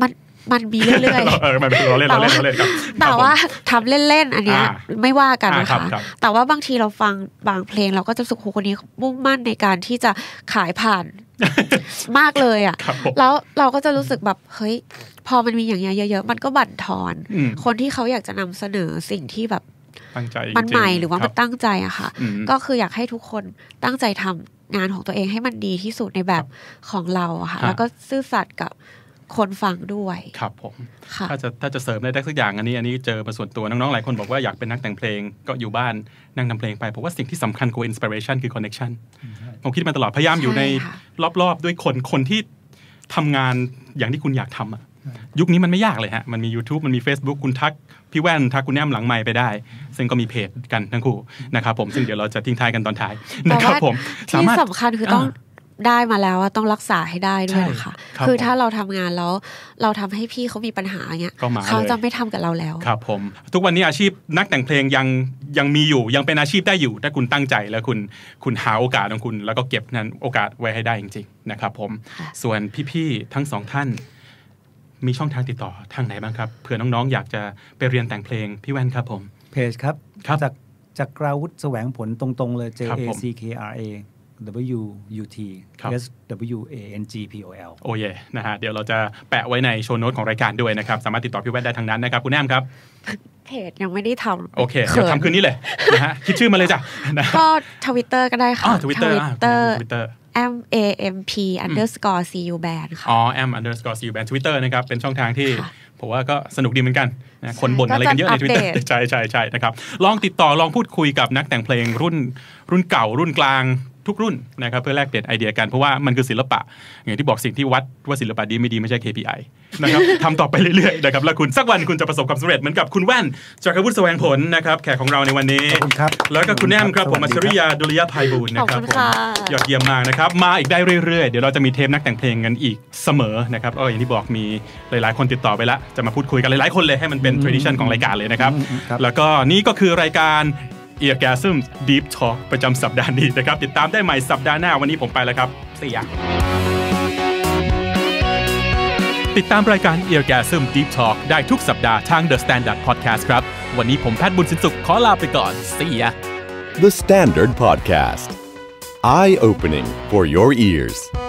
[SPEAKER 3] มันมีเรื่อยๆ
[SPEAKER 2] เออมันเป็นเราเล่นเราเล่นเราเล่นครับ
[SPEAKER 3] แต่ว่าทำเล่นๆอันเนี้ยไม่ว่ากันนะคะแต่ว่าบางทีเราฟังบางเพลงเราก็จะรู้สึกโหคนนี้มุ่งมั่นในการที่จะขายผ่านมากเลยอ่ะแล้วเราก็จะรู้สึกแบบเฮ้ยพอมันมีอย่างเงี้ยเยอะๆมันก็บั่นทอนคนที่เขาอยากจะนำเสนอสิ่งที่แบบมันใหม่หรือว่ามันตั้งใจอะค่ะก็คืออยากให้ทุกคนตั้งใจทำงานของตัวเองให้มันดีที่สุดในแบบของเราอะค่ะแล้วก็ซื่อสัตย์กับคนฟังด้วย
[SPEAKER 2] ครับผมถ้าจะถ้าจะเสริมได้สักอย่างอันนี้อันนี้เจอมาส่วนตัวน้องๆหลายคนบอกว่าอยากเป็นนักแต่งเพลงก็อยู่บ้านนั่งทำเพลงไปผมว่าสิ่งที่สำคัญกว่าอินสปิเรชันคือคอนเนคชั่นผมคิดมาตลอดพยายามอยู่ในรอบๆด้วยคนคนที่ทำงานอย่างที่คุณอยากทำอะยุคนี้มันไม่ยากเลยฮะมันมี YouTube มันมี Facebook คุณทักพี่แว่นทักคุณแอมหลังไมค์ไปได้ซึ่งก็มีเพจกันทั้งคู่นะครับผมซึ่งเดี๋ยวเราจะทิ้งท้ายกันตอนท้ายนะครับผม
[SPEAKER 3] ที่สำคัญคือต้องได้มาแล้วต้องรักษาให้ได้ด้วยนะคะคือถ้าเราทำงานแล้วเราทำให้พี่เขามีปัญหาเงี้ยเขาจะไม่ทำกับเราแล้ว
[SPEAKER 2] ครับผมทุกวันนี้อาชีพนักแต่งเพลงยังยังมีอยู่ยังเป็นอาชีพได้อยู่ถ้าคุณตั้งใจแล้วคุณคุณหาโอกาสของคุณแล้วก็เก็บนั้นโอกาสไว้ให้ได้จริงๆนะครับผมส่วนพี่ๆทั้งสองท่านมีช่องทางติดต่อทางไหนบ้างครับเผื่อน้องๆอยากจะไปเรียนแต่งเพลงพี่แว่นครับผม
[SPEAKER 4] เพจครับจากจากกราวุฒิแสวงผลตรงๆเลย J A C K R A W U T S W A N G P O L
[SPEAKER 2] โอ้ยนะฮะเดี๋ยวเราจะแปะไว้ในโชว์โน้ตของรายการด้วยนะครับสามารถติดต่อพี่แว่นได้ทางนั้นนะครับคุณแอมครับ
[SPEAKER 3] เพจยังไม่ได้ท
[SPEAKER 2] ำโอเคเดี๋ยวทำคืนนี้เลยนะฮะคิดชื่อมาเลยจ้ะ
[SPEAKER 3] ก็ Twitter ก็ได้ค่ะ
[SPEAKER 2] Twitter
[SPEAKER 3] Twitter M A M P underscore C U band ค่ะ
[SPEAKER 2] อ๋อ M underscore C U band Twitter นะครับเป็นช่องทางที่ผมว่าก็สนุกดีเหมือนกันนะคนบ่นอะไรกันเยอะใน Twitter ใช่ใช่ใช่นะครับลองติดต่อลองพูดคุยกับนักแต่งเพลงรุ่นรุ่นเก่ารุ่นกลางทุกรุ่นนะครับเพื่อแลกเปลี่ยนไอเดียกันเพราะว่ามันคือศิลปะอย่างที่บอกสิ่งที่วัดว่าศิลปะดีไม่ดีไม่ใช่ เค พี ไอ นะครับทำต่อไปเรื่อยๆนะครับแล้วคุณสักวันคุณจะประสบความสำเร็จเหมือนกับคุณแว่นจักรวุฒิแสวงผลนะครับแขกของเราในวันนี้แล้วก็คุณแอมครับผมอัจฉริยาดุลยไพบูลย์นะครับผมยอดเยี่ยมมากนะครับมาอีกได้เรื่อยๆเดี๋ยวเราจะมีเทปนักแต่งเพลงกันอีกเสมอนะครับเอออย่างที่บอกมีหลายๆคนติดต่อไปแล้วจะมาพูดคุยกันหลายๆคนเลยให้มันเป็น tradition ของรายการเลยนะครับแล้วก็นี่ก็คือรายการEargasm Deep Talk ประจำสัปดาห์นี้นะครับติดตามได้ใหม่สัปดาห์หน้าวันนี้ผมไปแล้วครับSee yaติดตามรายการ Eargasm Deep Talk ได้ทุกสัปดาห์ทาง The Standard Podcast ครับวันนี้ผมแพทย์บุญสินสุขขอลาไปก่อน See ya
[SPEAKER 1] The Standard Podcast Eye Opening for Your Ears